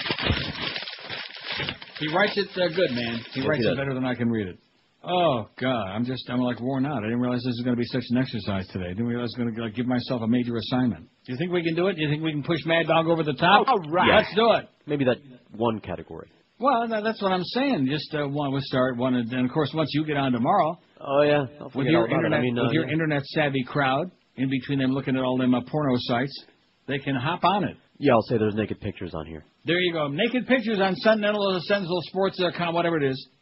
He writes it uh, good, man. He Yes, writes he it does. better than I can read it. Oh, God, I'm just, I'm like worn out. I didn't realize this was going to be such an exercise today. I didn't realize I was going to like, give myself a major assignment. Do you think we can do it? Do you think we can push Mad Dog over the top? All right. Yeah, let's do it. Maybe that one category. Well, tha- that's what I'm saying. Just uh, one, we'll start one, and then, of course, once you get on tomorrow, Oh, yeah. I'll with forget your all about internet, it. I mean, uh, with your yeah. internet-savvy crowd, in between them looking at all them uh, porno sites, they can hop on it. Yeah, I'll say there's naked pictures on here. There you go. Naked pictures on Sentinel or Sentinel Sports dot com, whatever it is.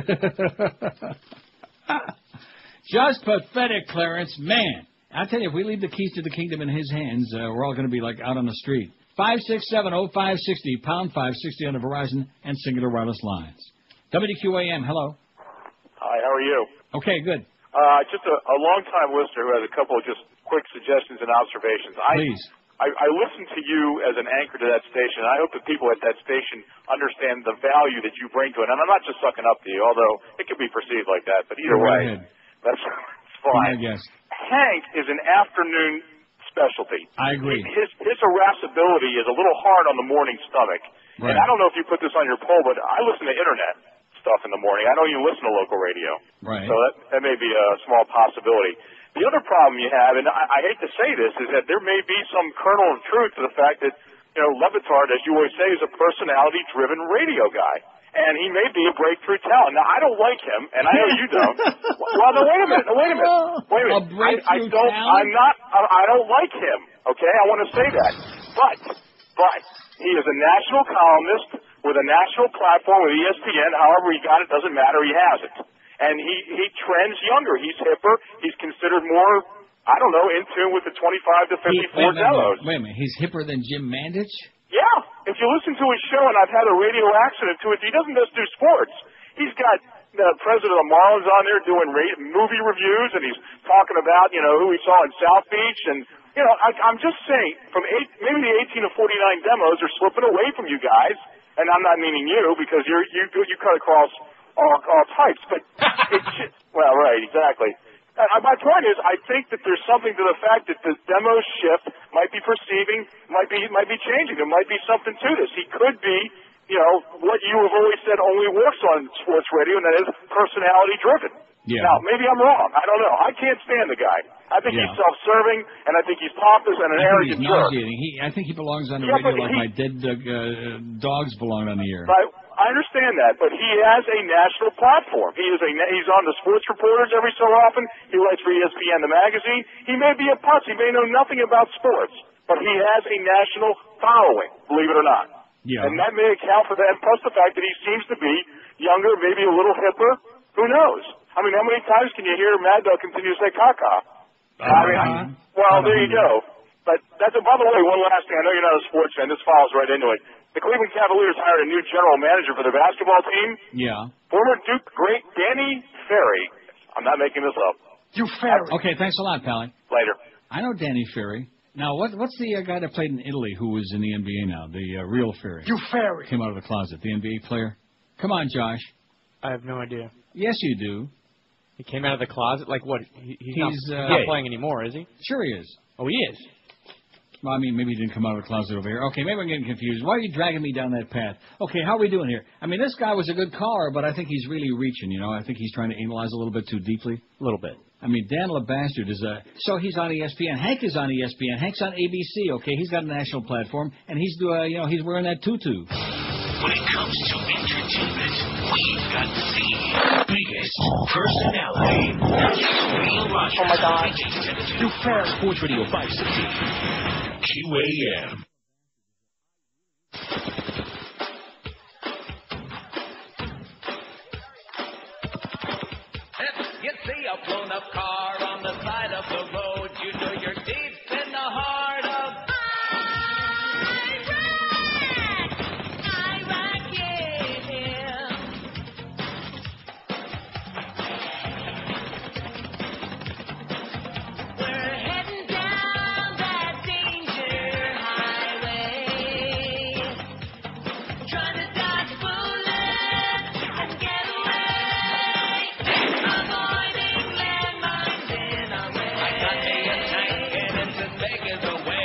Just pathetic, Clarence. Man, I tell you, if we leave the keys to the kingdom in his hands, uh, we're all going to be like out on the street. five six seven oh five six oh, pound five sixty on the Verizon and Singular Wireless lines. W Q A M, hello. Hi, how are you? Okay, good. Uh, just a, a long-time listener who has a couple of just quick suggestions and observations. I, Please. I, I listen to you as an anchor to that station. I hope that people at that station understand the value that you bring to it. And I'm not just sucking up to you, although it can be perceived like that. But either Go way, ahead. that's, that's fine. I guess. Hank is an afternoon specialty. I agree. His, his irascibility is a little hard on the morning stomach. Right. And I don't know if you put this on your poll, but I listen to internet stuff in the morning. I know you listen to local radio. Right. So that, that may be a small possibility. The other problem you have, and I, I hate to say this, is that there may be some kernel of truth to the fact that, you know, Levitard, as you always say, is a personality-driven radio guy. And he may be a breakthrough talent. Now, I don't like him, and I know you don't. Well, no, wait a minute. No, wait a minute. Wait a minute. A breakthrough I, I don't, talent? I'm not, I, I don't like him, okay? I want to say that. But, but, he is a national columnist with a national platform with E S P N. However he got it, doesn't matter. He has it. And he, he trends younger. He's hipper. He's considered more, I don't know, in tune with the twenty-five to fifty-four He- wait, wait, demos. wait, wait a minute. He's hipper than Jim Mandich? Yeah. If you listen to his show, and I've had a radio accident to it, he doesn't just do sports. He's got the president of the Marlins on there doing ra- movie reviews, and he's talking about, you know, who he saw in South Beach. And, you know, I, I'm just saying, from eight, maybe the eighteen to forty-nine demos are slipping away from you guys. And I'm not meaning you, because you're, you you cut across all, all types. But, it's, well, right, exactly. Uh, my point is, I think that there's something to the fact that the demo shift might be perceiving, might be might be changing. There might be something to this. He could be, you know, what you have always said only works on sports radio, and that is personality driven. Yeah. Now, maybe I'm wrong. I don't know. I can't stand the guy. I think Yeah. he's self-serving, and I think he's pompous and an I think arrogant he's jerk. nauseating. He, I think he belongs on the Yeah, radio but like he- my dead uh, uh, dogs belong on the air. But I understand that, but he has a national platform. He is a na- he's on the sports reporters every so often. He writes for E S P N, the magazine. He may be a putz. He may know nothing about sports, but he has a national following, believe it or not. Yeah. And that may account for that, plus the fact that he seems to be younger, maybe a little hipper. Who knows? I mean, how many times can you hear Mad Dog continue to say caca? I mean, I, well, there you go. But that's a, by the way, one last thing. I know you're not a sports fan. This follows right into it. The Cleveland Cavaliers hired a new general manager for their basketball team. Yeah. Former Duke great Danny Ferry. I'm not making this up. You Ferry. Okay, thanks a lot, Pally. Later. I know Danny Ferry. Now, what, what's the uh, guy that played in Italy who was in the N B A now? The uh, real Ferry. You Ferry. Came out of the closet. The N B A player. Come on, Josh. I have no idea. Yes, you do. He came out of the closet? Like what? He, he's, not, He's, he's uh, not playing anymore, is he? Sure he is. Oh, he is. Well, I mean, maybe he didn't come out of the closet over here. Okay, maybe I'm getting confused. Why are you dragging me down that path? Okay, how are we doing here? I mean, this guy was a good caller, but I think he's really reaching, you know. I think he's trying to analyze a little bit too deeply. A little bit. I mean, Dan LeBastard is a... So he's on E S P N. Hank is on E S P N. Hank's on A B C, okay? He's got a national platform, and he's, uh, you know, he's wearing that tutu. When it comes to entertainment, we've got the biggest personality. Real Rogers. Oh, my God. You Ferry. Sports Radio five sixty. Q A M. You see a blown up car on the side of the road, you know you're deep in the heart of Iraq, yeah. We're heading down that danger highway, trying to dodge bullets and get away. Avoiding landmines in our way. I got me a tank and it's as big as a whale.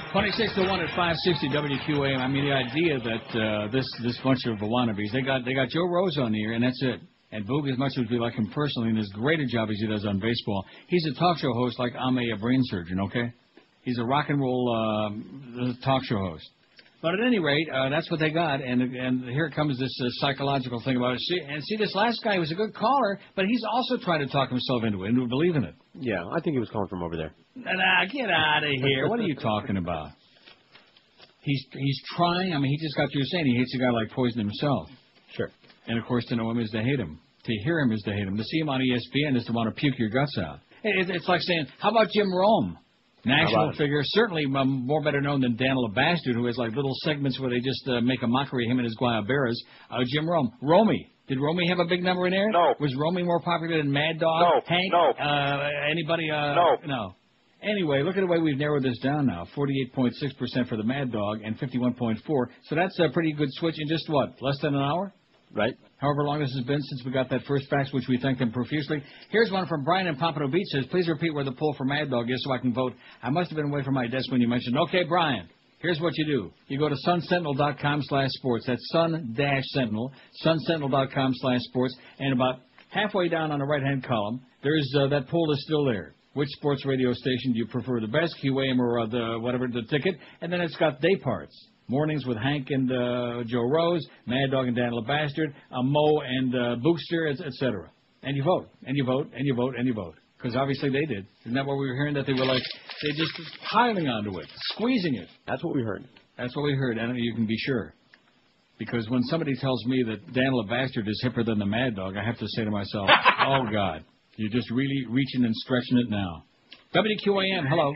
twenty-six to one at five sixty W Q A M. I mean, the idea that uh, this this bunch of wannabes, they got they got Joe Rose on the air, and that's it. And Boog, as much as we like him personally, and as great a job as he does on baseball, he's a talk show host like I'm a, a brain surgeon, okay? He's a rock and roll uh, talk show host. But at any rate, uh, that's what they got, and and here comes this uh, psychological thing about it. See, and see, this last guy was a good caller, but he's also trying to talk himself into it, into believing it. Yeah, I think he was calling from over there. Nah, get out of here. What are you talking about? He's he's trying. I mean, he just got through saying he hates a guy like Poison himself. Sure. And, of course, to know him is to hate him. To hear him is to hate him. To see him on E S P N is to want to puke your guts out. It, it's like saying, how about Jim Rome? National figure, certainly um, more better known than Dan LeBastard, who has like little segments where they just uh, make a mockery of him and his Guayaberas. Uh, Jim Rome. Romy. Did Romy have a big number in there? No. Was Romy more popular than Mad Dog? No. Hank? No. Uh, anybody? Uh, no. No. Anyway, look at the way we've narrowed this down now. forty-eight point six percent for the Mad Dog and fifty-one point four. So that's a pretty good switch in just, what, less than an hour? Right. However long this has been since we got that first fax, which we thank them profusely. Here's one from Brian in Pompano Beach. Says, please repeat where the poll for Mad Dog is so I can vote. I must have been away from my desk when you mentioned. Okay, Brian, here's what you do. You go to sun sentinel dot com slash sports. That's sun-sentinel, sun sentinel dot com slash sports. And about halfway down on the right-hand column, there's uh, that poll is still there. Which sports radio station do you prefer the best, Q A M or uh, the whatever, the ticket? And then it's got day parts. Mornings with Hank and uh, Joe Rose, Mad Dog and Dan LeBastard, uh, Mo and uh, Bookster, et cetera. And you vote, and you vote, and you vote, and you vote. Because obviously they did. Isn't that what we were hearing? That they were like, they just piling onto it, squeezing it. That's what we heard. That's what we heard, and you can be sure. Because when somebody tells me that Dan LeBastard is hipper than the Mad Dog, I have to say to myself, oh, God, you're just really reaching and stretching it now. W Q A M, hello.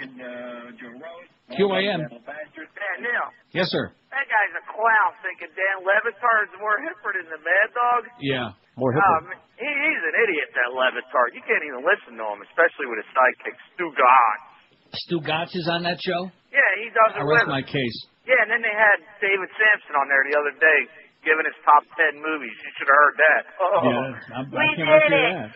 Q A M. Man, Neil. Yes, sir. That guy's a clown thinking Dan Levitard's more hipper than the Mad Dog. Yeah, more hipper. Um, he, he's an idiot, that Levitard. You can't even listen to him, especially with his sidekick, Stu Gotts. Stu Gotts is on that show? Yeah, he does it I with rest him. my case. Yeah, and then they had David Sampson on there the other day giving his top ten movies. You should have heard that. Oh, yeah, I'm, we I can't did hear it. that.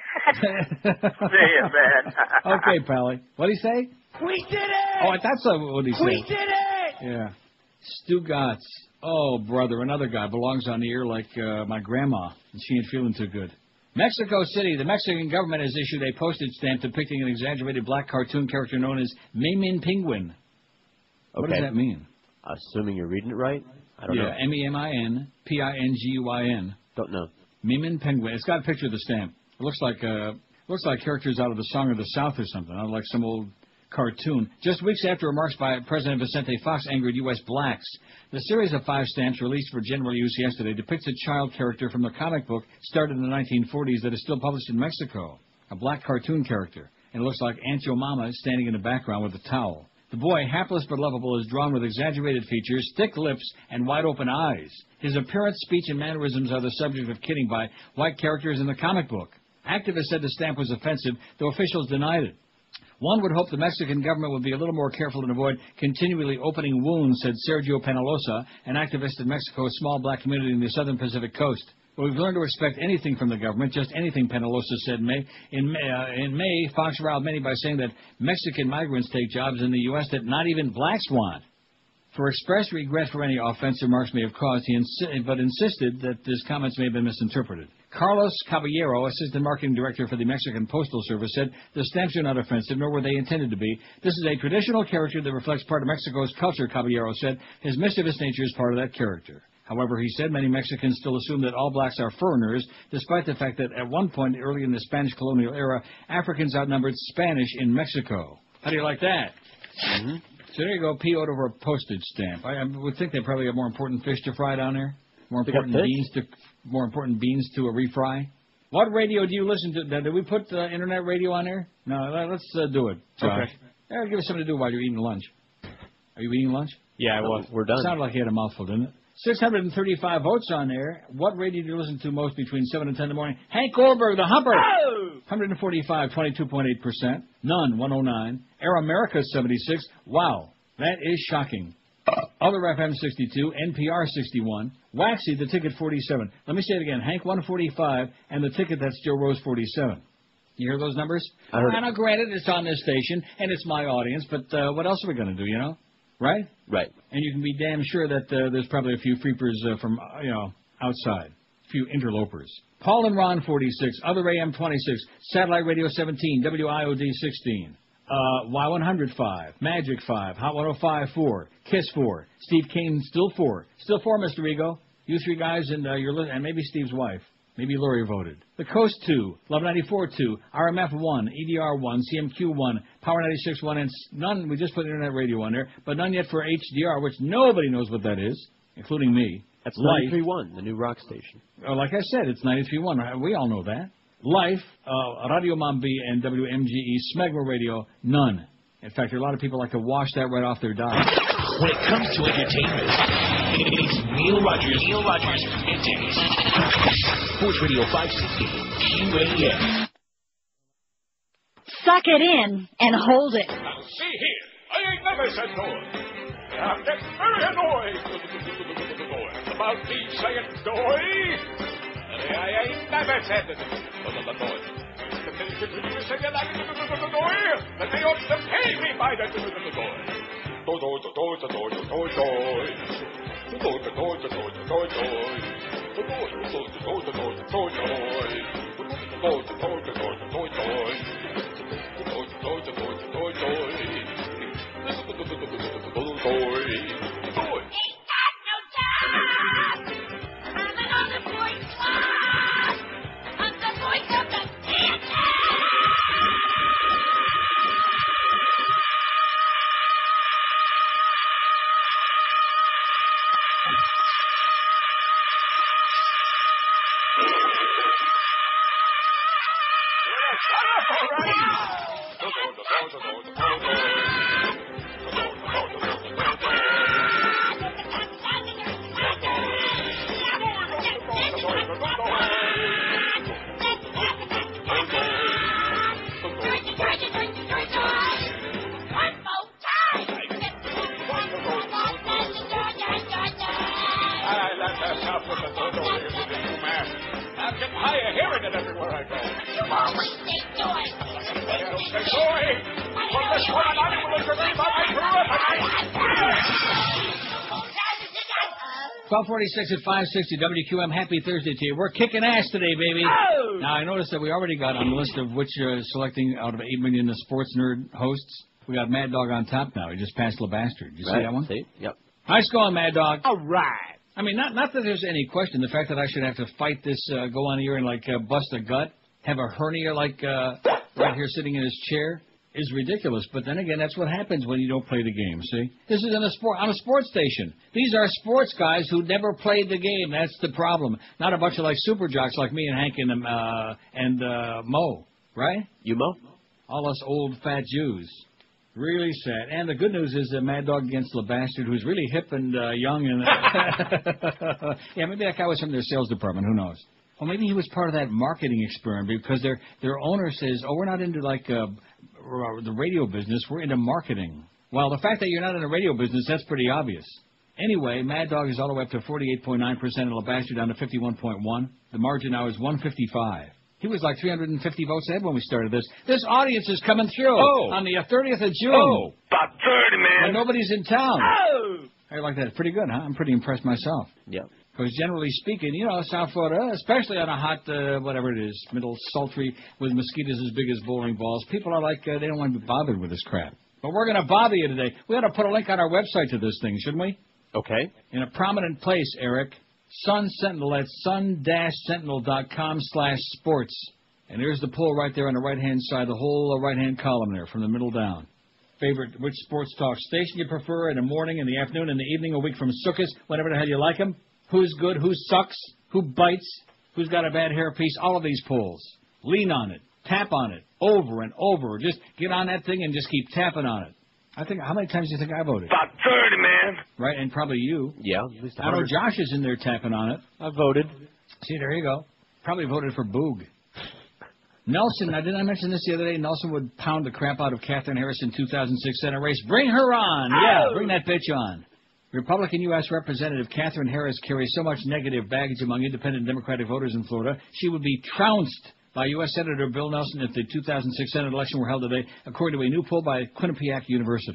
See ya, man. Okay, Pally. What'd he say? We did it! Oh, that's a, what he said. We did it! Yeah. Stu Gotts. Oh, brother, another guy belongs on the air like uh, my grandma, and she ain't feeling too good. Mexico City. The Mexican government has issued a postage stamp depicting an exaggerated black cartoon character known as Memin Penguin. What Okay. does that mean? Assuming you're reading it right? I don't yeah, know. M E M I N P I N G U I N. Don't know. Memin Penguin. It's got a picture of the stamp. It looks like uh, looks like characters out of the Song of the South or something, out of like some old cartoon. Just weeks after remarks by President Vicente Fox angered U S blacks, the series of five stamps released for general use yesterday depicts a child character from the comic book started in the nineteen forties that is still published in Mexico, a black cartoon character, and it looks like Aunt Yo Mama standing in the background with a towel. The boy, hapless but lovable, is drawn with exaggerated features, thick lips, and wide-open eyes. His appearance, speech, and mannerisms are the subject of kidding by white characters in the comic book. Activists said the stamp was offensive, though officials denied it. One would hope the Mexican government would be a little more careful and avoid continually opening wounds, said Sergio Penalosa, an activist in Mexico's small black community in the southern Pacific coast. But we've learned to expect anything from the government, just anything, Penalosa said in May. In May, uh, in May, Fox riled many by saying that Mexican migrants take jobs in the U S that not even blacks want. For express regret for any offensive remarks may have caused, he insi- but insisted that his comments may have been misinterpreted. Carlos Caballero, Assistant Marketing Director for the Mexican Postal Service, said the stamps are not offensive, nor were they intended to be. This is a traditional character that reflects part of Mexico's culture, Caballero said. His mischievous nature is part of that character. However, he said many Mexicans still assume that all blacks are foreigners, despite the fact that at one point early in the Spanish colonial era, Africans outnumbered Spanish in Mexico. How do you like that? Mm-hmm. So there you go, P O'd over a postage stamp. I, I would think they probably have more important fish to fry down there. More They got important fish? beans to more important beans to a refry. What radio do you listen to? Did we put uh, internet radio on there? No, let's uh, do it, Josh. Okay. Yeah, give us something to do while you're eating lunch. Are you eating lunch? Yeah, I was. We're done. Sounded like you had a mouthful, didn't it? six hundred thirty-five votes on there. What radio do you listen to most between seven and ten in the morning? Hank Goldberg, the Humper. one hundred forty-five, twenty-two point eight percent. None, one oh nine. Air America, seventy-six. Wow, that is shocking. Other F M, sixty-two. N P R, sixty-one. Waxy, the ticket, forty-seven. Let me say it again. Hank, one forty-five, and the ticket, that's Joe Rose, forty-seven. You hear those numbers? I heard I know, granted, it's on this station, and it's my audience, but uh, what else are we going to do, you know? right? Right. And you can be damn sure that uh, there's probably a few freepers uh, from, uh, you know, outside. A few interlopers. Paul and Ron forty-six, Other A M twenty-six, Satellite Radio seventeen, W I O D sixteen, uh, Y one hundred five, Magic five, Hot one oh five four, Kiss four, Steve Kane still four, still four, Mister Ego. You three guys and uh, your li- and maybe Steve's wife. Maybe Lori voted. The Coast two, Love ninety-four two, R M F one, E D R one, C M Q one, Power ninety-six one, and none, we just put Internet Radio on there, but none yet for H D R, which nobody knows what that is, including me. That's Life. ninety-three one, the new rock station. Uh, like I said, it's ninety-three one. We all know that. Life, uh, Radio Mambi, and W M G E, Smegma Radio, none. In fact, there are a lot of people like to wash that right off their diet. When it comes to entertainment, it's Neil Rogers, Neil Rogers and Dennis. Sports Radio five sixty, Q A M. Suck it in and hold it. Now, see here, I ain't never said no. I get very annoyed about me saying doy. I ain't never said it. But they ought to pay me by the doy. Doy, doy, doy, doy, doy, doy, doy. Doy, doy, doy, doy, doy, doy, doy. Doy, doy, doy, doy, doy, doy, doy. Doy, doy, doy, doy, doy, doy. Doy, doy, doy, doy, doy. twelve forty-six at five sixty W Q M. Happy Thursday to you. We're kicking ass today, baby. Oh! Now, I noticed that we already got on the list of which uh, selecting out of eight million sports nerd hosts. We got Mad Dog on top now. He just passed LeBastard. Did you Right. see that one? See? Yep. Nice going, Mad Dog. All right. I mean, not not that there's any question. The fact that I should have to fight this, uh, go on here and, like, uh, bust a gut, have a hernia, like, uh, right here sitting in his chair, is ridiculous. But then again, that's what happens when you don't play the game, see? This is in a sport, on a sports station. These are sports guys who never played the game. That's the problem. Not a bunch of, like, super jocks like me and Hank and, uh, and uh, Mo, right? You, Mo? All us old fat Jews. Really sad. And the good news is that Mad Dog against LeBastard, who's really hip and uh, young. and Yeah, maybe that guy was from their sales department. Who knows? Well, maybe he was part of that marketing experiment because their their owner says, oh, we're not into, like, uh, the radio business. We're into marketing. Well, the fact that you're not in the radio business, that's pretty obvious. Anyway, Mad Dog is all the way up to forty-eight point nine percent and LeBastard down to fifty-one point one. The margin now is one fifty-five. He was like three hundred fifty votes ahead when we started this. This audience is coming through Oh. on the thirtieth of June. Oh. About thirty, man. When nobody's in town. Oh. I like that. Pretty good, huh? I'm pretty impressed myself. Yep. Because generally speaking, you know, South Florida, especially on a hot, uh, whatever it is, middle sultry with mosquitoes as big as bowling balls, people are like, uh, they don't want to be bothered with this crap. But we're going to bother you today. We ought to put a link on our website to this thing, shouldn't we? Okay. In a prominent place, Eric. Sun Sentinel at sun-sentinel.com slash sports. And there's the poll right there on the right-hand side, the whole uh, right-hand column there, from the middle down. Favorite, which sports talk station you prefer in the morning, in the afternoon, in the evening, a week from Sukkot, whenever the hell you like them. Who's good, who sucks, who bites, who's got a bad hairpiece, all of these polls. Lean on it, tap on it, over and over. Just get on that thing and just keep tapping on it. I think, how many times do you think I voted? About thirty, man. Right, and probably you. Yeah, at least I know Josh is in there tapping on it. I voted. See, there you go. Probably voted for Boog. Nelson, now didn't I mention this the other day? Nelson would pound the crap out of Katherine Harris in two thousand six Senate race. Bring her on. Yeah, bring that bitch on. Republican U S Representative Katherine Harris carries so much negative baggage among independent Democratic voters in Florida, she would be trounced by U S Senator Bill Nelson if the two thousand six Senate election were held today, according to a new poll by Quinnipiac University.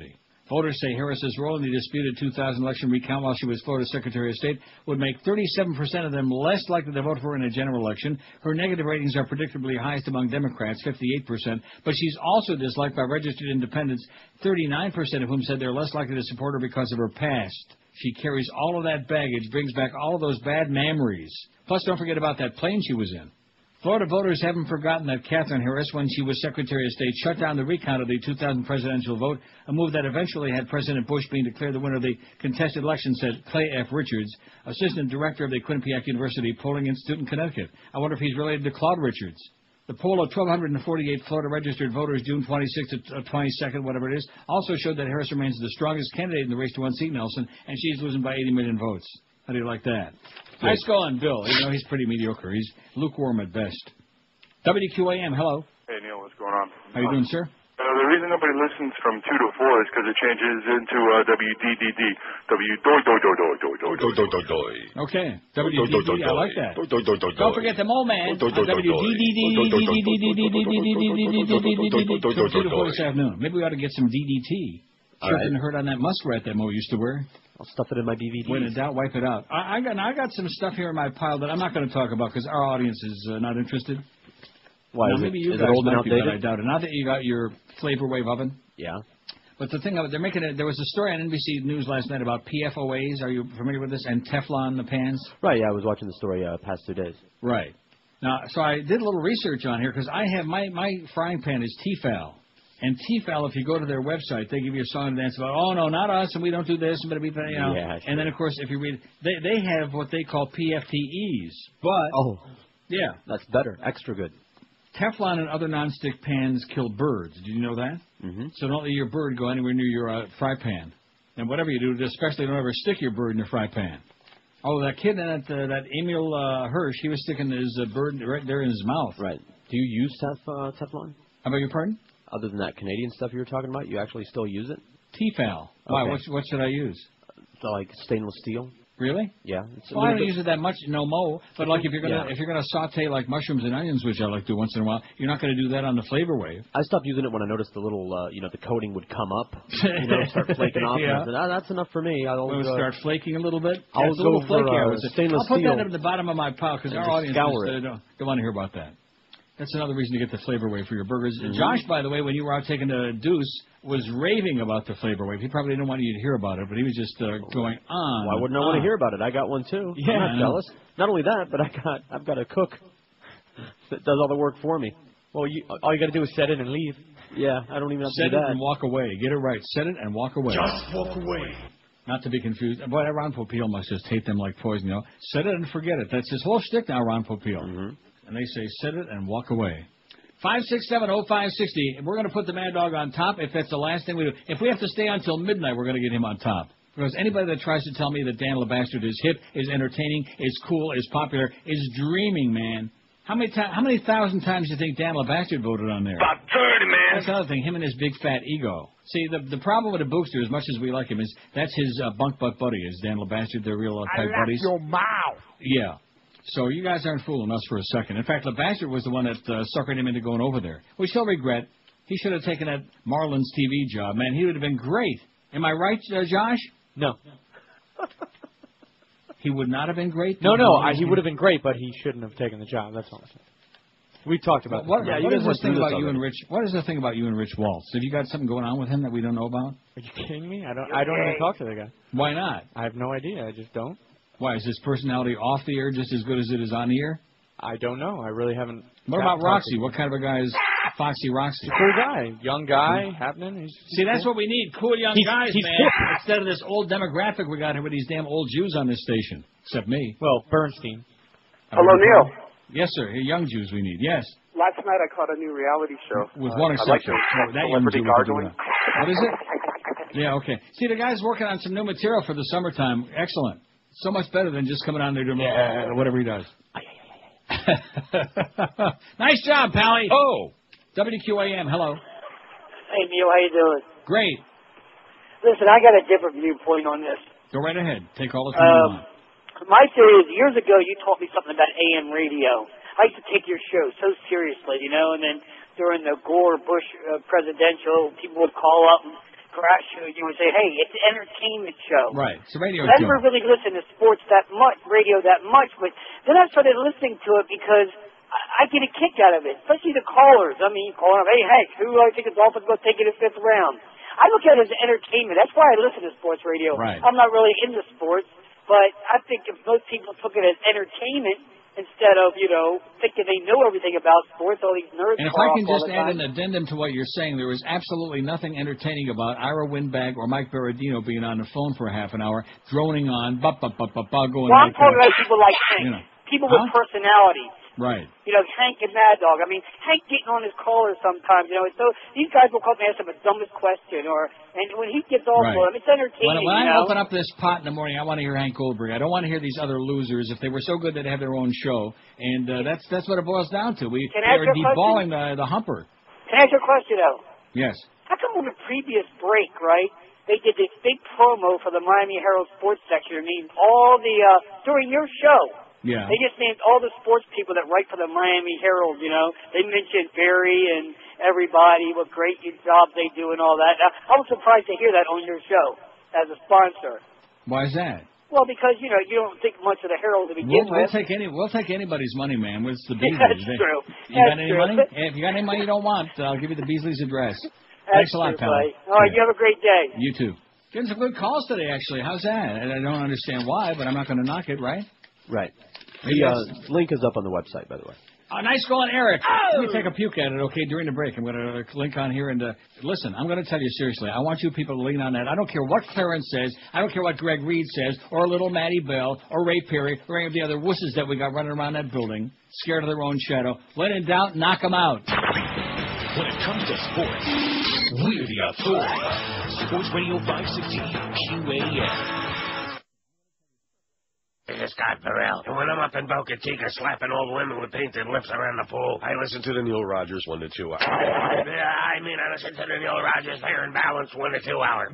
Voters say Harris's role in the disputed two thousand election recount while she was Florida Secretary of State would make thirty-seven percent of them less likely to vote for her in a general election. Her negative ratings are predictably highest among Democrats, fifty-eight percent, but she's also disliked by registered independents, thirty-nine percent of whom said they're less likely to support her because of her past. She carries all of that baggage, brings back all of those bad memories. Plus, don't forget about that plane she was in. Florida voters haven't forgotten that Katherine Harris, when she was Secretary of State, shut down the recount of the two thousand presidential vote, a move that eventually had President Bush being declared the winner of the contested election, said Clay F. Richards, Assistant Director of the Quinnipiac University Polling Institute in Connecticut. I wonder if he's related to Claude Richards. The poll of one thousand two hundred forty-eight Florida registered voters, June twenty-sixth to twenty-second, whatever it is, also showed that Harris remains the strongest candidate in the race to unseat Nelson, and she's losing by eighty million votes. How do you like that? Nice going, Bill. You know, he's pretty mediocre. He's lukewarm at best. W Q A M, hello. Hey, Neil, what's going on? How you doing, sir? Uh, the reason nobody listens from two to four is because it changes into uh, W D D D. W doi doi doi doi doi doi doi doi doi. Okay, W D D D, I like that. Don't forget the mole man. W D D D two to four this afternoon. Maybe we ought to get some D D T. Sure didn't hurt on that muskrat that Mo used to wear. I'll stuff it in my D V D. When in doubt, wipe it out. I, I got I got some stuff here in my pile that I'm not going to talk about because our audience is uh, not interested. Why? Now, Is maybe it, you is guys it old and might be, but I outdated? doubt it. Now that you got your flavor wave oven. Yeah. But the thing of it, they're making it. There was a story on N B C News last night about P F O As. Are you familiar with this? And Teflon the pans. Right. Yeah, I was watching the story uh, past two days. Right. Now, so I did a little research on here because I have my my frying pan is Tefal. And Tefal, if you go to their website, they give you a song and dance about, oh, no, not us, and we don't do this, and but you know. Yeah, sure. And then, of course, if you read, they they have what they call P F T Es. But, oh, yeah. That's better. Extra good. Teflon and other nonstick pans kill birds. Did you know that? Mm-hmm. So don't let your bird go anywhere near your uh, fry pan. And whatever you do, especially don't ever stick your bird in your fry pan. Oh, that kid, that, uh, that Emil uh, Hirsch, he was sticking his uh, bird right there in his mouth. Right. Do you use tef, uh, Teflon? I beg your pardon? Other than that Canadian stuff you were talking about, you actually still use it? Tefal. Why? Okay. What, what should I use? So like stainless steel? Really? Yeah. It's a Well, I little don't bit- use it that much, no mo. But like if you're gonna Yeah. if you're gonna saute like mushrooms and onions, which I like to do once in a while, you're not gonna do that on the flavor wave. I stopped using it when I noticed the little, uh, you know, the coating would come up, you know, start flaking off. Yeah. And I said, ah, that's enough for me. I'll Will it uh, start flaking a little bit? I'll Yeah, it's a little go for, flaky, I uh, would say. stainless I'll put steel. that at the bottom of my pile because And our just audience scour is, it. uh, don't, don't want to hear about that. That's another reason to get the flavor wave for your burgers. Mm-hmm. Josh, by the way, when you were out taking the deuce, was raving about the flavor wave. He probably didn't want you to hear about it, but he was just uh, going on. Why wouldn't I want to hear about it? I got one too. Yeah, I'm I not know. jealous. Not only that, but I got I've got a cook that does all the work for me. Well, you, all you got to do is set it and leave. Yeah, I don't even have Set to do it that. and walk away. Get it right. Set it and walk away. Just walk away. Not to be confused. Boy, Ron Popeil must just hate them like poison, you know. Set it and forget it. That's his whole shtick now, Ron Popeil. Mm-hmm. And they say, set it and walk away. five six seven oh five six oh. We're going to put the Mad Dog on top if that's the last thing we do. If we have to stay until midnight, we're going to get him on top. Because anybody that tries to tell me that Dan LeBastard is hip, is entertaining, is cool, is popular, is dreaming, man. How many ti- How many thousand times do you think Dan LeBastard voted on there? About thirty, man. That's another thing, him and his big fat ego. See, the the problem with the Bookster, as much as we like him, is that's his uh, bunk butt buddy, is Dan LeBastard. They're real uh, I tight like buddies. your mouth. Yeah. So you guys aren't fooling us for a second. In fact, LeBastard was the one that uh, suckered him into going over there, which he'll regret. He should have taken that Marlins T V job, man. He would have been great. Am I right, uh, Josh? No. He would not have been great? No, no, I, he would have been great, but he shouldn't have taken the job. That's all I'm saying. We talked about What, this. what is this thing about you and Rich? What is the thing about you and Rich Waltz? Have you got something going on with him that we don't know about? Are you kidding me? I don't. I don't even talk to the guy. Why not? I have no idea. I just don't. Why, is his personality off the air just as good as it is on the air? I don't know. I really haven't. What about Roxy? What kind of a guy is Foxy Roxy? He's a cool guy, young guy, happening. He's, he's See, that's cool. what we need, cool young He's- guys, he's man. hip. Instead of this old demographic we got here with these damn old Jews on this station. Except me. Well, Bernstein. Hello, Neil. Yes, sir. Here, young Jews we need. Yes. Last night I caught a new reality show. With Uh, one I like exception. the Oh, that young celebrity Jew we could do gargling. that. What is it? Yeah, okay. See, the guy's working on some new material for the summertime. Excellent. So much better than just coming on there doing uh, whatever he does. Nice job, Pally. Oh. W Q A M, hello. Hey, Neil, how you doing? Great. Listen, I got a different viewpoint on this. Go right ahead. Take all the time you Um, want. my theory is, years ago, you taught me something about A M radio. I used to take your show so seriously, you know, and then during the Gore Bush uh, presidential, people would call up and harass you. You would say, hey, it's an entertainment show. Right. It's a radio I show. never really listened to sports that much, radio that much, but then I started listening to it because I, I get a kick out of it, especially the callers. I mean, calling up, hey, Hank, who do I think the Dolphins going to take in the fifth round? I look at it as entertainment. That's why I listen to sports radio. Right. I'm not really into sports, but I think if most people took it as entertainment instead of, you know, thinking they know everything about sports, all these nerds And if call I can off all just the add time. an addendum to what you're saying, there was absolutely nothing entertaining about Ira Windbag or Mike Berardino being on the phone for a half an hour, droning on, bup, bup, bup, bup, bup, going Well, I'm like talking that. about people like Hank, You know. people Huh? with personality. Right. You know, Hank and Mad Dog. I mean, Hank getting on his caller sometimes. You know, so these guys will come and ask him the dumbest question, or and when he gets off Right. on him, it's entertaining. When, when you I know? open up this pot in the morning, I want to hear Hank Goldberg. I don't want to hear these other losers. If they were so good, they'd have their own show. And uh, that's that's what it boils down to. We Can I ask they're you a deballing the, the humper. Can I ask you a question, though? Yes. How come on the previous break, right, they did this big promo for the Miami Herald sports section? I mean, all the, uh, during your show, Yeah. they just named all the sports people that write for the Miami Herald, you know. They mentioned Barry and everybody, what great jobs they do and all that. Now, I was surprised to hear that on your show as a sponsor. Why is that? Well, because, you know, you don't think much of the Herald to begin We'll, we'll with. take any we'll take anybody's money, man. It's the Beasleys. That's They- true. You got That's any true. money? If you got any money you don't want, I'll give you the Beasley's address. That's Thanks a lot, true, pal. buddy. All right, you have a great day. You too. Getting some good calls today, actually. How's that? And I don't understand why, but I'm not going to knock it, right? Right. Maybe The that's- uh, link is up on the website, by the way. Oh, nice going, Eric. Let me take a puke at it, okay, during the break. I'm going to link on here and uh, listen, I'm going to tell you seriously. I want you people to lean on that. I don't care what Clarence says. I don't care what Greg Reed says or little Matty Bell or Ray Perry or any of the other wusses that we got running around that building, scared of their own shadow. When in doubt, knock them out. When it comes to sports, we're the authority. Sports Radio five sixty Q A M. This is Scott Burrell. And when I'm up in Boca Chica slapping old women with painted lips around the pool, I listen to the Neil Rogers one to two hour. Yeah, I mean, I listen to the Neil Rogers Fair and Balanced one to two hour.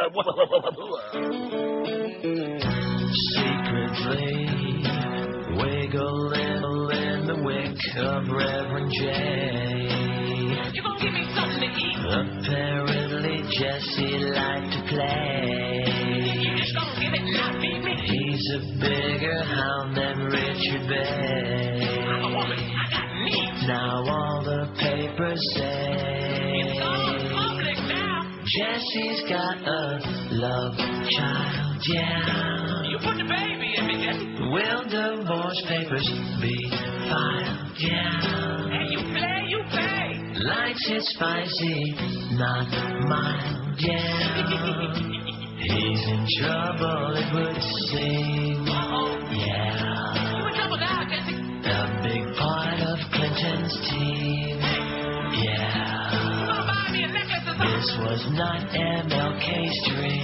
Secretly wiggling in the wick of Reverend J. You gonna give me something to eat? Apparently Jesse liked to play. You just gonna give it and not feed me? He's a bigger hound than Richard Bay. I'm a woman. I got needs. Now all the papers say It's all public now. Jesse's got a love child, yeah. You put the baby in me, Jesse. Will divorce papers be filed, yeah. And you play, you pay. Likes it spicy, not mild, yeah. He's in trouble, it would seem. Yeah. You in trouble now, Jesse. A big part of Clinton's team. Yeah. You gonna buy me a necklace or something? This was not M L K's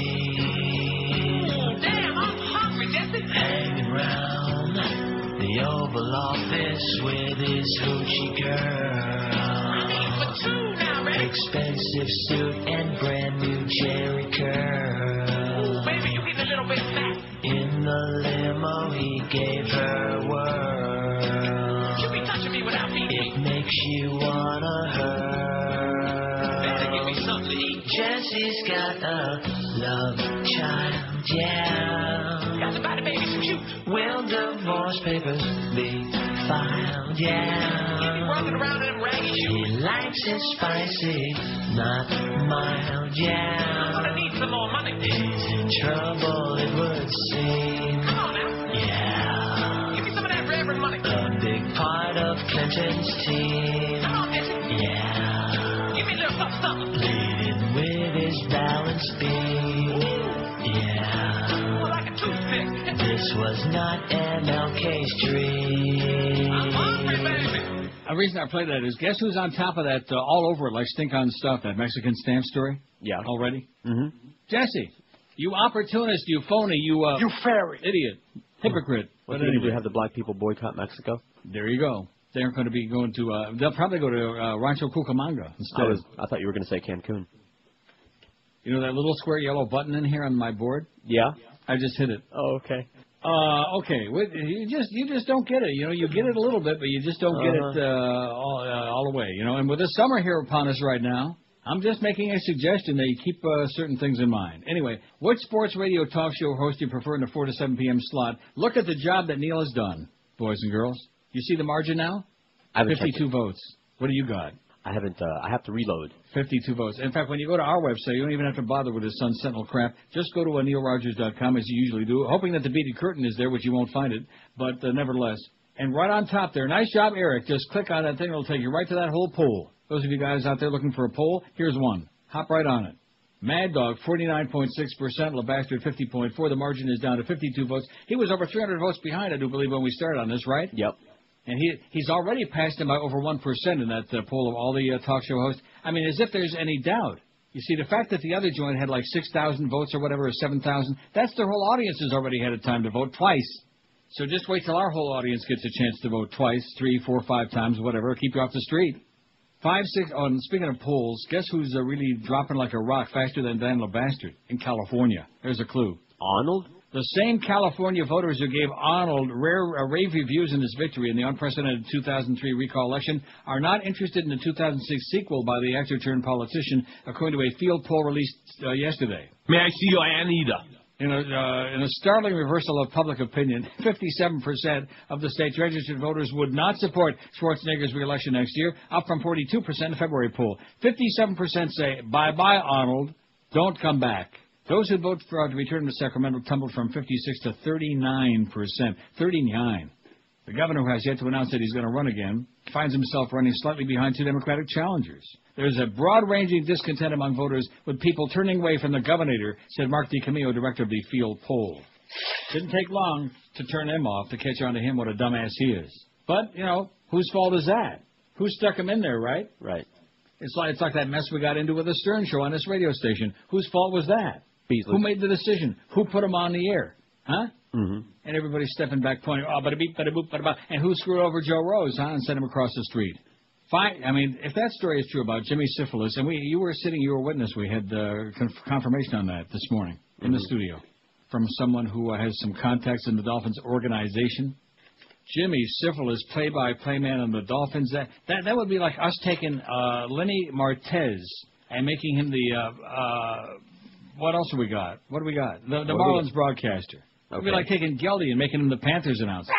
dream. Ooh, damn, I'm hungry, Jesse. Hanging around the Oval Office with his hoochie girl. I mean, for two now, man. Expensive suit and brand new Jerry curl. Ooh, baby, you get a little bit fat. In the limo, he gave her a whirl. You be touching me without me. It makes you wanna hurl. Better give me something to eat. Jesse's got a love child, yeah. Got to buy the baby some shoes. Will divorce papers be filed, yeah. You be running around in them raggy shoes. He likes it spicy, not mild, I'm yeah. gonna need some more money. He's in trouble, it would seem. Come on now. Yeah. Give me some of that Reverend money. A big part of Clinton's team. Come on, Jesse. Yeah. Give me a little something, something. Leading with his balance beam. Yeah. More like a toothpick. This was not M L K's dream. I'm hungry, baby. The reason I play that is, guess who's on top of that uh, all over it like stink on stuff, that Mexican stamp story? Yeah. Already? Mm-hmm. Jesse, you opportunist, you phony, you, uh... You fairy. Idiot. Hypocrite. What's But he going to anyway, do, have the black people boycott Mexico? there you go. They aren't going to be going to, uh... They'll probably go to uh, Rancho Cucamonga instead. I, was, I thought you were going to say Cancun. You know that little square yellow button in here on my board? Yeah? I just hit it. Oh, okay. Uh, okay. Wait, You just you just don't get it. You know, you get it a little bit, but you just don't get Uh-huh. it uh, all, uh, all the way. You know, and with the summer here upon us right now, I'm just making a suggestion that you keep uh, certain things in mind. Anyway, which sports radio talk show host do you prefer in the four to seven p.m. slot? Look at the job that Neil has done, boys and girls. You see the margin now? I haven't fifty-two checked it. votes. What do you got? I haven't. Uh, I have to reload. fifty-two votes. In fact, when you go to our website, you don't even have to bother with the Sun Sentinel crap. Just go to uh, neil rogers dot com as you usually do, hoping that the beaded curtain is there, which you won't find it, but uh, nevertheless. And right on top there, nice job, Eric. Just click on that thing. It'll take you right to that whole poll. Those of you guys out there looking for a poll, here's one. Hop right on it. Mad Dog, forty-nine point six percent. LeBastard, fifty point four. The margin is down to fifty-two votes. He was over three hundred votes behind, I do believe, when we started on this, right? Yep. And he he's already passed him by over one percent in that uh, poll of all the uh, talk show hosts. I mean, as if there's any doubt. You see, the fact that the other joint had like six thousand votes or whatever, or seven thousand, that's their whole audience has already had a time to vote twice. So just wait till our whole audience gets a chance to vote twice, three, four, five times, whatever. Keep you off the street. Five, six, oh, and speaking of polls, guess who's uh, really dropping like a rock faster than Dan LeBastard in California? There's a clue. Arnold? The same California voters who gave Arnold rare, uh, rave reviews in his victory in the unprecedented two thousand three recall election are not interested in the two thousand six sequel by the actor-turned-politician, according to a field poll released uh, yesterday. May I see your Anita? In a, uh, in a startling reversal of public opinion, fifty-seven percent of the state's registered voters would not support Schwarzenegger's re-election next year, up from forty-two percent in the February poll. fifty-seven percent say, bye-bye, Arnold, don't come back. Those who vote for to return to Sacramento tumbled from fifty-six to thirty-nine percent. thirty-nine. The governor, who has yet to announce that he's going to run again, finds himself running slightly behind two Democratic challengers. There's a broad-ranging discontent among voters, with people turning away from the governor, said Mark DiCamillo, director of the field poll. Didn't take long to turn him off, to catch on to him what a dumbass he is. But, you know, whose fault is that? Who stuck him in there, right? Right. It's like, it's like that mess we got into with the Stern Show on this radio station. Whose fault was that? Beasley. Who made the decision? Who put him on the air? Huh? Mm-hmm. And everybody's stepping back, pointing, oh, bada beep, bada boop, bada ba. And who screwed over Joe Rose, huh, and sent him across the street? Fine. I mean, if that story is true about Jimmy Syphilis, and we, you were sitting, you were a witness, we had uh, conf- confirmation on that this morning in Mm-hmm. the studio from someone who uh, has some contacts in the Dolphins organization. Jimmy Syphilis, play-by-play man on the Dolphins. That that, that would be like us taking uh, Lenny Martez and making him the, uh, uh, what else have we got? What do we got? The, the Marlins broadcaster. It would be Okay. like taking Geldy and making him the Panthers announcer.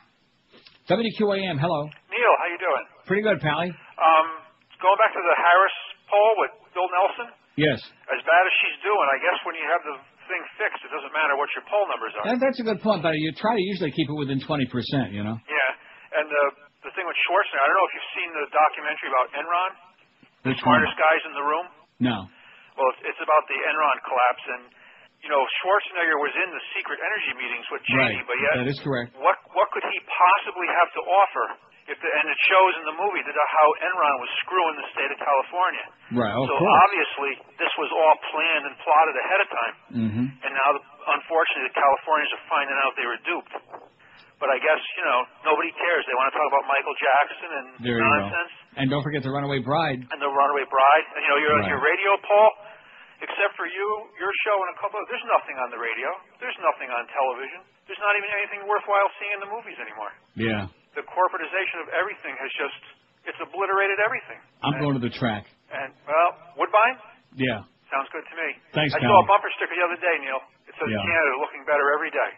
W Q A M, hello. Neil, how you doing? Pretty good, Pally. Um, going back to the Harris poll with Bill Nelson, Yes. as bad as she's doing, I guess when you have the thing fixed, it doesn't matter what your poll numbers are. That, that's a good point, but you try to usually keep it within twenty percent, you know? Yeah, and the the thing with Schwarzenegger, I don't know if you've seen the documentary about Enron, the Which one? smartest guys in the room. No. Well, it's, it's about the Enron collapse, and you know Schwarzenegger was in the secret energy meetings with Cheney, Right. but yet That is correct. what what could he possibly have to offer? If the, and it shows in the movie that how Enron was screwing the state of California. Right, of so course. obviously this was all planned and plotted ahead of time. Mm-hmm. And now, unfortunately, the Californians are finding out they were duped. But I guess, you know, nobody cares. They want to talk about Michael Jackson and There you nonsense. go. And don't forget the Runaway Bride. And the Runaway Bride. And, you know, you're on Right. your radio, Paul, except for you, your show, and a couple of... There's nothing on the radio. There's nothing on television. There's not even anything worthwhile seeing in the movies anymore. Yeah. The corporatization of everything has just... It's obliterated everything. I'm going to the track. And, well, Woodbine? Yeah. Sounds good to me. Thanks, I pal. saw a bumper sticker the other day, Neil. It says Yeah. Canada looking better every day.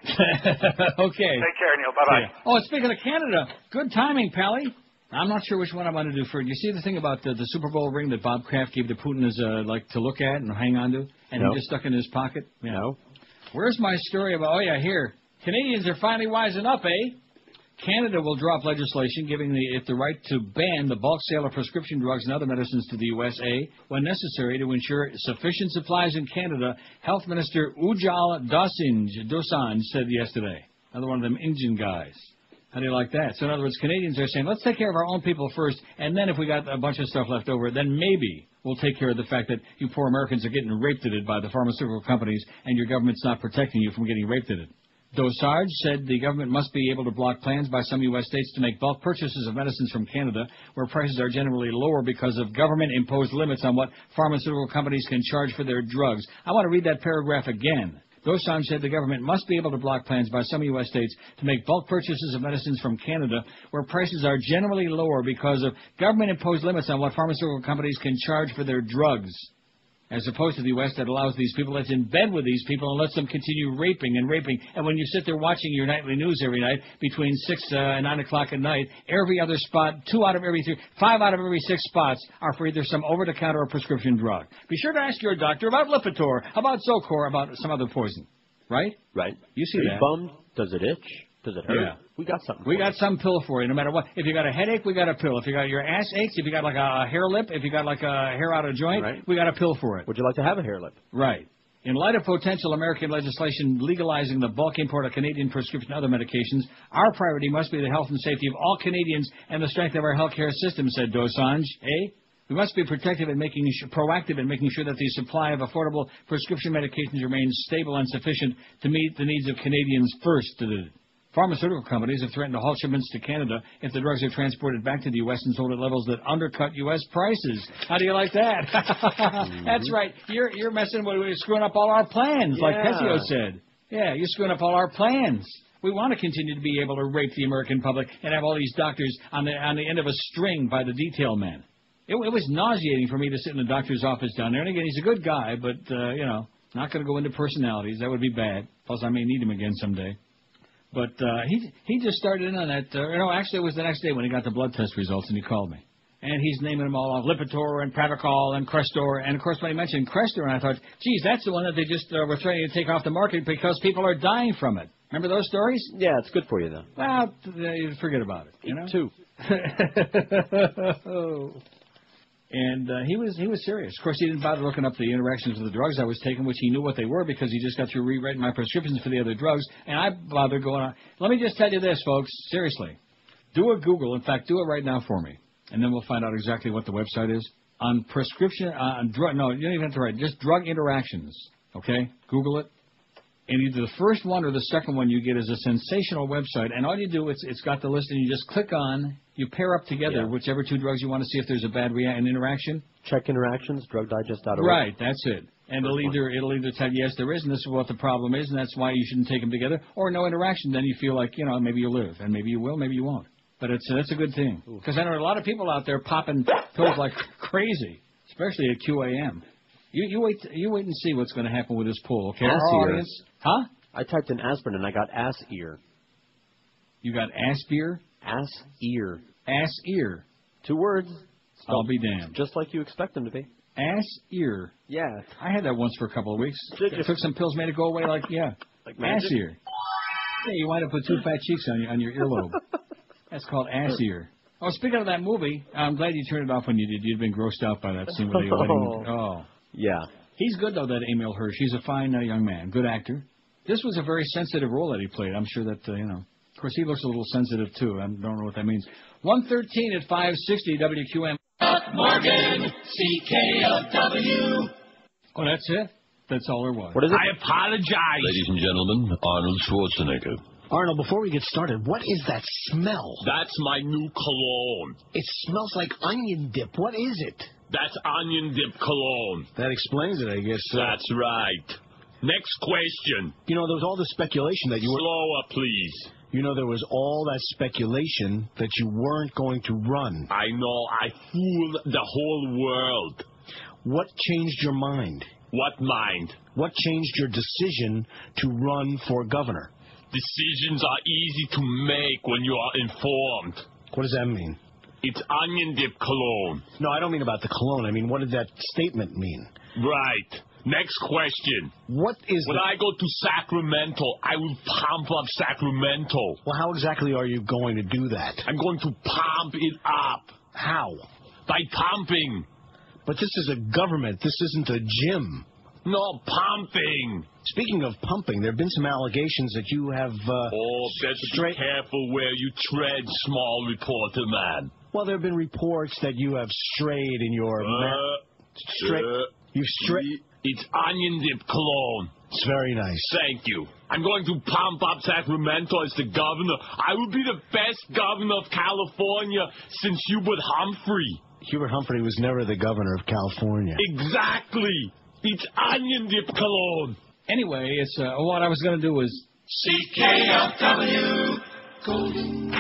Okay. Take care, Neil. Bye-bye. Yeah. Oh, and speaking of Canada, good timing, Pally. I'm not sure which one I want to do first. You see the thing about the, the Super Bowl ring that Bob Kraft gave to Putin as a, like to look at and hang on to, and No. he just stuck in his pocket? Yeah. No. Where's my story about? Oh yeah, here. Canadians are finally wising up, eh? Canada will drop legislation giving the, it the right to ban the bulk sale of prescription drugs and other medicines to the U S A when necessary to ensure sufficient supplies in Canada, Health Minister Ujjal Dosanjh, Dosanjh said yesterday. Another one of them Indian guys. How do you like that? So in other words, Canadians are saying, let's take care of our own people first, and then if we got a bunch of stuff left over, then maybe we'll take care of the fact that you poor Americans are getting raped at it by the pharmaceutical companies and your government's not protecting you from getting raped at it. Dosanjh said the government must be able to block plans by some U S states to make bulk purchases of medicines from Canada, where prices are generally lower because of government-imposed limits on what pharmaceutical companies can charge for their drugs. I want to read that paragraph again. Dosanjh said the government must be able to block plans by some U S states to make bulk purchases of medicines from Canada, where prices are generally lower because of government-imposed limits on what pharmaceutical companies can charge for their drugs, as opposed to the U S that allows these people, that's in bed with these people, and lets them continue raping and raping. And when you sit there watching your nightly news every night, between six uh, and nine o'clock at night, every other spot, two out of every three, five out of every six spots are for either some over-the-counter or prescription drug. Be sure to ask your doctor about Lipitor, about Zocor, about some other poison. Right? Right. You see Are you that. bummed? Does it itch? Does it hurt? Yeah. We got something. We got some pill for you, no matter what. If you got a headache, we got a pill. If you got your ass aches, if you got like a hair lip, if you got like a hair out of joint, Right. we got a pill for it. Would you like to have a hair lip? Right. In light of potential American legislation legalizing the bulk import of Canadian prescription and other medications, our priority must be the health and safety of all Canadians and the strength of our healthcare system, said Dosanjh. Eh? We must be protective and making proactive in making sure that the supply of affordable prescription medications remains stable and sufficient to meet the needs of Canadians first. Pharmaceutical companies have threatened to halt shipments to Canada if the drugs are transported back to the U S and sold at levels that undercut U S prices. How do you like that? mm-hmm. That's right. You're you're messing with, you're screwing up all our plans, Yeah. like Pezio said. Yeah, you're screwing up all our plans. We want to continue to be able to rape the American public and have all these doctors on the on the end of a string by the detail men. It, it was nauseating for me to sit in the doctor's office down there. And again, he's a good guy, but, uh, you know, not going to go into personalities. That would be bad. Plus, I may need him again someday. But uh, he he just started in on that. Uh, no, actually, it was the next day when he got the blood test results, and he called me. And he's naming them all off, Lipitor and Pravachol and Crestor. And, of course, when he mentioned Crestor, and I thought, geez, that's the one that they just uh, were threatening to take off the market because people are dying from it. Remember those stories? Yeah, it's good for you, though. Well, uh, forget about it. You know? Too. And uh, he was he was serious. Of course, he didn't bother looking up the interactions of the drugs I was taking, which he knew what they were because he just got through rewriting my prescriptions for the other drugs. And I bothered going on. Let me just tell you this, folks. Seriously. Do a Google. In fact, do it right now for me. And then we'll find out exactly what the website is. On prescription, uh, on drug, no, you don't even have to write it. Just drug interactions. Okay? Google it. And either the first one or the second one you get is a sensational website. And all you do, it's it's got the list, and you just click on, you pair up together Yeah. whichever two drugs you want to see if there's a bad rea- an interaction. Check interactions, drug digest dot org. Right, that's it. And it'll either it'll either tell you yes there is, and this is what the problem is, and that's why you shouldn't take them together, or no interaction. Then you feel like, you know, maybe you'll live, and maybe you will, maybe you won't. But it's that's a good thing because I know a lot of people out there popping pills like crazy, especially at Q A M. You you wait you wait and see what's going to happen with this poll, okay? Ass Our ear. audience, huh? I typed in aspirin and I got ass ear. You got ass beer? Ass ear. Ass ear. Two words. I'll be damned. Just like you expect them to be. Ass ear. Yeah. I had that once for a couple of weeks. Did you? I took some pills, made it go away like, yeah. Like ass magic? ear. Yeah, you wind up with two fat cheeks on your, on your earlobe. That's called ass ear. Oh, speaking of that movie, I'm glad you turned it off when you did. You'd been grossed out by that scene with the wedding. Oh. Yeah. He's good, though, that Emil Hirsch. He's a fine uh, young man. Good actor. This was a very sensitive role that he played. I'm sure that, uh, you know. Of course, he looks a little sensitive, too. I don't know what that means. one thirteen at five sixty W Q M. Morgan, C K L W. Oh, that's it? That's all there was. What is it? I apologize. Ladies and gentlemen, Arnold Schwarzenegger. Arnold, before we get started, what is that smell? That's my new cologne. It smells like onion dip. What is it? That's onion dip cologne. That explains it, I guess. That's right. Next question. You know, there was all the speculation that you were... Slower, please. You know, there was all that speculation that you weren't going to run. I know. I fooled the whole world. What changed your mind? What mind? What changed your decision to run for governor? Decisions are easy to make when you are informed. What does that mean? It's onion dip cologne. No, I don't mean about the cologne. I mean, what did that statement mean? Right. Next question. What is When the... I go to Sacramento, I will pump up Sacramento. Well, how exactly are you going to do that? I'm going to pump it up. How? By pumping. But this is a government. This isn't a gym. No, pumping. Speaking of pumping, there have been some allegations that you have... Uh, oh, better straight... be careful where you tread, small reporter man. Well, there have been reports that you have strayed in your... Uh, ma- straight... uh, You've strayed... It's onion dip cologne. It's very nice. Thank you. I'm going to pump up Sacramento as the governor. I will be the best governor of California since Hubert Humphrey. Hubert Humphrey was never the governor of California. Exactly. It's onion dip cologne. Anyway, it's uh, what I was going to do was C K L W Golden.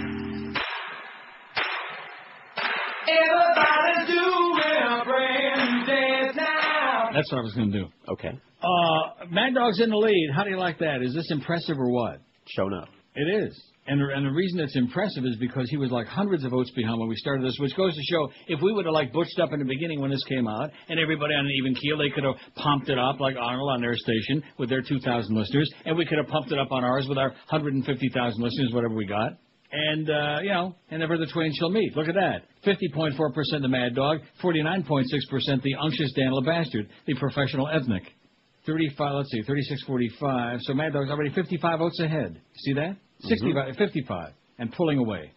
Everybody doing a brand new dance now. That's what I was going to do. Okay. Uh, Mad Dog's in the lead. How do you like that? Is this impressive or what? Shown up. It is. And, and the reason it's impressive is because he was like hundreds of votes behind when we started this, which goes to show if we would have like butched up in the beginning when this came out and everybody on an even keel, they could have pumped it up like Arnold on their station with their two thousand listeners, and we could have pumped it up on ours with our one hundred fifty thousand listeners, whatever we got. And, uh, you know, and never the twain shall meet. Look at that. fifty point four percent the Mad Dog, forty-nine point six percent the unctuous Dan LeBastard, the professional ethnic. thirty-five, let's see, thirty-six forty-five. So Mad Dog's already fifty-five votes ahead. See that? sixty-five, mm-hmm. fifty-five, and pulling away.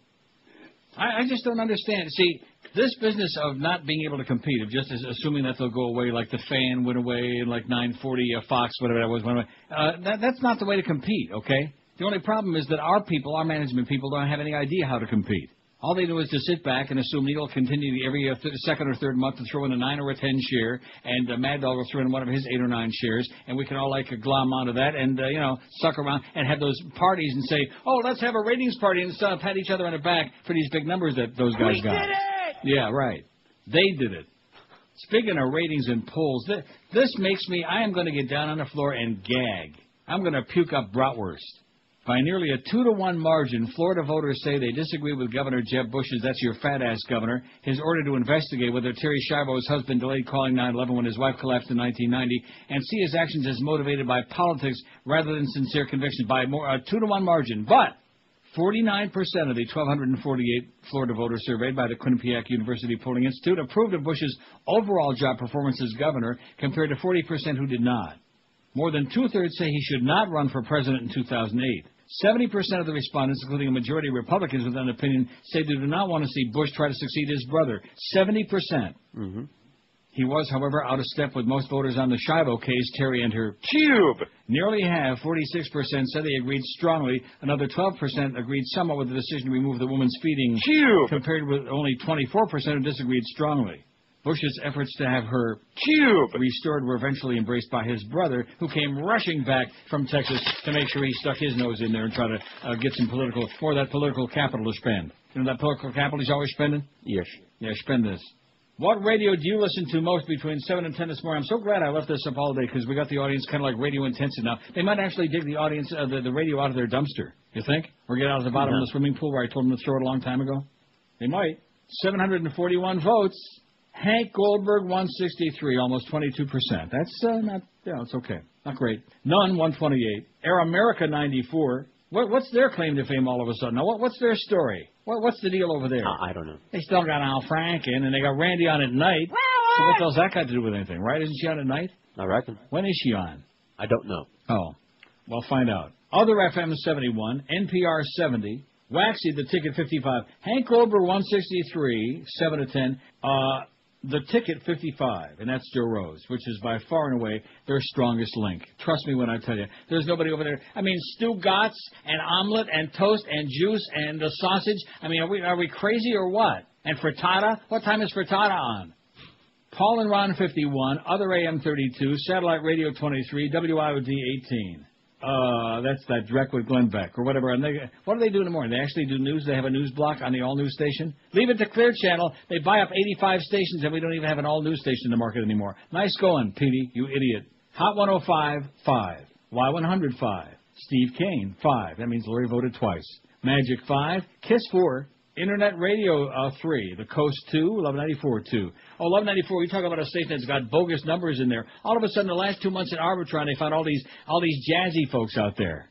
I, I just don't understand. See, this business of not being able to compete, of just as assuming that they'll go away, like the Fan went away, and like nine forty, uh, Fox, whatever that was, went away. Uh, that, that's not the way to compete, okay? The only problem is that our people, our management people, don't have any idea how to compete. All they do is to sit back and assume Neil will continue every uh, th- second or third month to throw in a nine or a ten share, and uh, Mad Dog will throw in one of his eight or nine shares, and we can all like glom onto that and uh, you know suck around and have those parties and say, oh, let's have a ratings party and uh, pat each other on the back for these big numbers that those guys we got. Did it! Yeah, right. They did it. Speaking of ratings and polls, th- this makes me. I am going to get down on the floor and gag. I'm going to puke up bratwurst. By nearly a two to one margin, Florida voters say they disagree with Governor Jeb Bush's, that's your fat-ass governor, his order to investigate whether Terry Schiavo's husband delayed calling nine eleven when his wife collapsed in nineteen ninety, and see his actions as motivated by politics rather than sincere conviction by more, a two to one margin. But forty-nine percent of the one thousand two hundred forty-eight Florida voters surveyed by the Quinnipiac University Polling Institute approved of Bush's overall job performance as governor, compared to forty percent who did not. More than two-thirds say he should not run for president in two thousand eight. seventy percent of the respondents, including a majority of Republicans with an opinion, say they do not want to see Bush try to succeed his brother. seventy percent. Mm-hmm. He was, however, out of step with most voters on the Schiavo case, Terry and her cube. Nearly half, forty-six percent, said they agreed strongly. Another twelve percent agreed somewhat with the decision to remove the woman's feeding Cube. compared with only twenty-four percent who disagreed strongly. Bush's efforts to have her cube restored were eventually embraced by his brother, who came rushing back from Texas to make sure he stuck his nose in there and try to uh, get some political, more of that political capital to spend. You know that political capital he's always spending? Yes. Yeah, spend this. What radio do you listen to most between seven and ten this morning? I'm so glad I left this up all day because we got the audience kind of like radio intensive now. They might actually dig the audience, uh, the, the radio out of their dumpster. You think? Or get out of the bottom Yeah. of the swimming pool where I told them to throw it a long time ago? They might. seven hundred forty-one votes. Hank Goldberg, one sixty-three, almost twenty-two percent. That's uh, not, yeah, it's okay. Not great. None, one twenty-eight. Air America, ninety-four. What, what's their claim to fame all of a sudden? Now, what, what's their story? What, what's the deal over there? Uh, I don't know. They still got Al Franken, and they got Randy on at night. So what does that got to do with anything, right? Isn't she on at night? I reckon. When is she on? I don't know. Oh, well, find out. Other F M seventy-one, N P R seventy, Waxy, the Ticket fifty-five, Hank Goldberg, one sixty-three, seven to ten, uh... The Ticket fifty-five, and that's Joe Rose, which is by far and away their strongest link. Trust me when I tell you. There's nobody over there. I mean, Stu Gotts and omelet and toast and juice and the sausage. I mean, are we are we crazy or what? And frittata? What time is frittata on? Paul and Ron fifty-one, Other A M thirty-two, Satellite Radio twenty-three, W I O D eighteen. Uh, that's that direct with Glenn Beck or whatever. And they, what do they do in the morning? They actually do news. They have a news block on the all-news station. Leave it to Clear Channel. They buy up eighty-five stations, and we don't even have an all-news station in the market anymore. Nice going, Petey, you idiot. Hot one oh five, five. Y one hundred, five. Steve Kane, five. That means Lori voted twice. Magic, five. Kiss, four. Internet Radio, uh, three. The Coast, two. eleven ninety-four, two. Oh, eleven ninety-four, you talk about a station that's got bogus numbers in there. All of a sudden, the last two months at Arbitron, they found all these all these jazzy folks out there.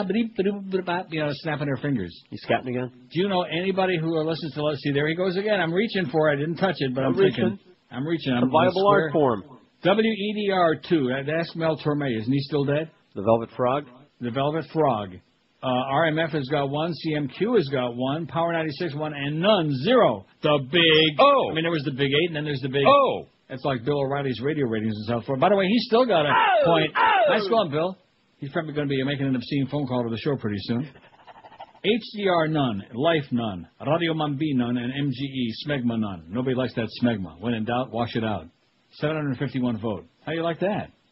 You know, snapping their fingers. You scatting again? Do you know anybody who listens to Let's See? There he goes again. I'm reaching for it. I didn't touch it, but I'm, I'm reaching. thinking. I'm reaching. I'm a viable art form. W E D R two. Ask Mel Torme. Isn't he still dead? The Velvet Frog? The Velvet Frog. Uh, R M F has got one, C M Q has got one, Power ninety-six, one, and none, zero. The big... Oh! I mean, there was the big eight, and then there's the big... Oh! That's like Bill O'Reilly's radio ratings in South Florida. By the way, he's still got a oh, point. Oh. Nice going, Bill. He's probably going to be making an obscene phone call to the show pretty soon. H D R, none. Life, none. Radio Mambi, none. And M G E, Smegma, none. Nobody likes that Smegma. When in doubt, wash it out. seven hundred fifty-one vote. How do you like that?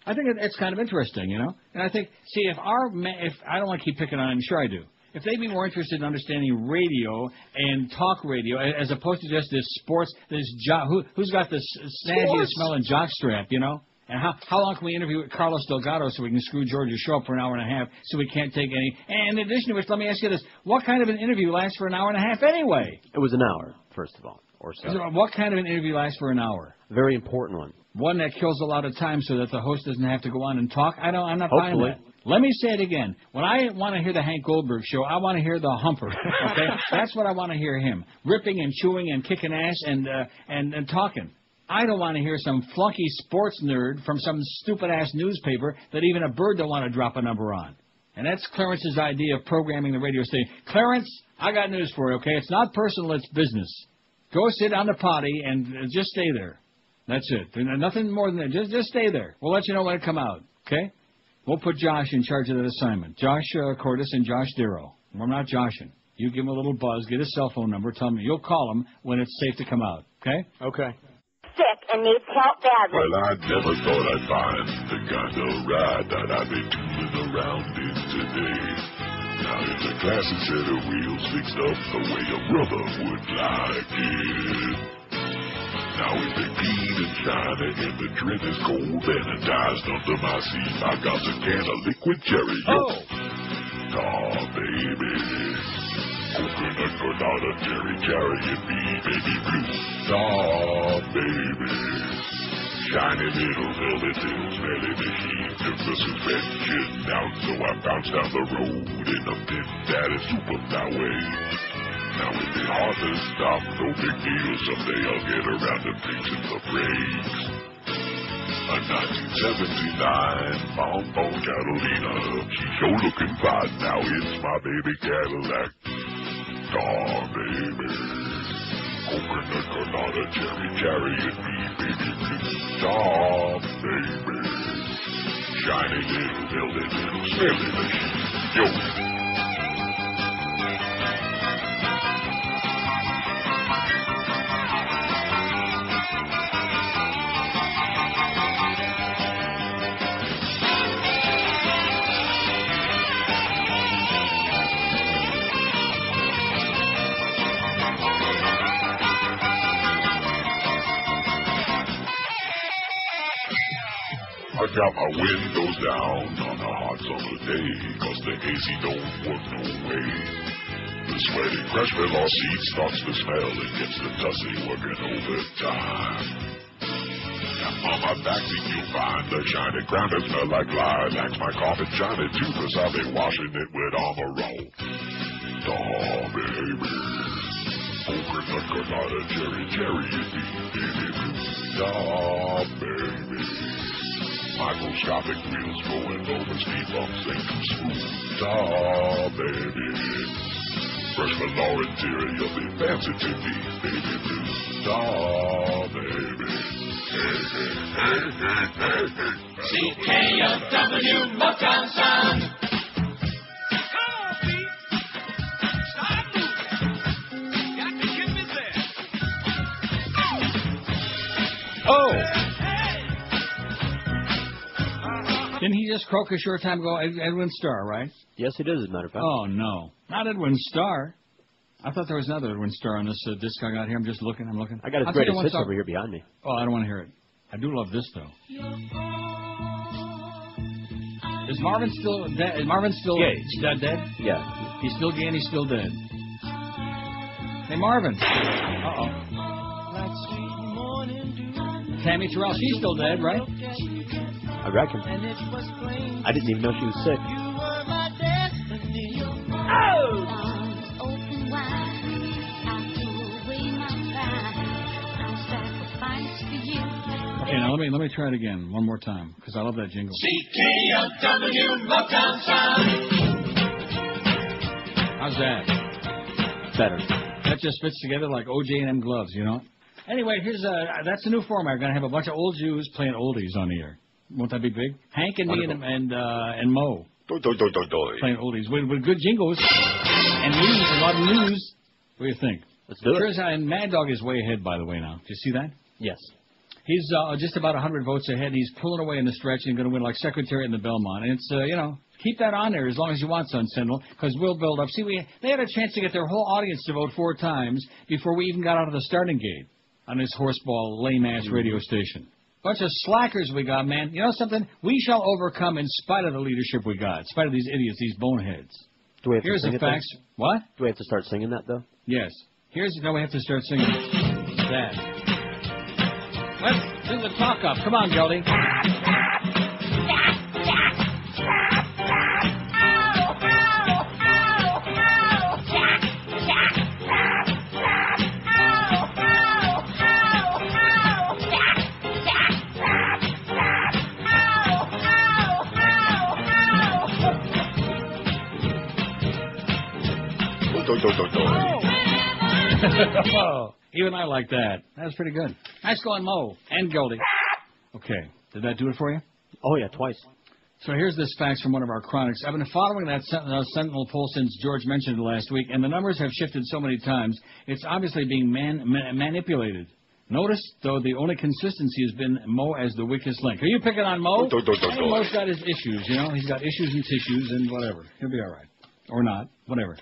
I think it, it's kind of interesting, you know. And I think, see, if our ma- if I don't want to keep picking on him, sure I do. If they'd be more interested in understanding radio and talk radio as opposed to just this sports, this jock, who, who's got this snazzy smelling jockstrap, you know? And how how long can we interview Carlos Delgado so we can screw George's show up for an hour and a half so we can't take any? And in addition to which, let me ask you this: what kind of an interview lasts for an hour and a half anyway? It was an hour, first of all, or so. What kind of an interview lasts for an hour? Very important one. One that kills a lot of time so that the host doesn't have to go on and talk. I don't. I'm not Hopefully. buying that. Let me say it again. When I want to hear the Hank Goldberg show, I want to hear the humper. Okay, that's what I want to hear him ripping and chewing and kicking ass and uh, and and talking. I don't want to hear some flunky sports nerd from some stupid-ass newspaper that even a bird don't want to drop a number on. And that's Clarence's idea of programming the radio station. Clarence, I got news for you, okay? It's not personal, it's business. Go sit on the potty and uh, just stay there. That's it. There's nothing more than that. Just, just stay there. We'll let you know when it come out, okay? We'll put Josh in charge of that assignment. Josh uh, Cordes and Josh Darrow. We're not joshing. You give him a little buzz, get his cell phone number, tell him you'll call him when it's safe to come out, okay? Okay. Sick and needs help badly. Well, I never thought I'd find the kind of ride that I've been tooling around in today. Now it's a classic set of wheels fixed up the way a brother would like it. Now it's been clean and shiny and the trim is cold sanitized under my seat. I got a can of liquid cherry. Oh! Oh, baby. Coconut, banana, cherry, cherry, and me, baby blue. Oh, baby. Shiny little velvet little smelly machine took the suspension down, so I bounced down the road in a pit that is super highway. Now it be hard to stop, no big deal. Someday I'll get around to fixing the brakes. A nineteen seventy-nine Bonbon Catalina. She's sure looking fine. Now it's my baby Cadillac. Oh, baby. Coconut, granada, cherry, cherry, and me, baby blue. Oh, baby. Shiny little velvet little smelly machine. Yo. I got my windows down on a hot summer day, cause the A C don't work no way. The sweaty crash all seat starts to smell and gets the tussy working overtime. Now on my back seat you'll find the shiny crown that smell like lilacs. My carpet shiny too, cause I've been washing it with Armorall. Oh, baby. Coconut, granada, cherry, cherry, and me, baby blue. Oh, baby. Microscopic wheels going over speed bumps ain't too smooth. Oh, baby. Brush my lower interior, be fancy to me, baby blue. Oh, baby. Hey, hey, hey, hey, hey, hey. C K O W Motown Sound. Oh! Didn't he just croak a short time ago? Ed- Edwin Starr, right? Yes, it is, as a matter of fact. Oh, no. Not Edwin Starr. I thought there was another Edwin Starr on this uh, disc I got here. I'm just looking. I'm looking. I got his I'll tell you greatest one hits song- over here behind me. Oh, I don't want to hear it. I do love this, though. Is Marvin still dead? Is Marvin still Yeah. dead? dead? Yeah. He's still gay and he's still dead. Hey, Marvin. Uh-oh. Tammy Terrell, she's still dead, right? I reckon. I didn't even know she was sick. Okay, now let me let me try it again one more time because I love that jingle. C K O W Motown Sound. How's that? Better. That just fits together like O J and M gloves, you know. Anyway, here's uh that's a new format. We're gonna have a bunch of old Jews playing oldies on the air. Won't that be big? Hank and me and and uh, and Mo Do, do, do, do, do. playing oldies with, with good jingles and news, a lot of news. What do you think? Let's do it. Here's how, and Mad Dog is way ahead, by the way. Now, do you see that? Yes. He's uh, just about one hundred votes ahead. He's pulling away in the stretch and going to win like Secretariat in the Belmont. And it's, uh, you know, keep that on there as long as you want, Sun Sentinel, because we'll build up. See, we they had a chance to get their whole audience to vote four times before we even got out of the starting gate on this horseball, lame-ass radio station. Bunch of slackers we got, man. You know something? We shall overcome in spite of the leadership we got, in spite of these idiots, these boneheads. Do we have Here's to sing the it then? facts. What? Do we have to start singing that, though? Yes. Here's, no, we have to start singing that. Let's do the talk up. Come on, Geldy. Oh, even I like that. That was pretty good. Nice going, Mo and Goldie. Okay, did that do it for you? Oh, yeah, twice. So here's this fax from one of our chronics. I've been following that Sent- uh, Sentinel poll since George mentioned it last week, and the numbers have shifted so many times, it's obviously being man- ma- manipulated. Notice, though, the only consistency has been Mo as the weakest link. Are you picking on Mo? Do, do, do, I do. think Mo's got his issues, you know. He's got issues and tissues and whatever. He'll be all right. Or not. Whatever.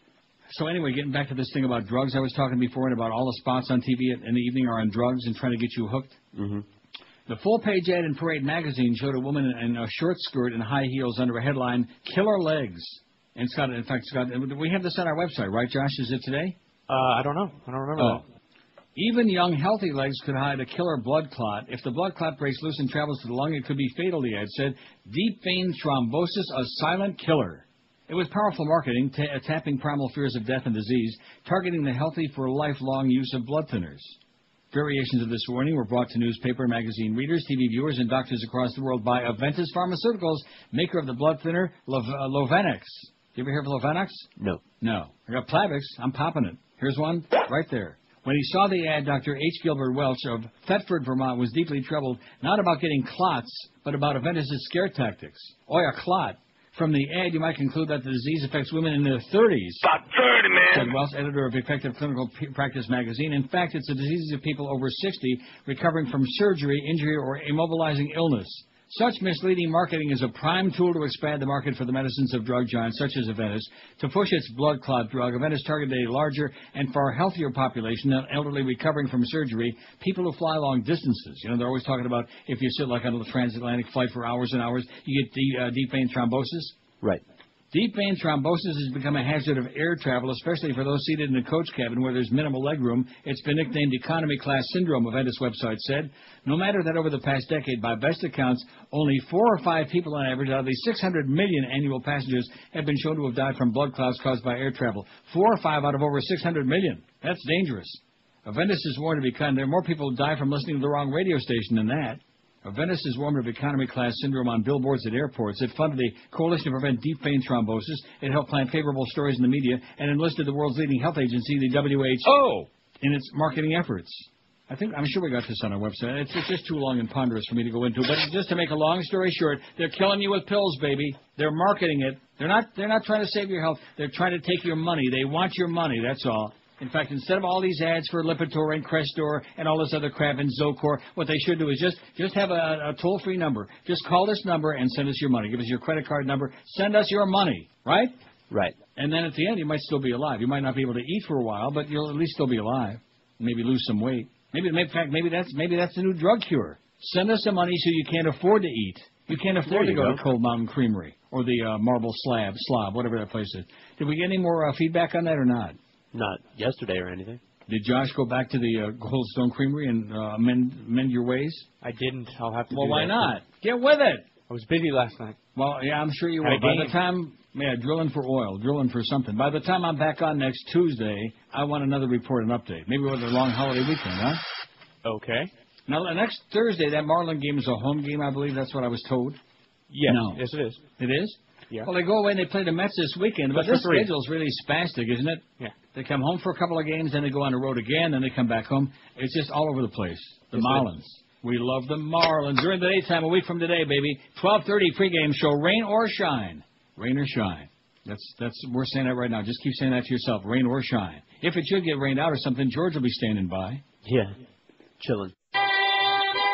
So anyway, getting back to this thing about drugs I was talking before and about all the spots on T V in the evening are on drugs and trying to get you hooked. Mm-hmm. The full-page ad in Parade magazine showed a woman in a short skirt and high heels under a headline, Killer Legs. And it's got, in fact, it's got, we have this on our website, right, Josh? Is it today? Uh, I don't know. I don't remember Oh. that. Even young, healthy legs could hide a killer blood clot. If the blood clot breaks loose and travels to the lung, it could be fatal, the ad said. Deep vein thrombosis, a silent killer. It was powerful marketing, ta tapping primal fears of death and disease, targeting the healthy for lifelong use of blood thinners. Variations of this warning were brought to newspaper, magazine readers, T V viewers, and doctors across the world by Aventis Pharmaceuticals, maker of the blood thinner Lov uh, Lovanix. You ever hear of Lovanix? No. No. I got Plavix. I'm popping it. Here's one right there. When he saw the ad, Doctor H. Gilbert Welch of Thetford, Vermont, was deeply troubled, not about getting clots, but about Aventis' scare tactics. Oh, a clot. From the ad, you might conclude that the disease affects women in their thirties. About thirty, man. Said Welch, editor of Effective Clinical P- Practice magazine. In fact, it's a disease of people over sixty recovering from surgery, injury, or immobilizing illness. Such misleading marketing is a prime tool to expand the market for the medicines of drug giants such as Aventis. To push its blood clot drug, Aventis targeted a larger and far healthier population than elderly recovering from surgery, people who fly long distances. You know, they're always talking about if you sit like on a transatlantic flight for hours and hours, you get deep, uh, deep vein thrombosis. Right. Deep vein thrombosis has become a hazard of air travel, especially for those seated in a coach cabin where there's minimal legroom. It's been nicknamed economy class syndrome, Aventis website said. No matter that over the past decade, by best accounts, only four or five people on average out of the six hundred million annual passengers have been shown to have died from blood clots caused by air travel. Four or five out of over six hundred million. That's dangerous. Aventis is warned to be kind. There are more people who die from listening to the wrong radio station than that. Aventis is warned of economy class syndrome on billboards at airports. It funded a coalition to prevent deep vein thrombosis. It helped plant favorable stories in the media and enlisted the world's leading health agency, the W H O, in its marketing efforts. I think I'm sure we got this on our website. It's, it's just too long and ponderous for me to go into. But just to make a long story short, they're killing you with pills, baby. They're marketing it. They're not. They're not trying to save your health. They're trying to take your money. They want your money. That's all. In fact, instead of all these ads for Lipitor and Crestor and all this other crap and Zocor, what they should do is just just have a, a toll-free number. Just call this number and send us your money. Give us your credit card number. Send us your money, right? Right. And then at the end, you might still be alive. You might not be able to eat for a while, but you'll at least still be alive. Maybe lose some weight. Maybe, in fact, maybe that's maybe that's the new drug cure. Send us the money so you can't afford to eat. You can't afford to go, go to Cold Mountain Creamery or the uh, Marble Slab, Slob, whatever that place is. Did we get any more uh, feedback on that or not? Not yesterday or anything. Did Josh go back to the uh, Goldstone Creamery and uh, mend mend your ways? I didn't. I'll have to Well, do why that. not? Get with it. I was busy last night. Well, yeah, I'm sure you Had will. a By game. the time, yeah, drilling for oil, drilling for something. By the time I'm back on next Tuesday, I want another report and update. Maybe with a long holiday weekend, huh? Okay. Now, the next Thursday, that Marlin game is a home game, I believe. That's what I was told. Yes. No. Yes, it is. It is? Yeah. Well, they go away and they play the Mets this weekend, but That's this for three. schedule's really spastic, isn't it? Yeah. They come home for a couple of games, then they go on the road again, then they come back home. It's just all over the place. The Yes, Marlins. We love the Marlins. During the daytime, a week from today, baby. twelve thirty pregame show, rain or shine. Rain or shine. That's that's we're saying that right now. Just keep saying that to yourself, rain or shine. If it should get rained out or something, George will be standing by. Yeah. Chilling.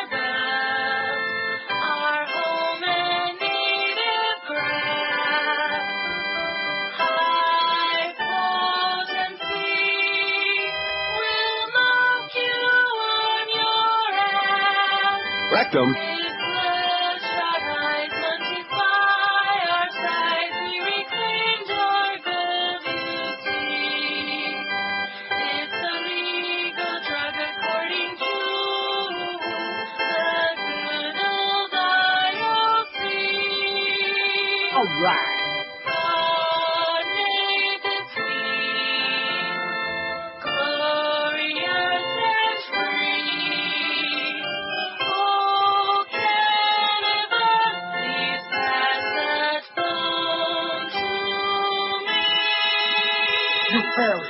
rectum. All right. You fairy.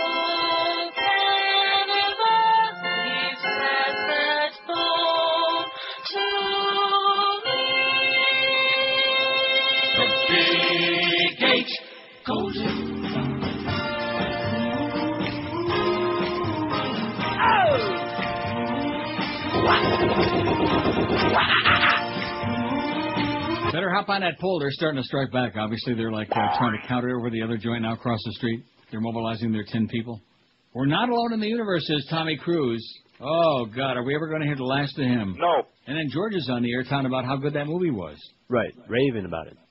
Big H goes in. Better hop on that pole. They're starting to strike back. Obviously, they're like uh, trying to counter over the other joint now across the street. They're mobilizing their ten people. We're not alone in the universe, says Tommy Cruise. Oh, God, are we ever going to hear the last of him? No. And then George is on the air talking about how good that movie was. Right, raving about it.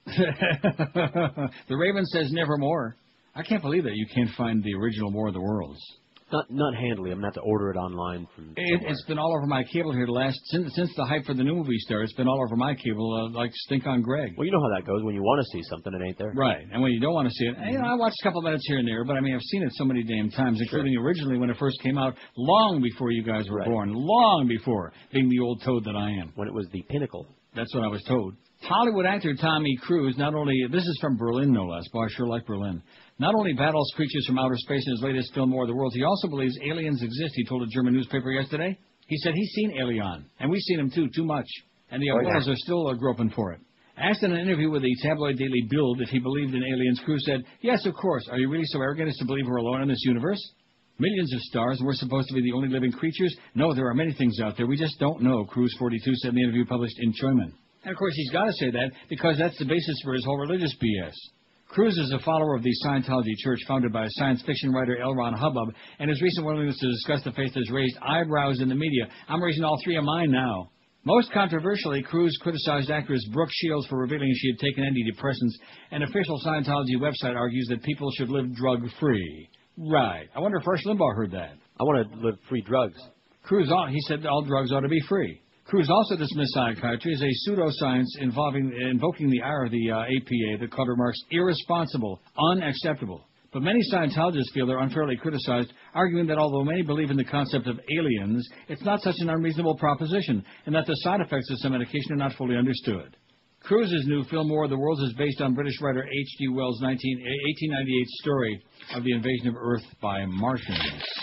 The Raven says nevermore. I can't believe that you can't find the original War of the Worlds. Not not handily. I'm going to have to order it online from It, it's been all over my cable here the last since since the hype for the new movie started. It's been all over my cable uh, like stink on Greg. Well, you know how that goes. When you want to see something, it ain't there. Right, and when you don't want to see it, you know, I watched a couple of minutes here and there, but I mean, I've seen it so many damn times, including originally when it first came out, long before you guys were Right. born, long before, being the old toad that I am. When it was the pinnacle. That's what I was told. Hollywood actor Tommy Cruise, not only, this is from Berlin no less, boy, I sure like Berlin, not only battles creatures from outer space in his latest film, War of the Worlds, he also believes aliens exist, he told a German newspaper yesterday. He said he's seen Alien, and we've seen him too, too much, and the Oh, yeah. abuelas are still uh, groping for it. Asked in an interview with the tabloid Daily Bild if he believed in aliens, Cruise said, yes, of course. Are you really so arrogant as to believe we're alone in this universe? Millions of stars, and we're supposed to be the only living creatures? No, there are many things out there. We just don't know, Cruise forty-two said in the interview published in Choiman. And, of course, he's got to say that because that's the basis for his whole religious B S. Cruise is a follower of the Scientology Church founded by science fiction writer L. Ron Hubbard, and his recent willingness to discuss the faith has raised eyebrows in the media. I'm raising all three of mine now. Most controversially, Cruise criticized actress Brooke Shields for revealing she had taken antidepressants. An official Scientology website argues that people should live drug-free. Right. I wonder if Rush Limbaugh heard that. I want to live free drugs. Cruise, ought, he said all drugs ought to be free. Cruise also dismissed psychiatry as a pseudoscience involving invoking the ire of the uh, A P A that called remarks irresponsible, unacceptable. But many Scientologists feel they're unfairly criticized, arguing that although many believe in the concept of aliens, it's not such an unreasonable proposition, and that the side effects of some medication are not fully understood. Cruise's new film, War of the Worlds, is based on British writer H G Wells' eighteen ninety-eight story of the invasion of Earth by Martians.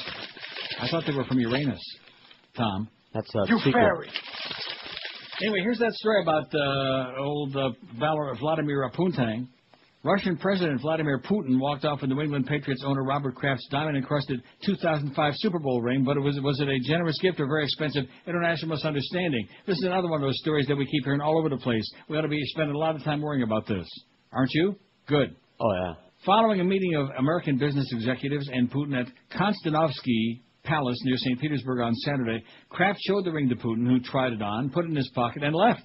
I thought they were from Uranus, Tom. That's a You secret. fairy. Anyway, here's that story about uh, old uh, Valor, Vladimir Putin. Russian President Vladimir Putin walked off with New England Patriots owner Robert Kraft's diamond-encrusted two thousand five Super Bowl ring, but it was, was it a generous gift or very expensive international misunderstanding? This is another one of those stories that we keep hearing all over the place. We ought to be spending a lot of time worrying about this. Aren't you? Good. Oh, yeah. Following a meeting of American business executives and Putin at Konstanovsky Palace near Saint Petersburg on Saturday, Kraft showed the ring to Putin, who tried it on, put it in his pocket, and left.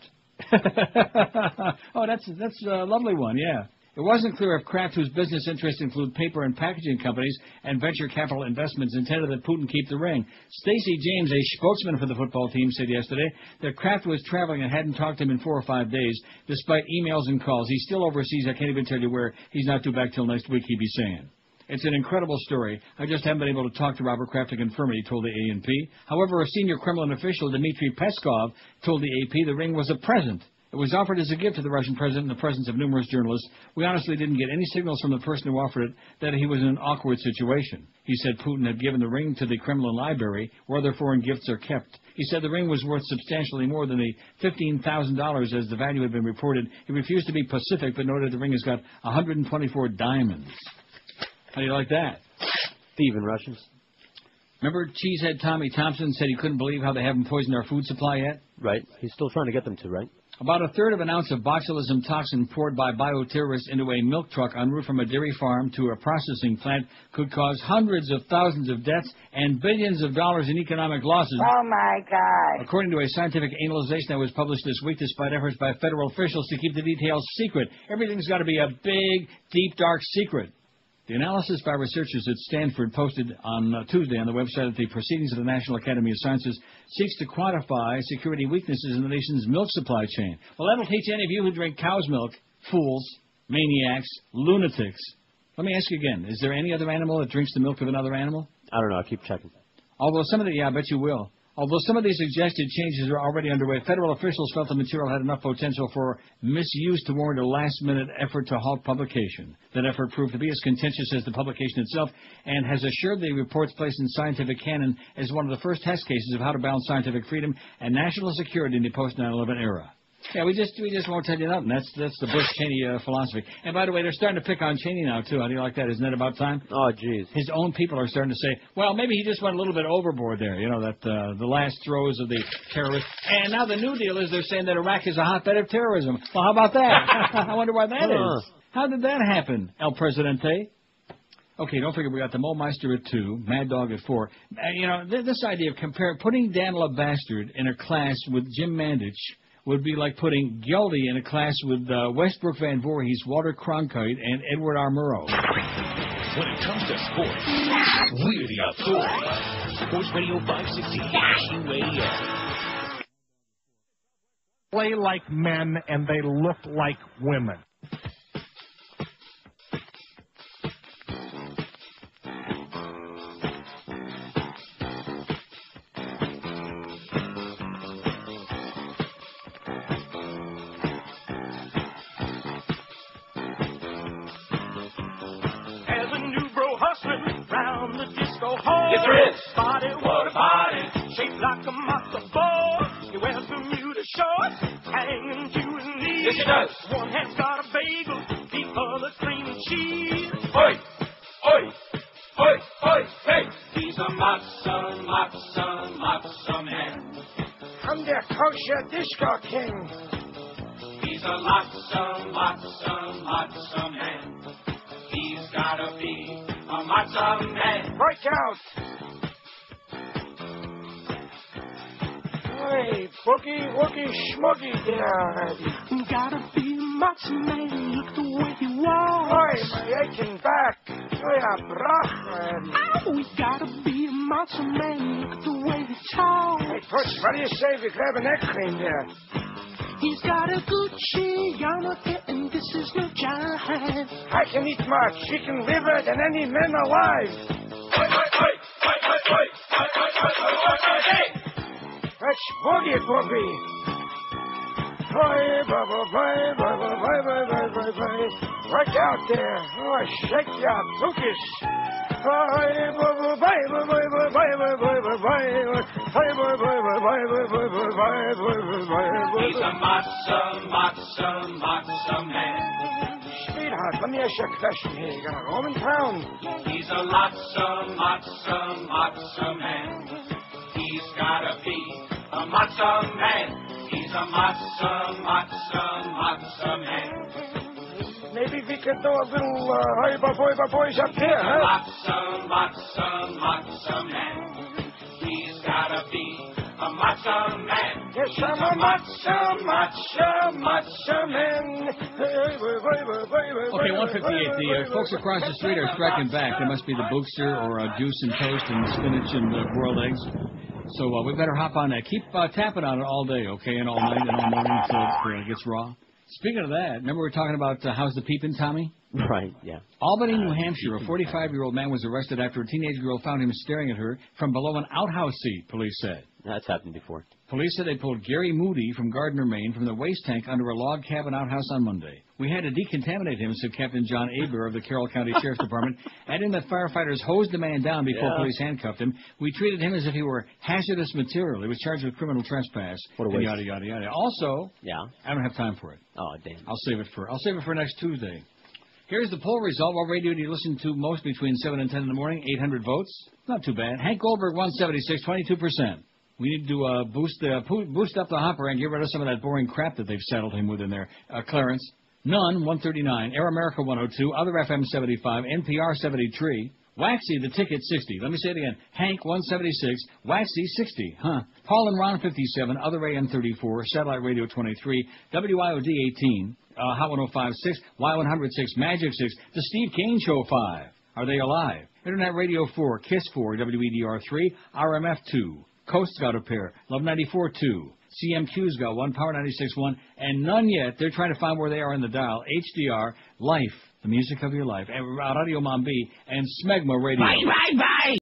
Oh, that's that's a lovely one, yeah. It wasn't clear if Kraft, whose business interests include paper and packaging companies and venture capital investments, intended that Putin keep the ring. Stacey James, a spokesman for the football team, said yesterday that Kraft was traveling and hadn't talked to him in four or five days, despite emails and calls. He's still overseas. I can't even tell you where. He's not due back till next week, he'd be saying. It's an incredible story. I just haven't been able to talk to Robert Kraft to confirm it, he told the A N P. However, a senior Kremlin official, Dmitry Peskov, told the A P the ring was a present. It was offered as a gift to the Russian president in the presence of numerous journalists. We honestly didn't get any signals from the person who offered it that he was in an awkward situation. He said Putin had given the ring to the Kremlin library, where other foreign gifts are kept. He said the ring was worth substantially more than the fifteen thousand dollars as the value had been reported. He refused to be specific, but noted the ring has got one hundred twenty-four diamonds. How do you like that? Thieving Russians. Remember Cheesehead Tommy Thompson said he couldn't believe how they haven't poisoned our food supply yet? Right. He's still trying to get them to, right? About a third of an ounce of botulism toxin poured by bioterrorists into a milk truck en route from a dairy farm to a processing plant could cause hundreds of thousands of deaths and billions of dollars in economic losses. Oh, my God. According to a scientific analysis that was published this week, despite efforts by federal officials to keep the details secret, everything's got to be a big, deep, dark secret. The analysis by researchers at Stanford posted on uh, Tuesday on the website of the Proceedings of the National Academy of Sciences seeks to quantify security weaknesses in the nation's milk supply chain. Well, that'll teach any of you who drink cow's milk, fools, maniacs, lunatics. Let me ask you again, is there any other animal that drinks the milk of another animal? I don't know. I keep checking. Although some of the, yeah, I bet you will. Although some of these suggested changes are already underway, federal officials felt the material had enough potential for misuse to warrant a last-minute effort to halt publication. That effort proved to be as contentious as the publication itself and has assured the reports placed in scientific canon as one of the first test cases of how to balance scientific freedom and national security in the post nine eleven era. Yeah, we just we just won't tell you nothing. That's that's the Bush-Cheney uh, philosophy. And by the way, they're starting to pick on Cheney now, too. How do you like that? Isn't that about time? Oh, geez. His own people are starting to say, well, maybe he just went a little bit overboard there, you know, that uh, the last throes of the terrorists. And now the new deal is they're saying that Iraq is a hotbed of terrorism. Well, how about that? I wonder why that Uh. is. How did that happen, El Presidente? Okay, don't forget we got the Mo Meister at two, Mad Dog at four. Uh, you know, th- this idea of compare putting Dan LeBastard in a class with Jim Mandich would be like putting Geldy in a class with uh, Westbrook Van Voorhees, Walter Cronkite, and Edward R. Murrow. When it comes to sports, we're the authority. Sports Radio five sixty, Action Radio. Play like men and they look like women. As a new bro hustling round the disco hall. Yes, there is. Body, what a body. Shaped like a matzo ball. He wears Bermuda shorts, hanging to his knees. Yes, he does. One hand's got a bagel, the other cream and cheese. Oi, oi, oi, oi, hey. He's a matzo, matzo, matzo man. I'm the kosher disco king. He's a matzo, matzo, matzo man. He's gotta be a matzo man. Break out. Hey, boogie, woogie, schmoogie, there. Gotta be a matzo man. Look the way he walks. Oi, my aching back. Oh, yeah, brach, Oh, we gotta be a matzo man. Look the way he talks. Hey, Puss, what do you say if you grab an egg cream there? He's got a Gucci yarmulke, and this is no jive. I can eat more chicken liver than any man alive. Oi, oi, oi, oi, oi, oi, oi, oi, oi, oi, oi, oi, hey. That's boogie, boogie. Bye, bye, bye, bye, bye, bye, bye, bye, bye, bye. Right out there. Oh, shake your bookies. Bye, bye, bye, bye, bye, bye, bye, bye, bye, bye, bye. Bye, bye, bye, bye, bye, bye, bye, bye, bye, bye, bye, bye. He's a matzo, matzo, matzo man. Sweetheart, let me ask you a question here. You got a Roman town? He's a matzo, matzo, matzo man. He's gotta be a matzo man. He's a matzo, matzo, matzo man. Maybe we could do a little uh, hey, boy, boy, boys up here, huh? Matzo, matzo, matzo man. He's gotta be a matzo man. Yes, I'm a matzo, matzo, matzo man. Okay, one fifty-eight. The uh, folks across the street are striking back. There must be the Bookster or uh, juice and toast and spinach and uh, boiled eggs. So uh, we better hop on that. Keep uh, tapping on it all day, okay, and all night and all morning until it uh, gets raw. Speaking of that, remember we were talking about uh, how's the peeping, Tommy? Right, yeah. Albany, New Hampshire, a forty-five-year-old man was arrested after a teenage girl found him staring at her from below an outhouse seat, police said. That's happened before. Police said they pulled Gary Moody from Gardner, Maine, from the waste tank under a log cabin outhouse on Monday. We had to decontaminate him, said Captain John Aber of the Carroll County Sheriff's Department, adding that firefighters hosed the man down before Yeah. police handcuffed him. We treated him as if he were hazardous material. He was charged with criminal trespass. What a and waste. yada yada yada. Also, Yeah. I don't have time for it. Oh, damn. I'll save it for I'll save it for next Tuesday. Here's the poll result. What radio do you listen to most between seven and ten in the morning? eight hundred votes. Not too bad. Hank Goldberg, one seventy-six, twenty-two percent. We need to uh, boost uh, po- boost up the hopper and get rid of some of that boring crap that they've saddled him with in there. Uh, Clarence, None, one thirty-nine. Air America, one oh two. Other F M, seventy-five. N P R, seventy-three. Waxy, the ticket, sixty. Let me say it again. Hank, one seventy-six. Waxy, sixty. Huh. Paul and Ron, fifty-seven. Other A M, thirty-four. Satellite Radio, twenty-three. W I O D, eighteen. Uh, Hot one oh five, six. Y one hundred, six. Magic, six. The Steve Kane Show, five. Are they alive? Internet Radio, four. Kiss, four. W E D R, three. R M F, two. Coast's got a pair. Love ninety-four, two. C M Q's got one. Power ninety-six, one. And none yet. They're trying to find where they are in the dial. H D R, Life, the music of your life. And Radio Mombi and Smegma Radio. Bye, bye, bye.